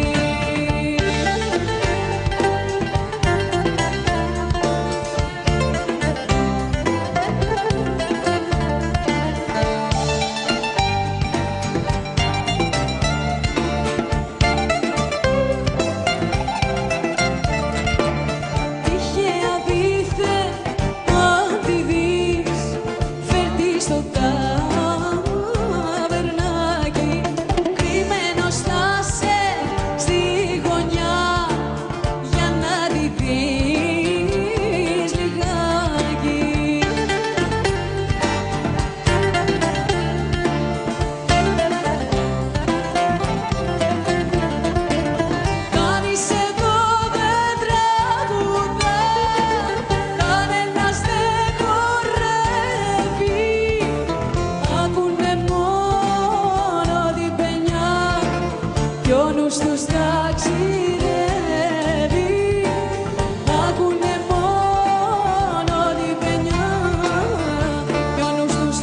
Speaker 3: Τυχαία δίθεν αν τη δεις, φέρ' τη στο ταβερνάκι. Κρυμμένος θα σε στη γωνιά για να τη δεις λιγάκι. Κανείς εδώ δεν τραγουδά, κανένας δεν χορεύει. Ακούνε μόνο την παινιά κι ο νους τους ταξιδεύει. Ακούνε μόνο την παινιά κι ο νους τους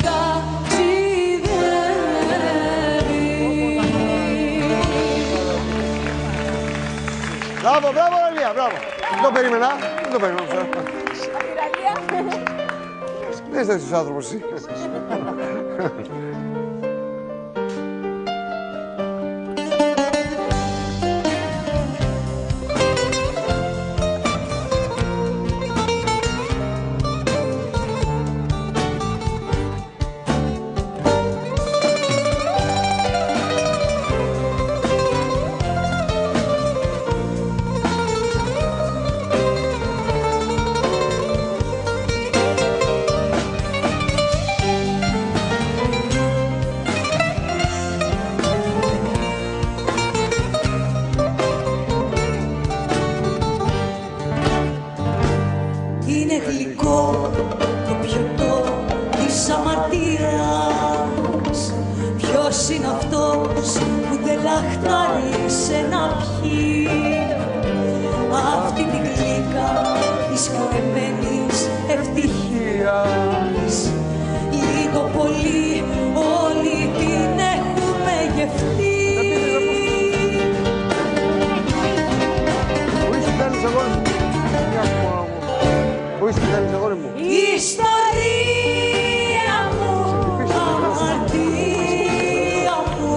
Speaker 3: ταξιδεύει.
Speaker 7: Μπράβο, μπράβο, Αλία, μπράβο. Δεν το περίμενα, δεν το περίμενα. Δεν είσαι τέτοιος άνθρωπος εσύ.
Speaker 3: Είναι γλυκό το πιωτό της αμαρτίας. Ποιος είναι αυτός που δεν λαχτάρισε να πιει αυτή την γλύκα της κλεμμένης ευτυχίας. Λίγο πολύ όλοι την έχουμε γευτεί.
Speaker 7: Πού είσαι, θέλεις αγόρι μου.
Speaker 3: Ιστορία μου, αμαρτία μου,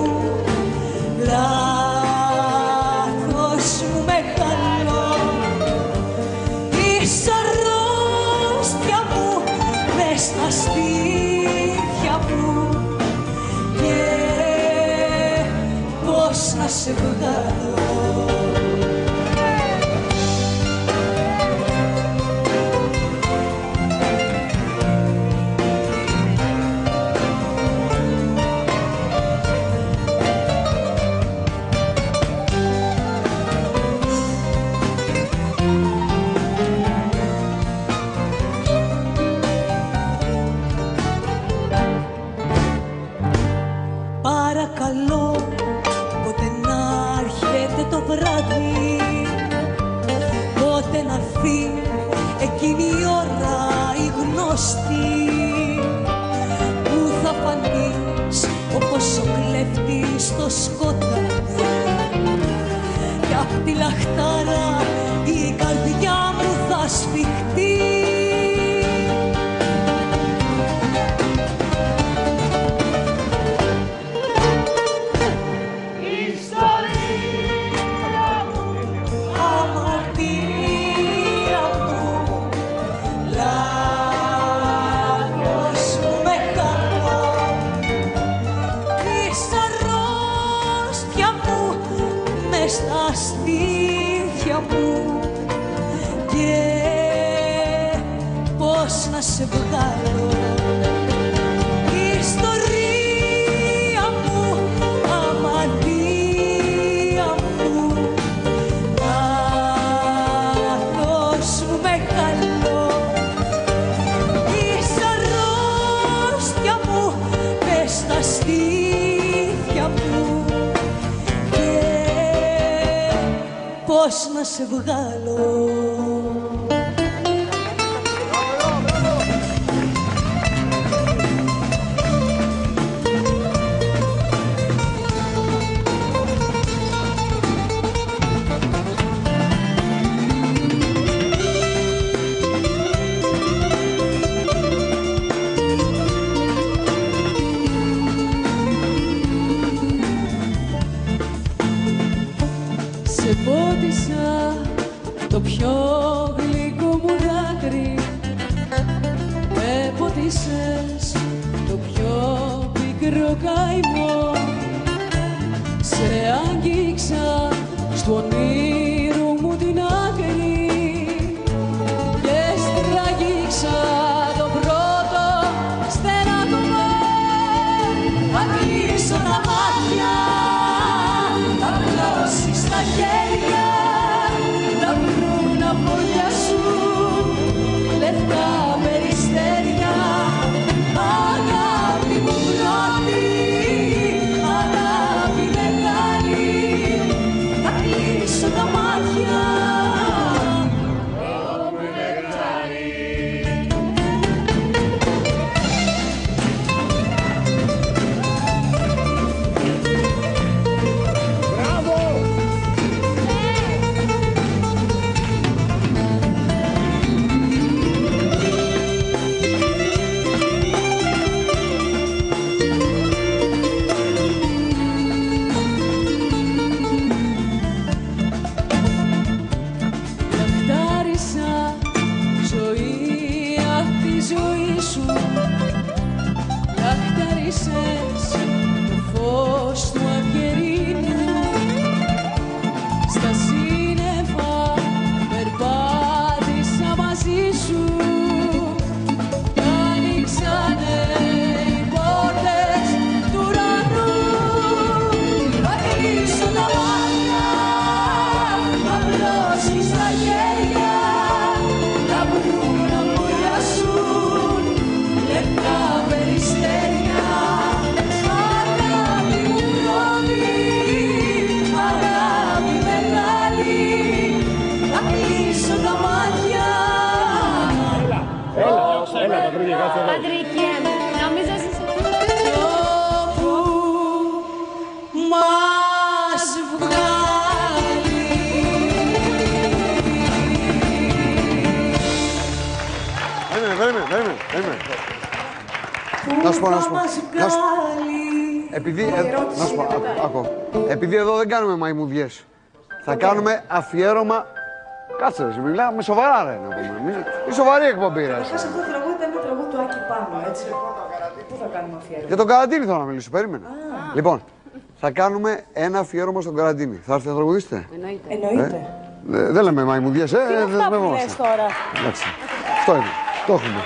Speaker 3: λάθος μου μεγάλο. Της αρρώστια μου μες στα στήθια μου και πώς να σε βγάλω. Παρακαλώ πότε να έρχεται το βράδυ, πότε να έρθει εκείνη η ώρα η γνωστή που θα φανείς όπως ο κλέφτης στο σκοτάδι κι απ' τη λαχτάρα η καρδιά μου θα σφιχτεί. Αμαρτία μου, λάθος βγάλω. Η ιστορία μου, αμαρτία μου, λάθος μου μεγάλο. Η αρρώστια μου μες στα στήθια μου και πώς να σε βγάλω.
Speaker 2: Σε πότισα το πιο γλυκό μου δάκρυ, με πότισες το πιο πικρό καημό. Σε άγγιξα στο όνειρο μου την άκρη και στραγγίξα το πρώτο στεναγμό. Θα κλείσω τα μάτια, θα πλώσεις τα χέρια, θα βρουν από για σου λευκά περιστέρια. Αγάπη μου πρώτη, αγάπη μεγάλη, θα κλείσω τα μάτια. Λαχτάρισα ζωή απ' τη ζωή σου, λαχτάρισες το φως του αυγερίνου. Στα σύννεφα περπάτησα μαζί σου κι άνοιξανε οι πόρτες του ουρανού. Θα κλείσω τα μάτια, θα πλώσεις τα χέρια, θα βρουν από για σου λευκά περιστέρια. Αγάπη μου πρώτη, αγάπη μεγάλη, θα κλείσω τα μάτια.
Speaker 8: Έλα, Πατρίκη, κάτσε εδώ.
Speaker 2: Πατρίκη, νομίζω είσαι όπου μας βγάλει.
Speaker 7: Περίμενε. Να σου πω. Επειδή εδώ δεν κάνουμε μαϊμουδιές, θα κάνουμε αφιέρωμα. Κάτσε ρε, μιλάμε σοβαρά ρε, να πούμε. Είναι σοβαρή εκπομπή ρε.
Speaker 4: Καταρχάς αυτό το τραγούδι ήταν ένα τραγούδι του Άκη Πάνο, έτσι. Πού θα κάνουμε αφιέρωμα?
Speaker 7: Για τον Καραντίνη θέλω να μιλήσω, περίμενε. Λοιπόν, θα κάνουμε ένα αφιέρωμα στον Καραντίνη. Θα έρθετε να τραγουδήσετε?
Speaker 4: Εννοείται.
Speaker 7: Δεν λέμε μαϊμουδιές,
Speaker 4: Τι είναι αυτά που λες τώρα?
Speaker 7: Εντάξει, αυτό είναι, το έχουμε.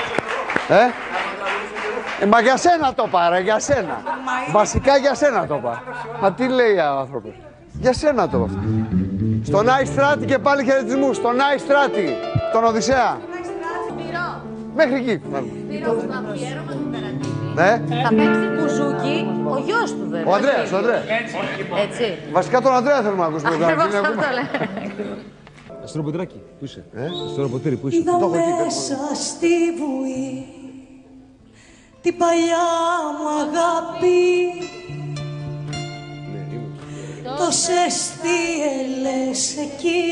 Speaker 7: Μα για σένα το είπα ρε, για σένα. Βασικά για σένα το είπα. Μα τι λέει ο άνθρωπος? Για σένα το είπα. Στον Άι Στράτη και πάλι χαιρετισμούς. Στον Άι Στράτη, τον Οδυσσέα. Μέχρι εκεί. Ναι.
Speaker 18: Θα παίξει μπουζούκι ο γιος του βέβαια.
Speaker 7: Ο Ανδρέας, ο Ανδρέας.
Speaker 18: Έτσι.
Speaker 7: Βασικά τον Ανδρέα θέλουμε να ακούσουμε.
Speaker 18: Ακριβώς αυτό λέμε.
Speaker 8: Αστροποτηράκι, πού είσαι? Αστροποτήρι, πού είσαι?
Speaker 3: Είδα μέσα στη βουή την παλιά μου αγάπη. Τόσες θύελες εκεί,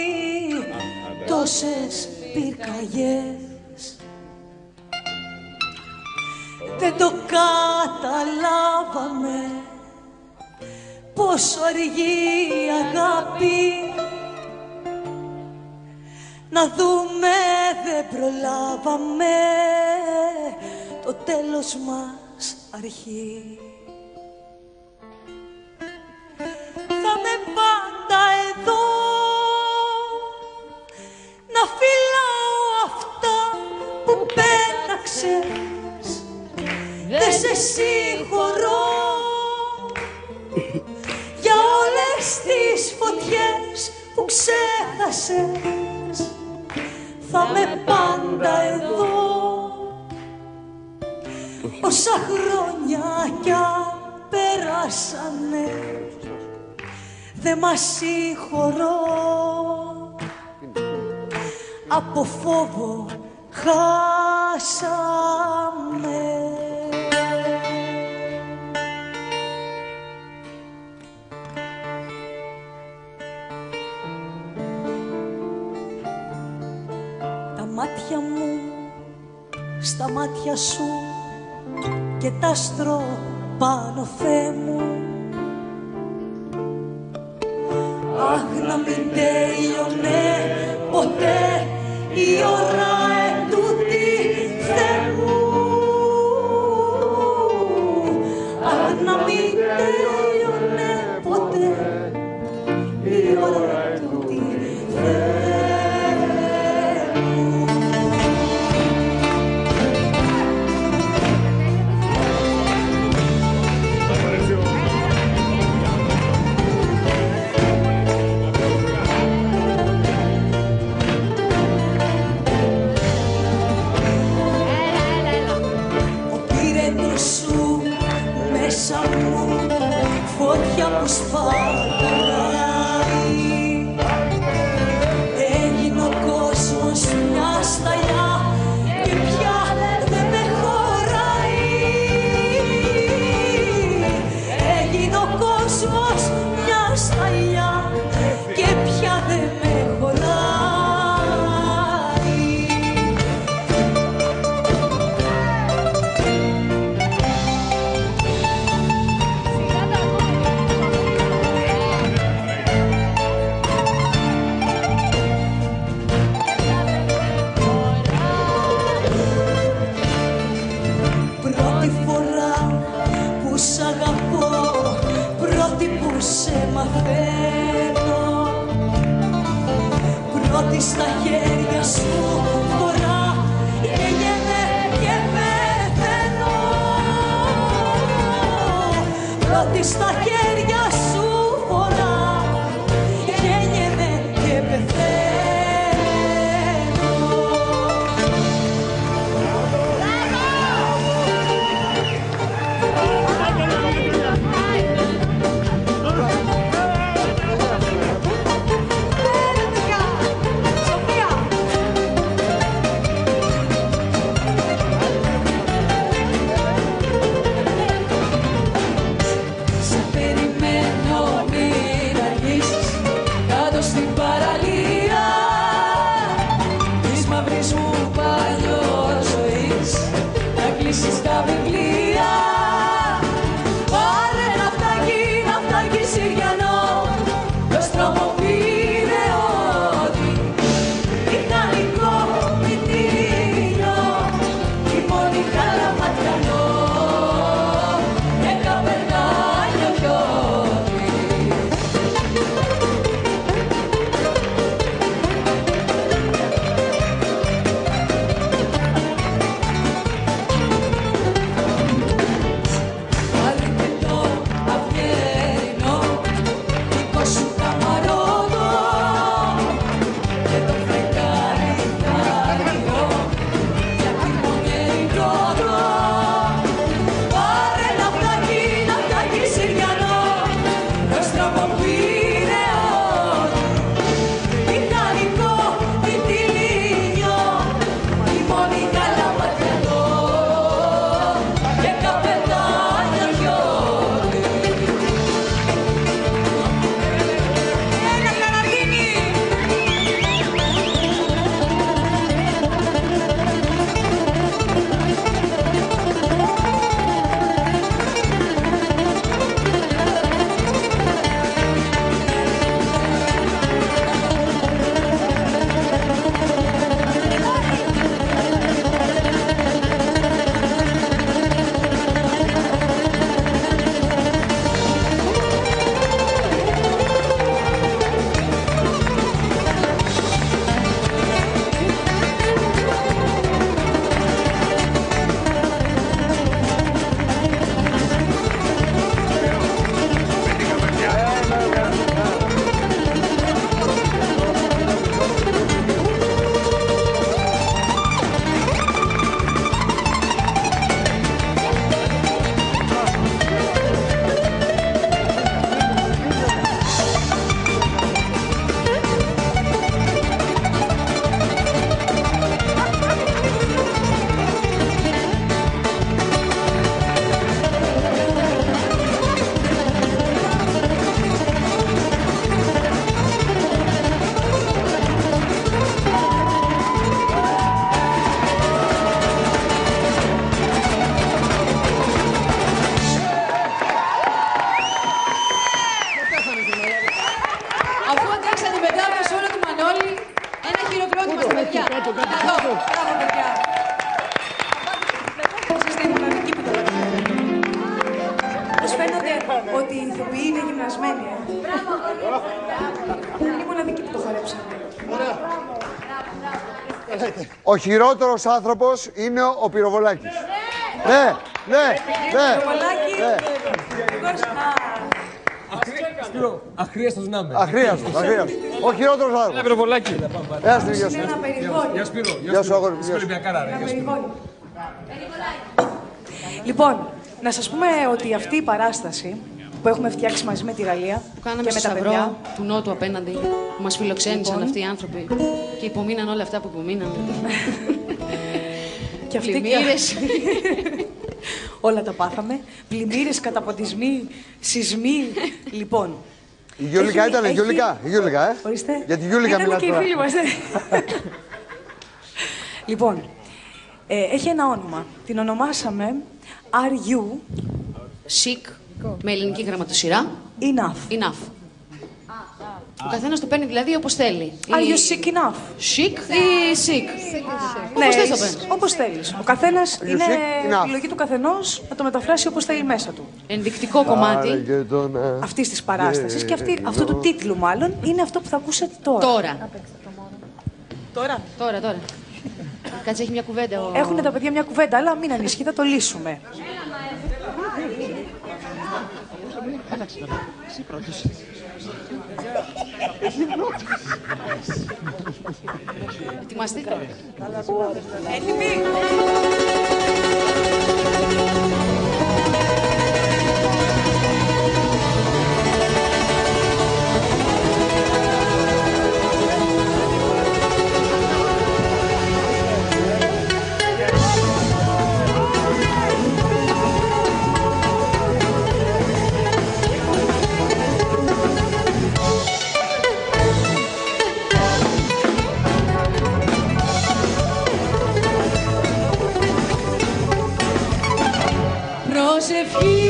Speaker 3: τόσες πυρκαγιές. Δεν το καταλάβαμε πόσο αργεί η αγάπη. Να δούμε δεν προλάβαμε, το τέλος μας αρχή. Θα με πάντα εδώ να φυλάω αυτά που παίρνω συγχωρώ για όλες τις φωτιές που ξέχασες. Θα με πάντα εδώ όσα χρόνια κι αν περάσανε. Δε μας συγχωρώ, από φόβο χάσαμε. Τα μάτια μου στα μάτια σου και τα άστρο πάνω, Θεέ μου. Αχ, να μην τέλειωνε ποτέ η ώρα ετούτη, Θεέ μου. Αχ, να μην τέλειωνε ποτέ η ώρα ετούτη, Θεέ μου. Φωτιά που σπαταλάει, έγινε ο κόσμος μια σταλιά και πια δεν με χωράει. Έγινε ο κόσμος μια σταλιά και πια δεν με χωράει. Πρώτη στα χέρια σου φορά γεννιέμαι και πεθαίνω. Πρώτη στα χέρια σου φορά γεννιέμαι και πεθαίνω. Περιμένω
Speaker 4: φαίνονται ότι οι ηθοποιοί είναι γυμνασμένοι. Είναι οι μοναδικοί που το χορέψαν.
Speaker 7: Ο χειρότερος άνθρωπος είναι ο Πυροβολάκης. Ναι.
Speaker 4: Πυροβολάκη.
Speaker 8: Σπύρο, αχρίαστος να είμαι.
Speaker 7: Αχρίαστος. Ο χειρότερος άνθρωπος.
Speaker 8: Ένα Πυροβολάκι.
Speaker 7: Γεια σου, γεια σου.
Speaker 8: Γεια Σπύρο.
Speaker 7: Γεια σου, αγόρι.
Speaker 4: Λοιπόν, να σας πούμε ότι αυτή η παράσταση που έχουμε φτιάξει μαζί με τη Γαλλία
Speaker 5: που κάναμε
Speaker 4: και με
Speaker 5: στο
Speaker 4: τα
Speaker 5: Σταυρό
Speaker 4: παιδιά
Speaker 5: του Νότου απέναντι, που μας φιλοξένησαν αυτοί οι άνθρωποι και υπομείναν όλα αυτά που υπομείναν.
Speaker 4: Και αυτοί
Speaker 5: πλημμύρες.
Speaker 4: Όλα τα πάθαμε. Πλημμύρες, καταποντισμοί, σεισμοί. Λοιπόν.
Speaker 7: Η Γιούλικα ήταν, η Γιούλικα,
Speaker 4: Ορίστε.
Speaker 7: Για τη Γιούλικα μιλάτε τώρα.
Speaker 4: Και οι φίλοι μας, Λοιπόν, έχει ένα όνομα. Την ονομάσαμε Are You
Speaker 5: Chic, με ελληνική γραμματοσυρά.
Speaker 4: Enough.
Speaker 5: Ο καθένας το παίρνει δηλαδή όπως θέλει.
Speaker 4: Are you sick enough?
Speaker 5: Chic ή sick.
Speaker 4: Όπως θες το παίρνεις. Όπως θέλεις. Ο καθένας είναι επιλογή του καθενός να το μεταφράσει όπως θέλει μέσα του.
Speaker 5: Ενδεικτικό κομμάτι
Speaker 4: αυτής της παράστασης και αυτού του τίτλου μάλλον είναι αυτό που θα ακούσετε τώρα.
Speaker 5: Τώρα. Κάτσε, έχει μια κουβέντα.
Speaker 4: Έχουν τα παιδιά μια κουβέντα, αλλά μην ανησυχεί, θα το λύσουμε.
Speaker 5: Ετοιμαστείτε.
Speaker 4: Έτοιμοι.
Speaker 3: Προσευχή,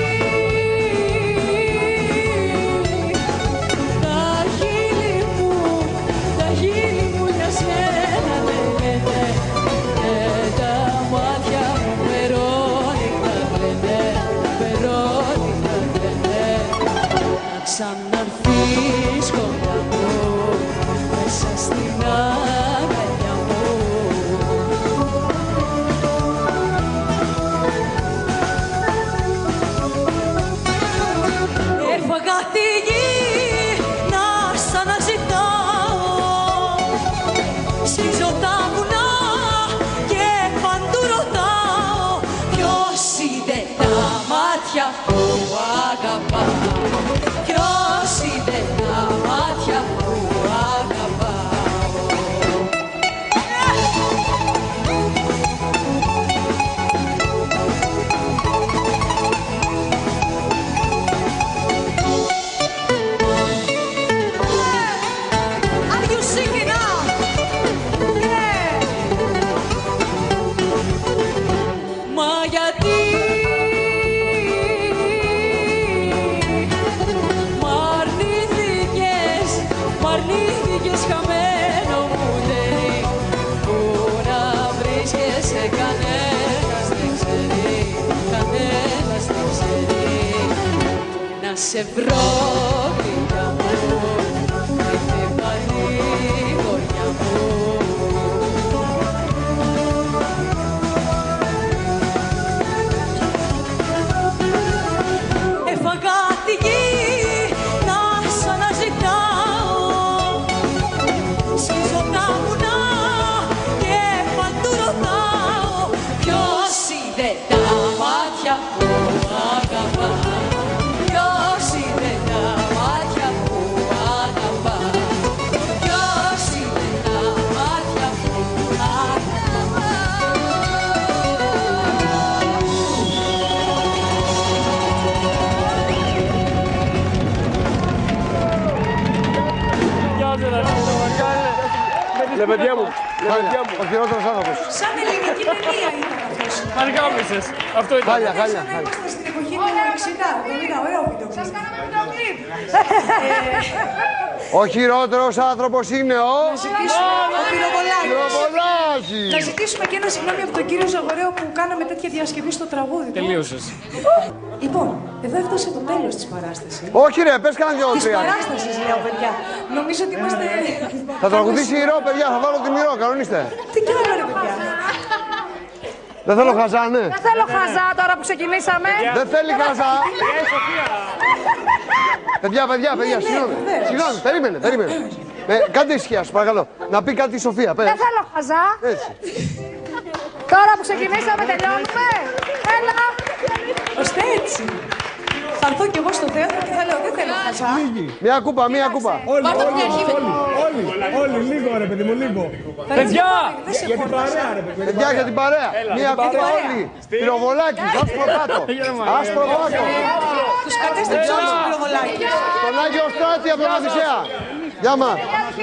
Speaker 3: τα χείλη μου για σένα λένε και τα μάτια μου περώνικα λένε να ξαναρθείς κοντά μου μέσα στην αγκαλιά μου. Έφαγα τη γη να σ' αναζητάω, σκίζω τα βουνά και παντού ρωτάω ποιος είδε τα μάτια που αγαπάω, ποιος είδε τα μάτια που αγαπάω. Χαμένο μου τέλει, πού να βρίσκεσαι, κανένας δεν ξέρει, κανένας δεν ξέρει. Να σε βρω, γλυκιά μου, ήρθε παρηγοριά μου. Έφαγα τη γη να σ' αναζητάω, σκίζω τα βουνά και παντού ρωτάω ποιος είδε τα μάτια που αγαπάω, ποιος είδε τα μάτια που αγαπάω, ποιος είδε τα μάτια που
Speaker 8: Λεβεντιά μου.
Speaker 7: Ο χειρότερος άνθρωπος.
Speaker 4: Σαν ελληνική ταινία ήταν αυτός.
Speaker 14: Μαργάμισες. Αυτό ήταν.
Speaker 7: Χάλια.
Speaker 4: Είμαστε στην εποχή του 60, 70, ωραίο βίντεο κλιπ. Σας κάναμε βίντεο κλιπ.
Speaker 7: Ο χειρότερος άνθρωπος είναι ο...
Speaker 4: Να ζητήσουμε ο Πυροβολάκης.
Speaker 7: Πυροβολάκης.
Speaker 4: Να ζητήσουμε και ένα συγγνώμη από τον κύριο Ζαγορέο που κάναμε τέτοια διασκευή στο τραγούδι.
Speaker 14: Τελείωσες.
Speaker 4: Λοιπόν, εδώ έφτασε το τέλος της παράστασης.
Speaker 7: Όχι ρε, πες κανένα δυο
Speaker 4: Της
Speaker 7: τρία.
Speaker 4: παράστασης, λέω, παιδιά. Νομίζω ότι είμαστε...
Speaker 7: Θα τραγουδήσει η Ρο, παιδιά, θα βάλω την Ρο, κανονίστε.
Speaker 4: Τι κάνω ρε, παιδιά.
Speaker 7: Δεν θέλω χαζά, ναι.
Speaker 10: Δεν θέλω χαζά τώρα που ξεκινήσαμε.
Speaker 7: Δεν θέλει χαζά. Παιδιά, συγγνώμη, περίμενε. Κάντε ησυχία, σου παρακαλώ. Να πει κάτι η Σοφία, πες.
Speaker 10: Δεν θέλω χαζά.
Speaker 7: Έτσι.
Speaker 10: Τώρα που ξεκινήσαμε τελειώνουμε. Έλα.
Speaker 4: Ώστε έτσι. Θα έρθω κι εγώ στο θέατρο και θα λέω δεν θέλω χαζά.
Speaker 7: Μια κούπα.
Speaker 8: Όλοι, λίγο ρε παιδί μου, λίγο.
Speaker 14: Παιδιά!
Speaker 8: Για την παρέα ρε παιδί.
Speaker 7: Παιδιά, για την παρέα. Μια κούπα όλοι. Πυροβολάκης, άσπρο κάτω. Άσπρο κάτω.
Speaker 4: Τους κατέστρεψε όλους τους Πυροβολάκης.
Speaker 7: Τον Άγιο Στράτη από τον Οδυσσέα. Γεια μας.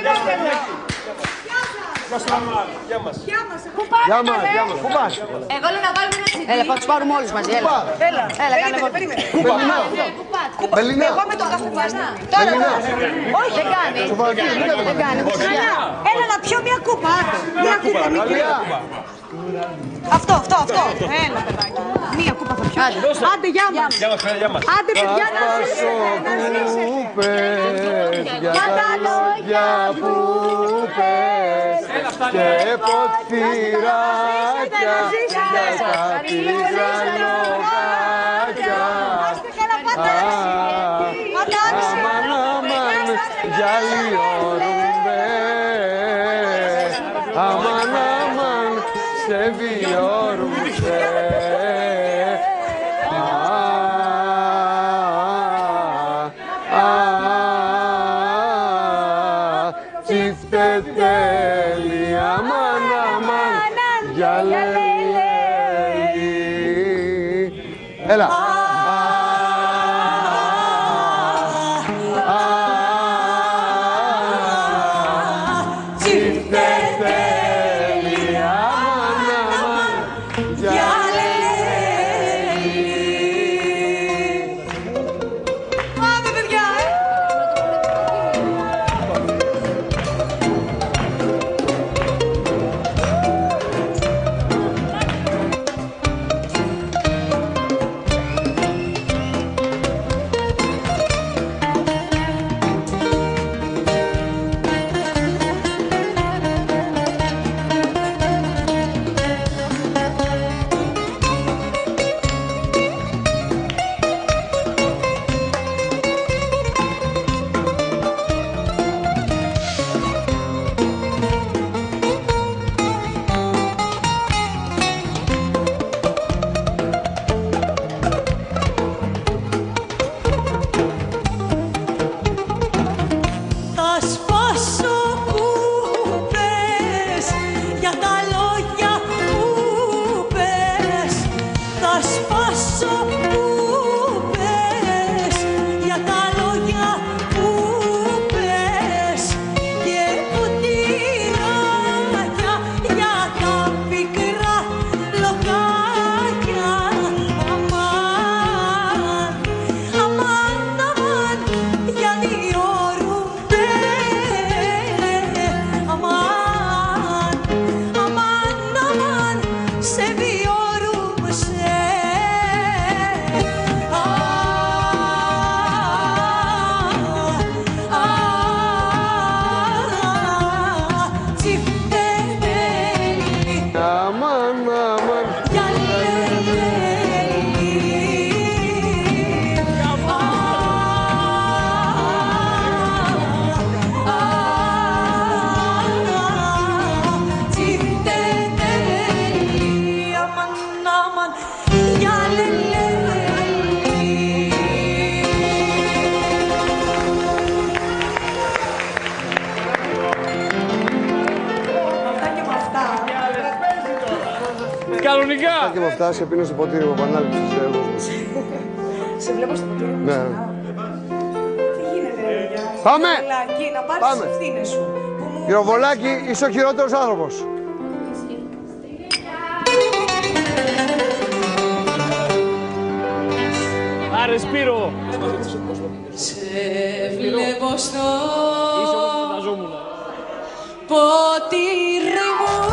Speaker 7: Γεια μας. Πού πας?
Speaker 5: Εγώ λέω να βάλουμε ένα CD. Έλα, θα τους πάρουμε όλους μαζί. Έλα,
Speaker 4: περίμενε.
Speaker 7: Μπελινά.
Speaker 4: Εγώ με τον καφεβάστα.
Speaker 5: Όχι, δεν κάνει. Δεν κάνει.
Speaker 4: Έλα να πιω μια κούπα. Μια κούπα μικρή. Αυτό. Έλα, παιδάκι. Μία κούπα θα πιω. Άντε, γεια μας. Άντε, παιδιά, να
Speaker 7: για τα λόγια που πες και ποτηράκια για τα πίγρα λογάκια. Αμάν, για λιώνουμε. Αμάν, σε βιώνουμε. Έλα.
Speaker 14: Κανονικά.
Speaker 7: Και με αυτά σε πίνω στο ποτήρι από επανάληψη.
Speaker 4: Σε βλέπω στο ποτήρι.
Speaker 7: Ναι.
Speaker 4: Τι γίνεται, ρε παιδιά.
Speaker 7: Πάμε.
Speaker 4: Να πάρεις τις ευθύνες σου.
Speaker 7: Πυροβολάκη, είσαι ο χειρότερος άνθρωπος.
Speaker 14: Άρε Σπύρο.
Speaker 9: Σε βλέπω στο ποτήρι μου.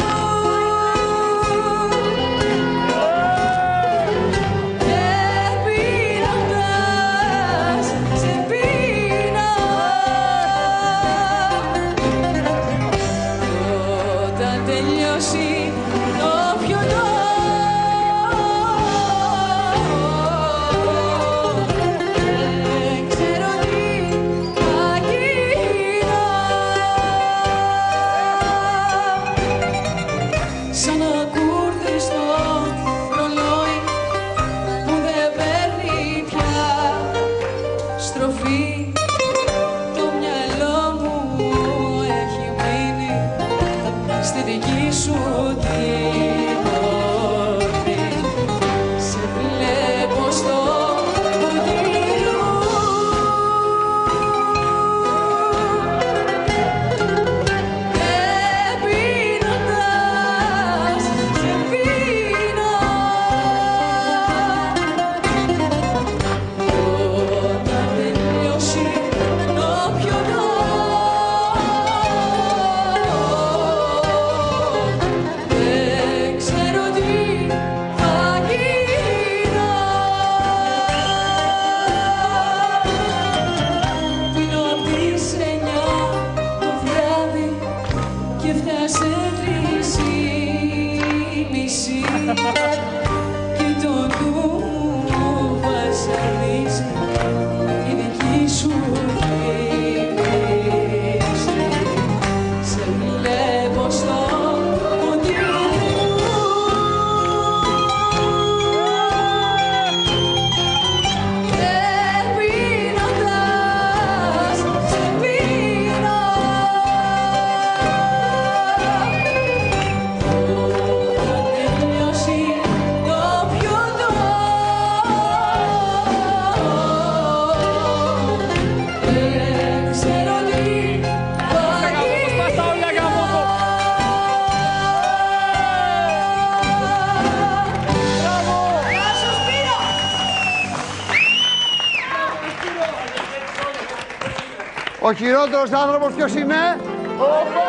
Speaker 7: Ο χειρότερος άνθρωπος ποιος είναι? Ο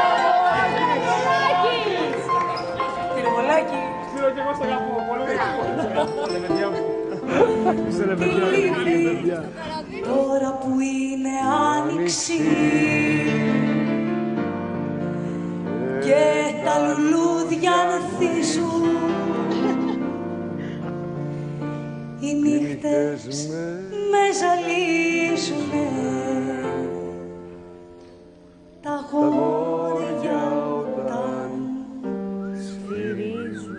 Speaker 4: Παπαδάκης! Πυροβολάκι!
Speaker 14: Σπύρο και εγώ στο αγαπώ, πολύ.
Speaker 3: Τώρα που είναι άνοιξη και τα λουλούδια ανθίζουν, οι νύχτες με ζαλίζουνε, τα γόρια όταν σφυρίζουν.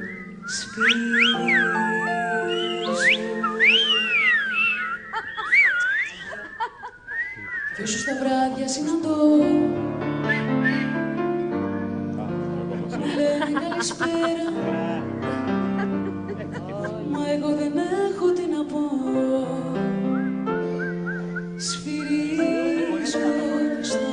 Speaker 9: Κι όσο στα βράδια συναντώ, μου λένε καλησπέρα, μα εγώ δεν έχω τι να πω. Σφυρίζω στο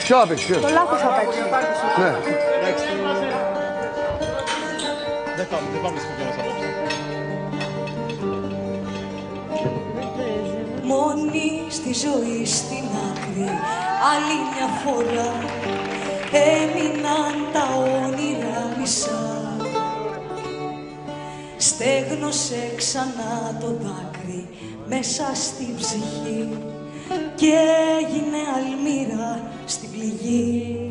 Speaker 7: Ποιο απ' έξω, ποιο.
Speaker 10: Το λάθος απ' έξω.
Speaker 7: Ναι.
Speaker 14: Δεν πάμε στο κόμμα απόψε.
Speaker 3: Μόνη στη ζωή στην άκρη, άλλη μια φορά έμειναν τα όνειρα μισά. Στέγνωσε ξανά το δάκρυ μέσα στη ψυχή και έγινε αλμύρα στην πληγή.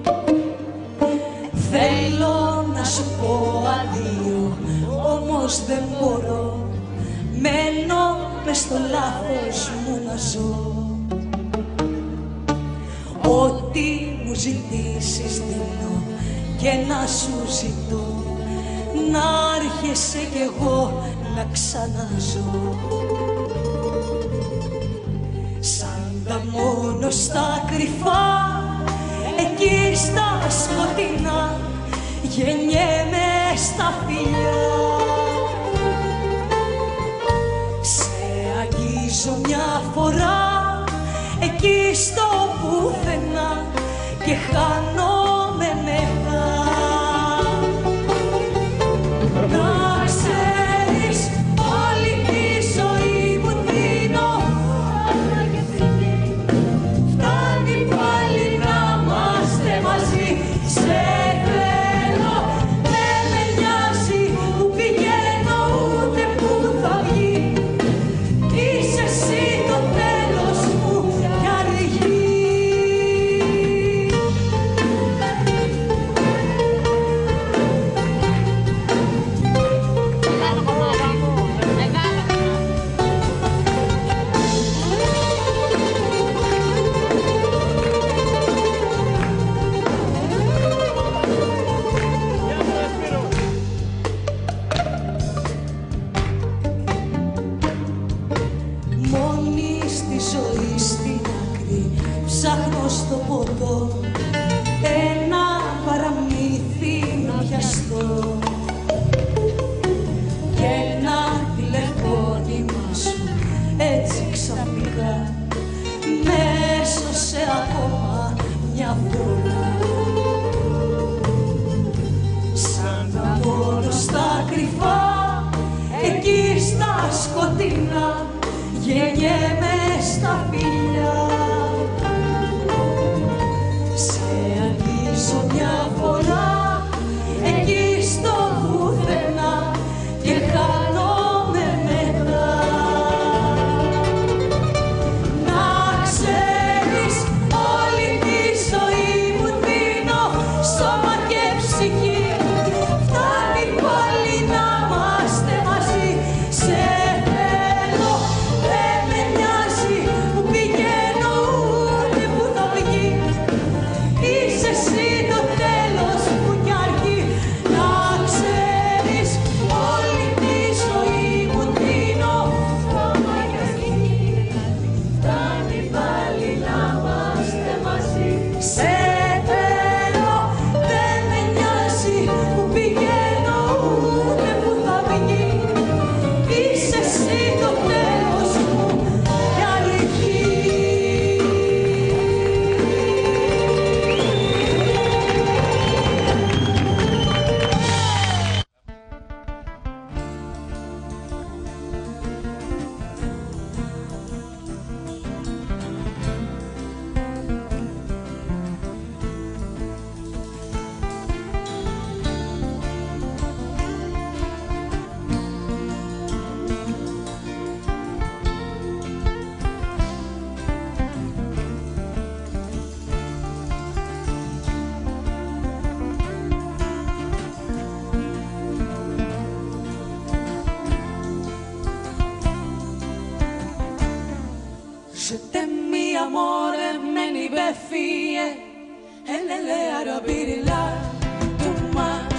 Speaker 3: Θέλω να σου πω αδείο, όμως δεν μπορώ. Μένω μες στο λάθος μου να ζω. Ό,τι μου ζητήσεις δίνω και να σου ζητώ, να άρχεσαι κι εγώ να ξαναζώ. Σαν τα μόνο στα κρυφά, εκεί στα σκοτεινά, γεννιέμαι στα φιλιά. Σε αγγίζω μια φορά, εκεί στο πουθενά, και χάνομαι μετά. Να ξέρεις, όλη τη ζωή μου δίνω, φτάνει πάλι να είμαστε μαζί. Σε θέλω, δεν με νοιάζει που πηγαίνω ούτε που θα βγει. Είσαι εσύ το τέλος μου κι αργή. Μόνη στη ζωή στην άκρη ψάχνω στο ποτό ένα παραμύθι να πιαστώ και ένα τηλεφώνημα σου έτσι ξαφνικά με έσωσε ακόμα μια φορά. Σαν τα μόνο στα κρυφά, εκεί στα σκοτεινά, γεννιέμαι στα φιλιά. Σε αγγίζω μια φορά, εκεί στο πουθενά, και χάνομαι μετά. Να ξέρεις, όλη τη ζωή μου δίνω, σώμα και ψυχή. Φτάνει πάλι να είμαστε μαζί. Σε θέλω, δεν με νοιάζει που πηγαίνω ούτε που θα βγει. Είσαι εσύ το τέλος μου κι αργή. Να ξέρεις, όλη τη ζωή μου δίνω, σώμα και ψυχή. Φτάνει πάλι να είμαστε μαζί. Σε θέλω, δεν με νοιάζει που πηγαίνω ούτε που θα βγει. Είσαι εσύ το τέλος μου κι αργή. Je t'aime mi amore, me ni befie, elele arabirila, too much.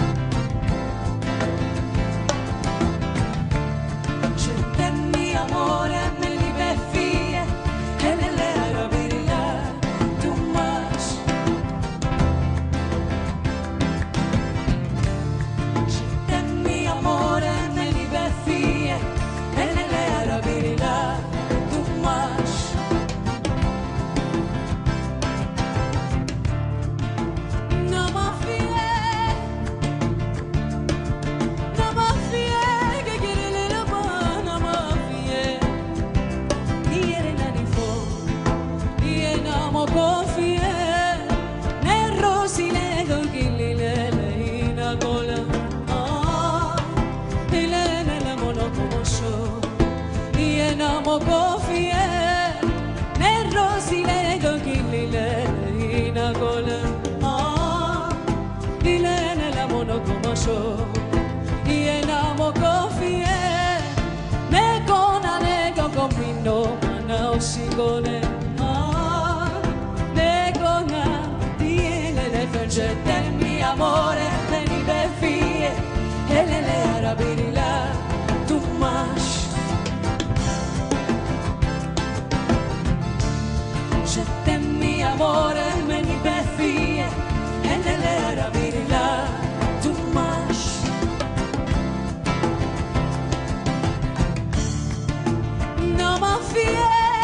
Speaker 3: Je t'aime mi amore, me ni befie, elele arabirila, too much. Je t'aime mi amore, me ni befie, elele arabirila, too much. mokofie ne rosile gokilile ina gole ile ne la monokomasho ina mokofie ne kona ne gokomino mana osigone ne kona diele le fengete mi amore veni be fie ele le arabirila tu mas je t'aime mi amore veni be fie ele le arabirila tu mas no ma fie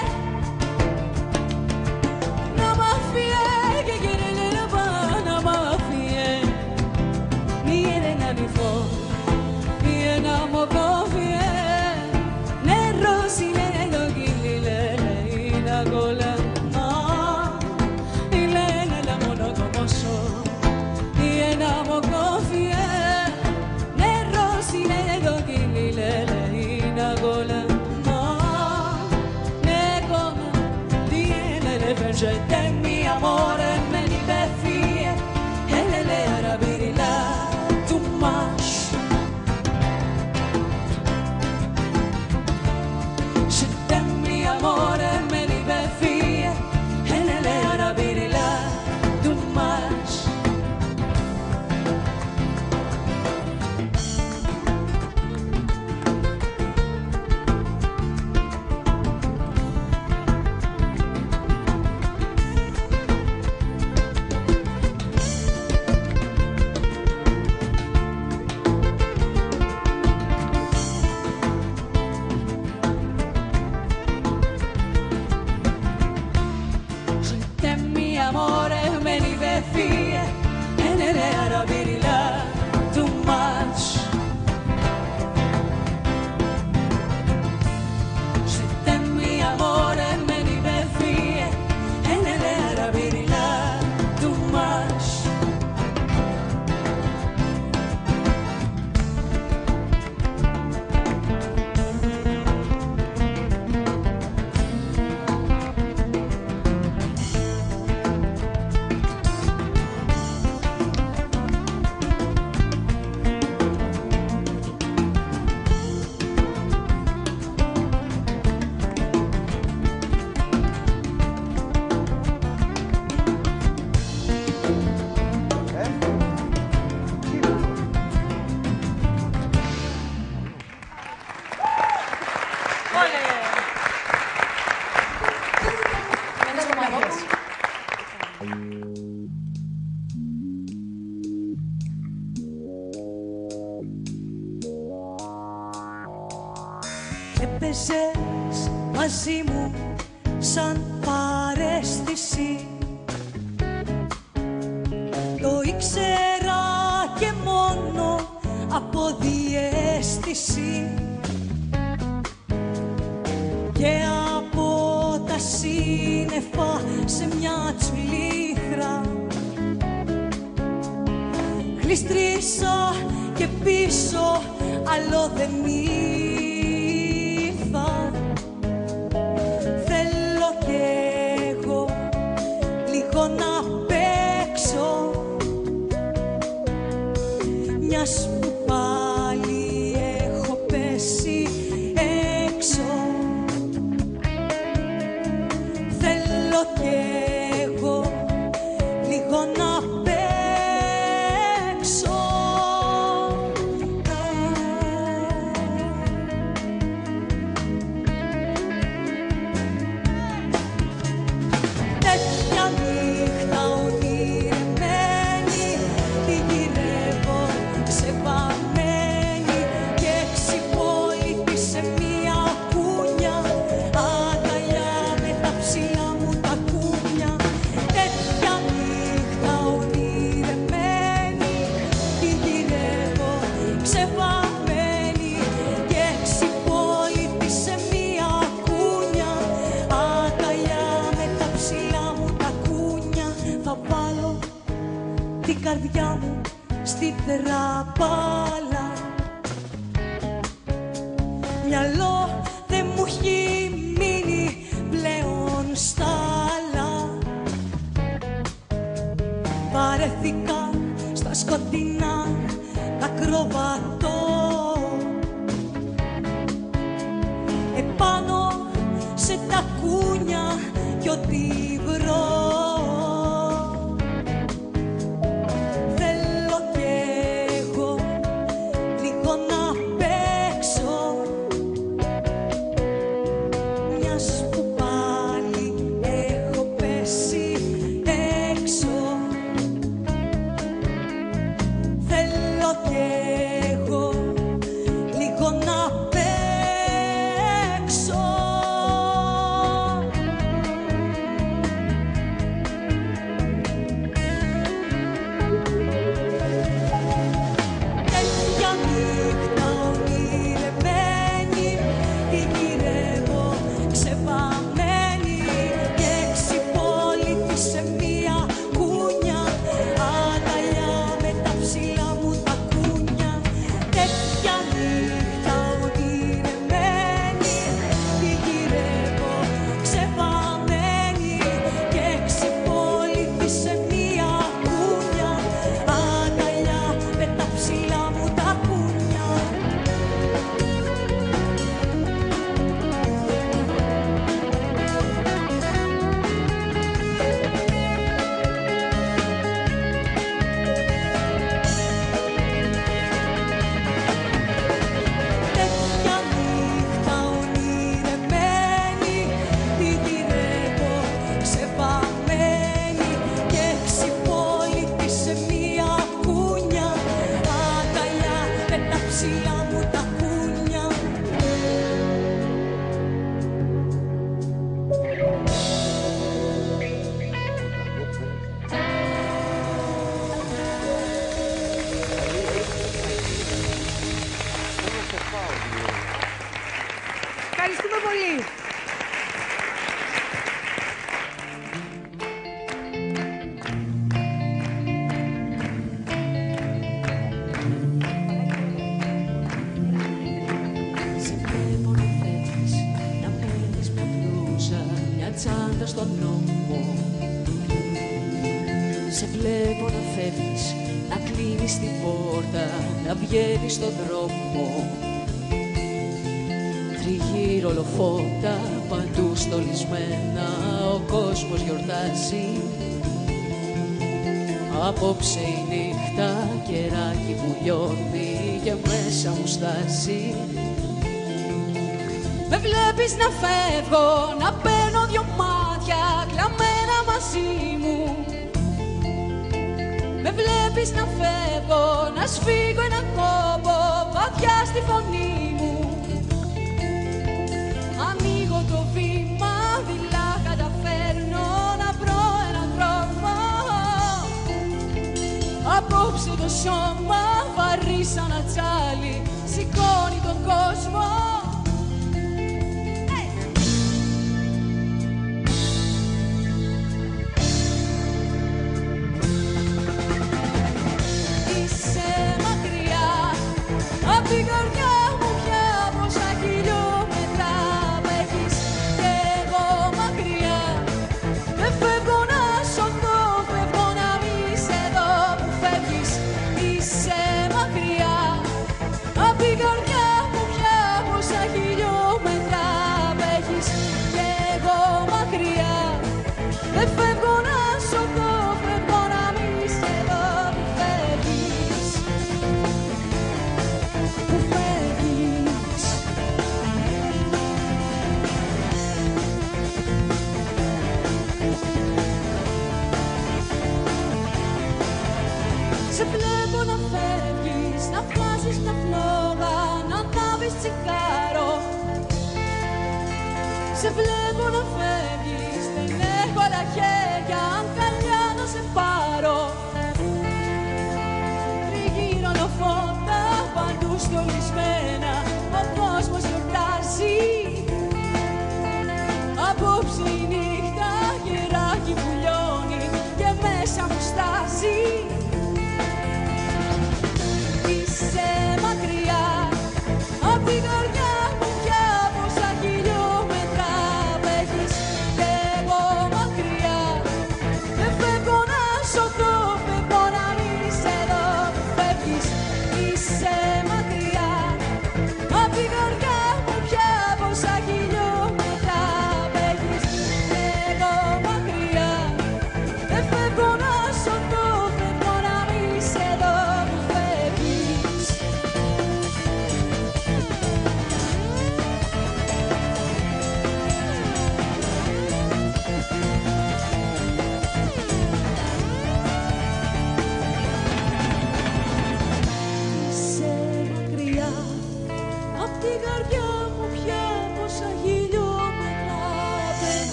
Speaker 3: Je t'aime mi amore me ni be fie ele le arabirila tu mas Je t'aime mi amore me ni be fie ele le arabirila tu mas Έπαιζες μαζί μου σαν παρέστηση. Το ήξερα και μόνο από διαίσθηση και από τα σύννεφα σε μια τσουλίχρα γλιστρίσα και πίσω άλλο δεν ήρθα. Θέλω κι εγώ λίγο να παίξω, μιας που πάλι έχω πέσει έξω. Θέλω κι εγώ λίγο να παίξω. Τέτοια νύχτα ονειρεμένη τη γυρεύω ξεπαμένη και ξυπόλοιπη σε μια κούνια, αγκαλιά με τα ψηλά μου τα κούνια. Τέτοια νύχτα ονειρεμένη τη γυρεύω ξεπαμένη και ξυπόλοιπη σε μια κούνια, αγκαλιά με τα ψηλά μου τα κούνια. Θα βάλω την καρδιά μου στη τραπάλα, μυαλό δεν μου έχει μπροστάλα. Βαρέθηκα στα σκοτεινά να κροβατώ επάνω σε τακούνια κι ό,τι βρω. Θέλω κι εγώ λίγο να παίξω, μιας που πάλι έχω πέσει έξω. Θέλω κι εγώ λίγο να παίξω. Τέτοια νύχτα ονειρεμένη, τη γυρεύω ξεβαμένη και ξυπόλυτη σε μία κούνια, αγκαλιά με τα ψηλά μου τα κούνια. Τέτοια νύχτα ονειρεμένη, τη γυρεύω ξεβαμένη και ξυπόλυτη σε μία κούνια, αγκαλιά με τα ψηλά μου τα κούνια. Τέτοια νύχτα ονειρεμένη, τη γυρεύω ξεβαμένη και ξυπόλυτη σε μία κούνια, αγκαλιά με τα ψηλά μου τα κούνια.
Speaker 10: Ευχαριστούμε πολύ.
Speaker 2: Σε βλέπω να φεύγεις, να παίρνεις μια μπλούζα, μια τσάντα στον νόμο. Σε βλέπω να φεύγεις, να κλείνεις την πόρτα, να βγαίνεις στον δρόμο. Τριγύρω ολοφώτα, παντού στολισμένα, ο κόσμος γιορτάζει. Απόψε η νύχτα, κεράκι που λιώνει και μέσα μου στάζει. Με βλέπεις να φεύγω, να παίρνω δυο μάτια κλαμμένα μαζί μου. Με βλέπεις να φεύγω, να σφίγγω ένα κόμπο βαθιά στη φωνή μου. Ανοίγω το βήμα, δειλά καταφέρνω να βρω έναν τρόπο. Απόψε το σώμα βαρύ σαν ατσάλι, σηκώνει τον κόσμο. Είσαι μακριά απ' την καρδιά μου πια, πόσα χιλιόμετρα με έχεις κι εγώ μακριά. Δεν φεύγω να σωθώ, φεύγω να μη σε δω που φεύγεις. Είσαι μακριά απ' την καρδιά μου πια, πόσα χιλιόμετρα με έχεις κι εγώ μακριά. Δεν φεύγω να σωθώ, φεύγω να μη σε δω που φεύγεις. Που φεύγεις. Σε βλέπω να φεύγεις, να βγάζεις μια φλόγα, να ανάβεις τσιγάρο. Σε βλέπω να φεύγεις, δεν έχω άλλα χέρια, αγκαλιά να σε πάρω. Τριγύρω ολοφώτα, παντού στολισμένα, ο κόσμος γιορτάζει. Απόψε η νύχτα, γεράκι που λιώνει και μέσα μου στάζει. Είσαι μακριά απ' την καρδιά μου πια, πόσα χιλιόμετρα με έχεις κι εγώ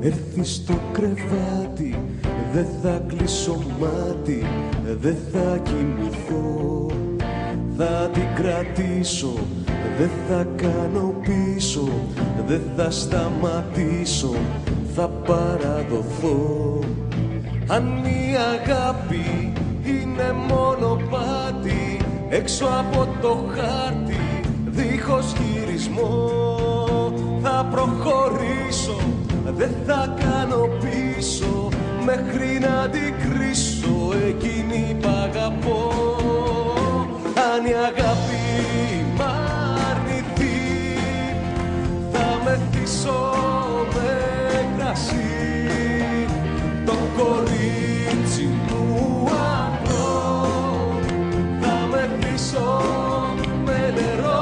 Speaker 2: έρθει στο κρεβάτι, δεν θα κλείσω μάτι, δεν θα κοιμηθώ. Θα την κρατήσω, δεν θα κάνω πίσω, δεν θα σταματήσω, θα παραδοθώ. Αν η αγάπη είναι μόνο πάτη, έξω από το χάρτη, δίχως γυρισμό, θα προχωρήσω, δεν θα κάνω πίσω, μέχρι να την κρίσω εκείνη που αγαπώ. Αν η αγάπη μ' αρνηθεί, θα μεθύσω με κρασί το κορίτσι μου άντρο, θα μεθύσω με νερό.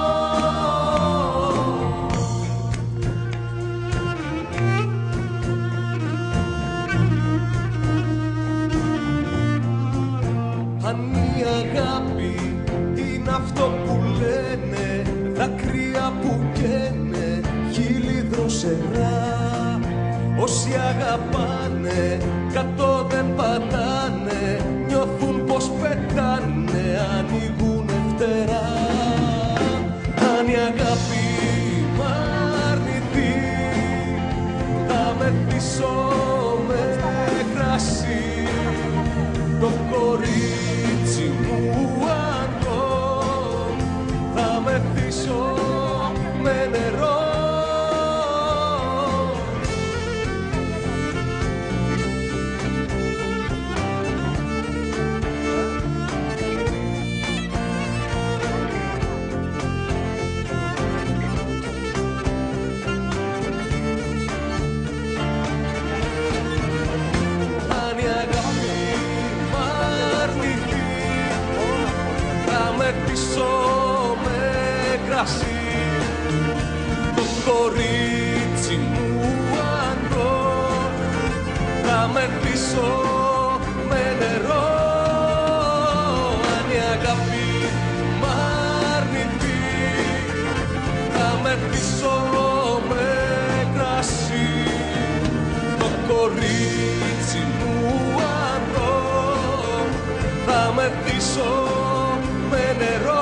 Speaker 2: Αν η αγάπη είναι αυτό που λένε, δάκρυα που καίνε, χείλη δροσερά, όσοι αγαπάνε, κάτω δεν πατάνε, νιώθουν πως πετάνε, ανοίγουνε φτερά. Αν η αγάπη μ' αρνηθεί, θα μεθύσω με κρασί το κορίτσι μου άντρο, θα μεθύσω με νερό. Αν η αγάπη μ' αρνηθεί, θα μεθύσω με κρασί το κορίτσι μου άντρο, θα μεθύσω με νερό. Αν η αγάπη μ' αρνηθεί, θα μεθύσω με κρασί το κορίτσι μου άντρο, θα μεθύσω με νερό.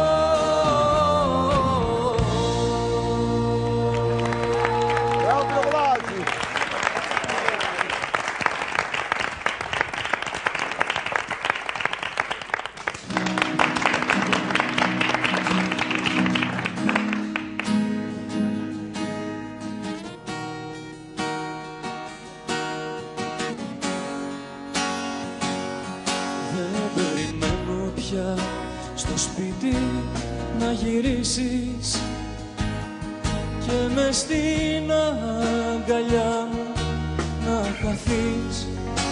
Speaker 2: Δεν περιμένω πια στο σπίτι να γυρίσεις και μες στην αγκαλιά μου να χαθείς.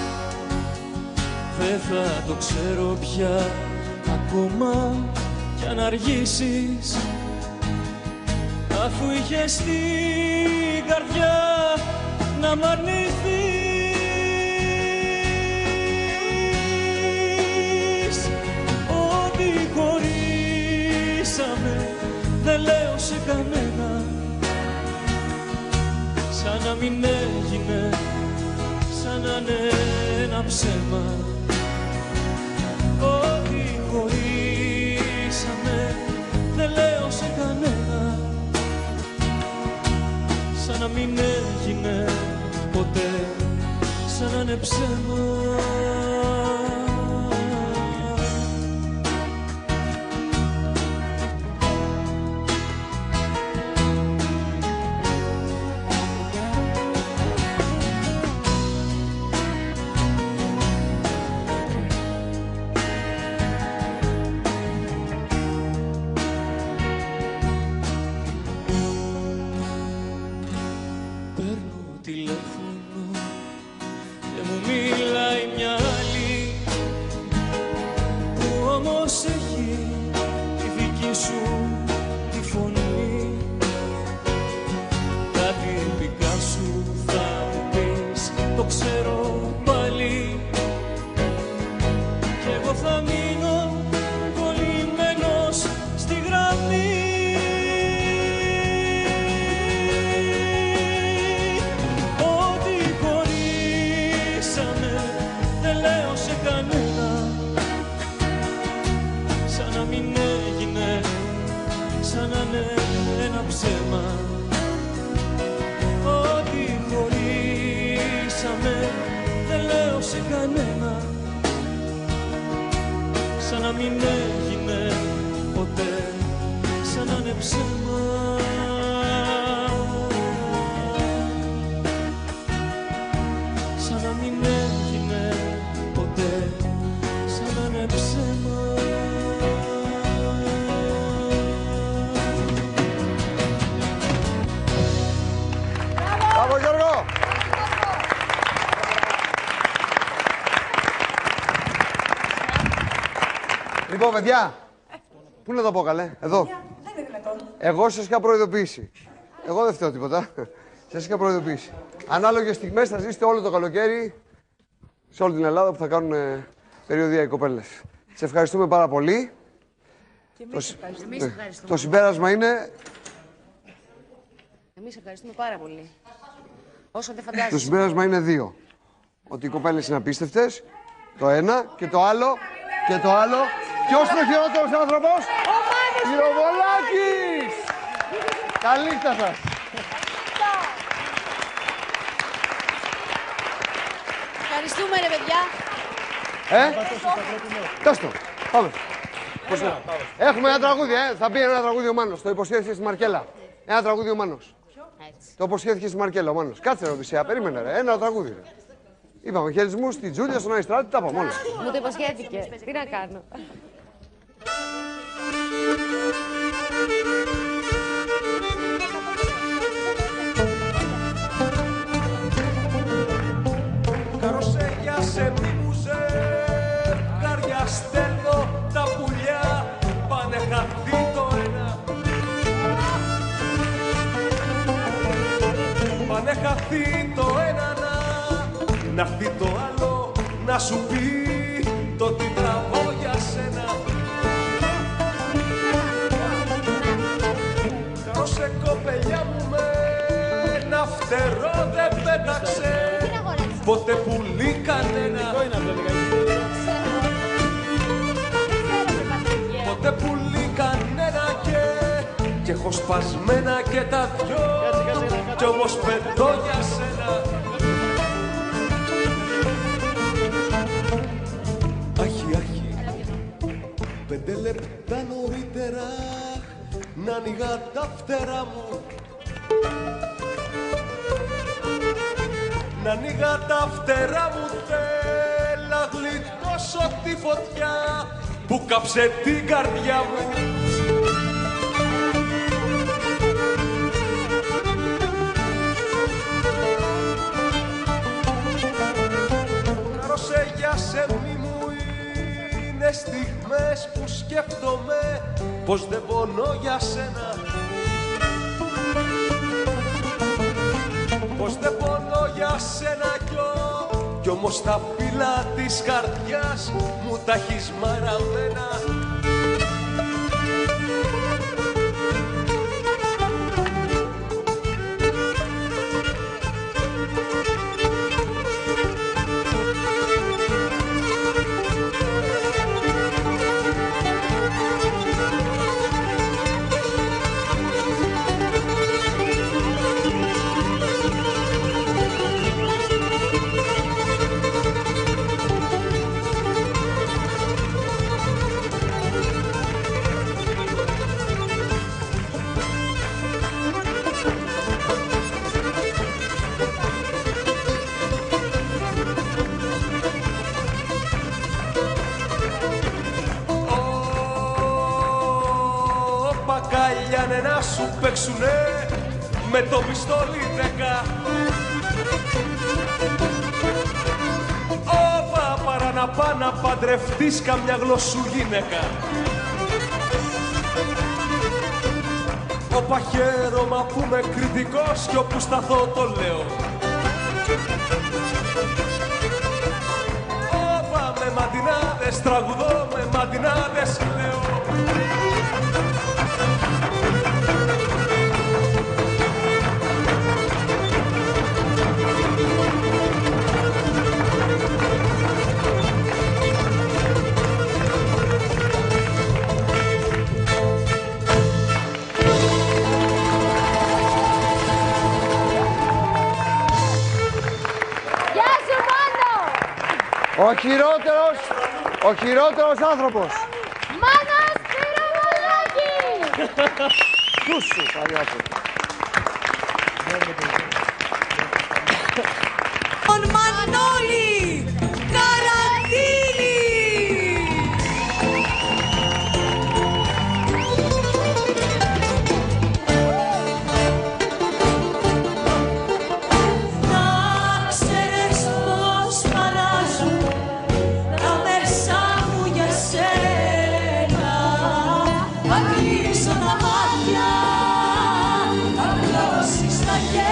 Speaker 2: Δεν θα το ξέρω πια ακόμα κι αν αργήσεις, αφού είχες την καρδιά να μ' αρνηθείς. Ότι χωρίσαμε δεν λέω σε κανένα, σαν να μην έγινε, σαν να είναι ένα ψέμα. Ότι χωρίσαμε δεν λέω σε κανένα, σαν να μην έγινε ποτέ, σαν να είναι ψέμα. ψέμα. Ότι χωρίσαμε δεν λέω σε κανένα, σαν να μην έγινε ποτέ, σαν να είναι ψέμα. Σαν να μην έγινε ποτέ, σαν να είναι ψέμα.
Speaker 7: Μπράβο Γιώργο! Λοιπόν, παιδιά, πού να το πω καλέ, εδώ.
Speaker 4: Δεν είναι δυνατόν.
Speaker 7: Εγώ σας είχα προειδοποιήσει. Εγώ δεν φταίω τίποτα. Σας είχα προειδοποιήσει. Ανάλογες στιγμές θα ζήσετε όλο το καλοκαίρι σε όλη την Ελλάδα που θα κάνουν περιοδία οι κοπέλες. Σε ευχαριστούμε πάρα πολύ. Το συμπέρασμα είναι...
Speaker 5: Εμείς ευχαριστούμε πάρα πολύ. Όσο δεν φαντάζεσαι.
Speaker 7: Το συμπέρασμα είναι 2. Ότι οι κοπέλες είναι απίστευτες. Το ένα και το άλλο. Και το άλλο. Ποιος είναι ο χειρότερος άνθρωπος?
Speaker 3: Ο Μάνος
Speaker 7: Πυροβολάκης! Καλή νύχτα σας.
Speaker 9: Ευχαριστούμε ρε παιδιά.
Speaker 7: Δώσ' το. Πάμε. Έχουμε ένα τραγούδι, θα πει ένα τραγούδι ο Μάνος. Το υποσχέθηκε στη Μαρκέλα. Ένα τραγούδι ο Μάνος. Το υποσχέθηκε στη Μαρκέλα ο Μάνος. Κάτσε ρε Οδυσσέα, περίμενε ρε. Ένα τραγούδι ρε. Είπαμε χαιρετισμούς στη Τζούλια, στον Αϊστράτη, τα είπαμε όλα.
Speaker 13: Μου το υποσχέθηκε. Τι να κάνω.
Speaker 6: Καροσέγια σε μη μου ζευγάρια στέλνω, τα πουλιά πάνε χαθεί το ένα. Πάνε χαθεί το ένα να έρθει το άλλο να σου πει το τι τραβώ για σένα. Καρόσε κοπελιά μου με ένα φτερό δεν πέταξε ποτέ πουλί κανένα. Ποτέ πουλί κανένα και έχω σπασμένα και τα δυο κι όμως πετώ για σένα. Άχι, άχι, 5 λεπτά νωρίτερα να ανοίγα τα φτερά μου. Να ανοίγα τα φτερά μου, θέλα γλιτώσω τη φωτιά που κάψε την καρδιά μου. Καροσέγια σε μη μου είναι στιγμές που σκέφτομαι πως δεν πονώ για σένα. Πως δεν πονώ για σένα κι όμως τα φύλλα της καρδιάς μου τα έχεις μαραμένα. Πακαλιάνε να σου παίξουνε με το πιστόλι 10. Όπα παρά να πά να παντρευτείς καμιά γλωσσού γυναίκα. Όπα χαίρομαι που είμαι κριτικός κι όπου σταθώ το λέω. Όπα με μαντινάδες τραγουδώ, με μαντινάδες λέω.
Speaker 7: Ο χειρότερος άνθρωπος.
Speaker 3: Μάνος Πυροβολάκη!
Speaker 7: Σούσου, παλιάτο.
Speaker 3: Τον Μανώλη Καραντίνη! Να ξέρεις πως χαράζουν τα μέσα μου για σένα. Θα κλείσω τα μάτια, θα πλώσεις τα χέρια.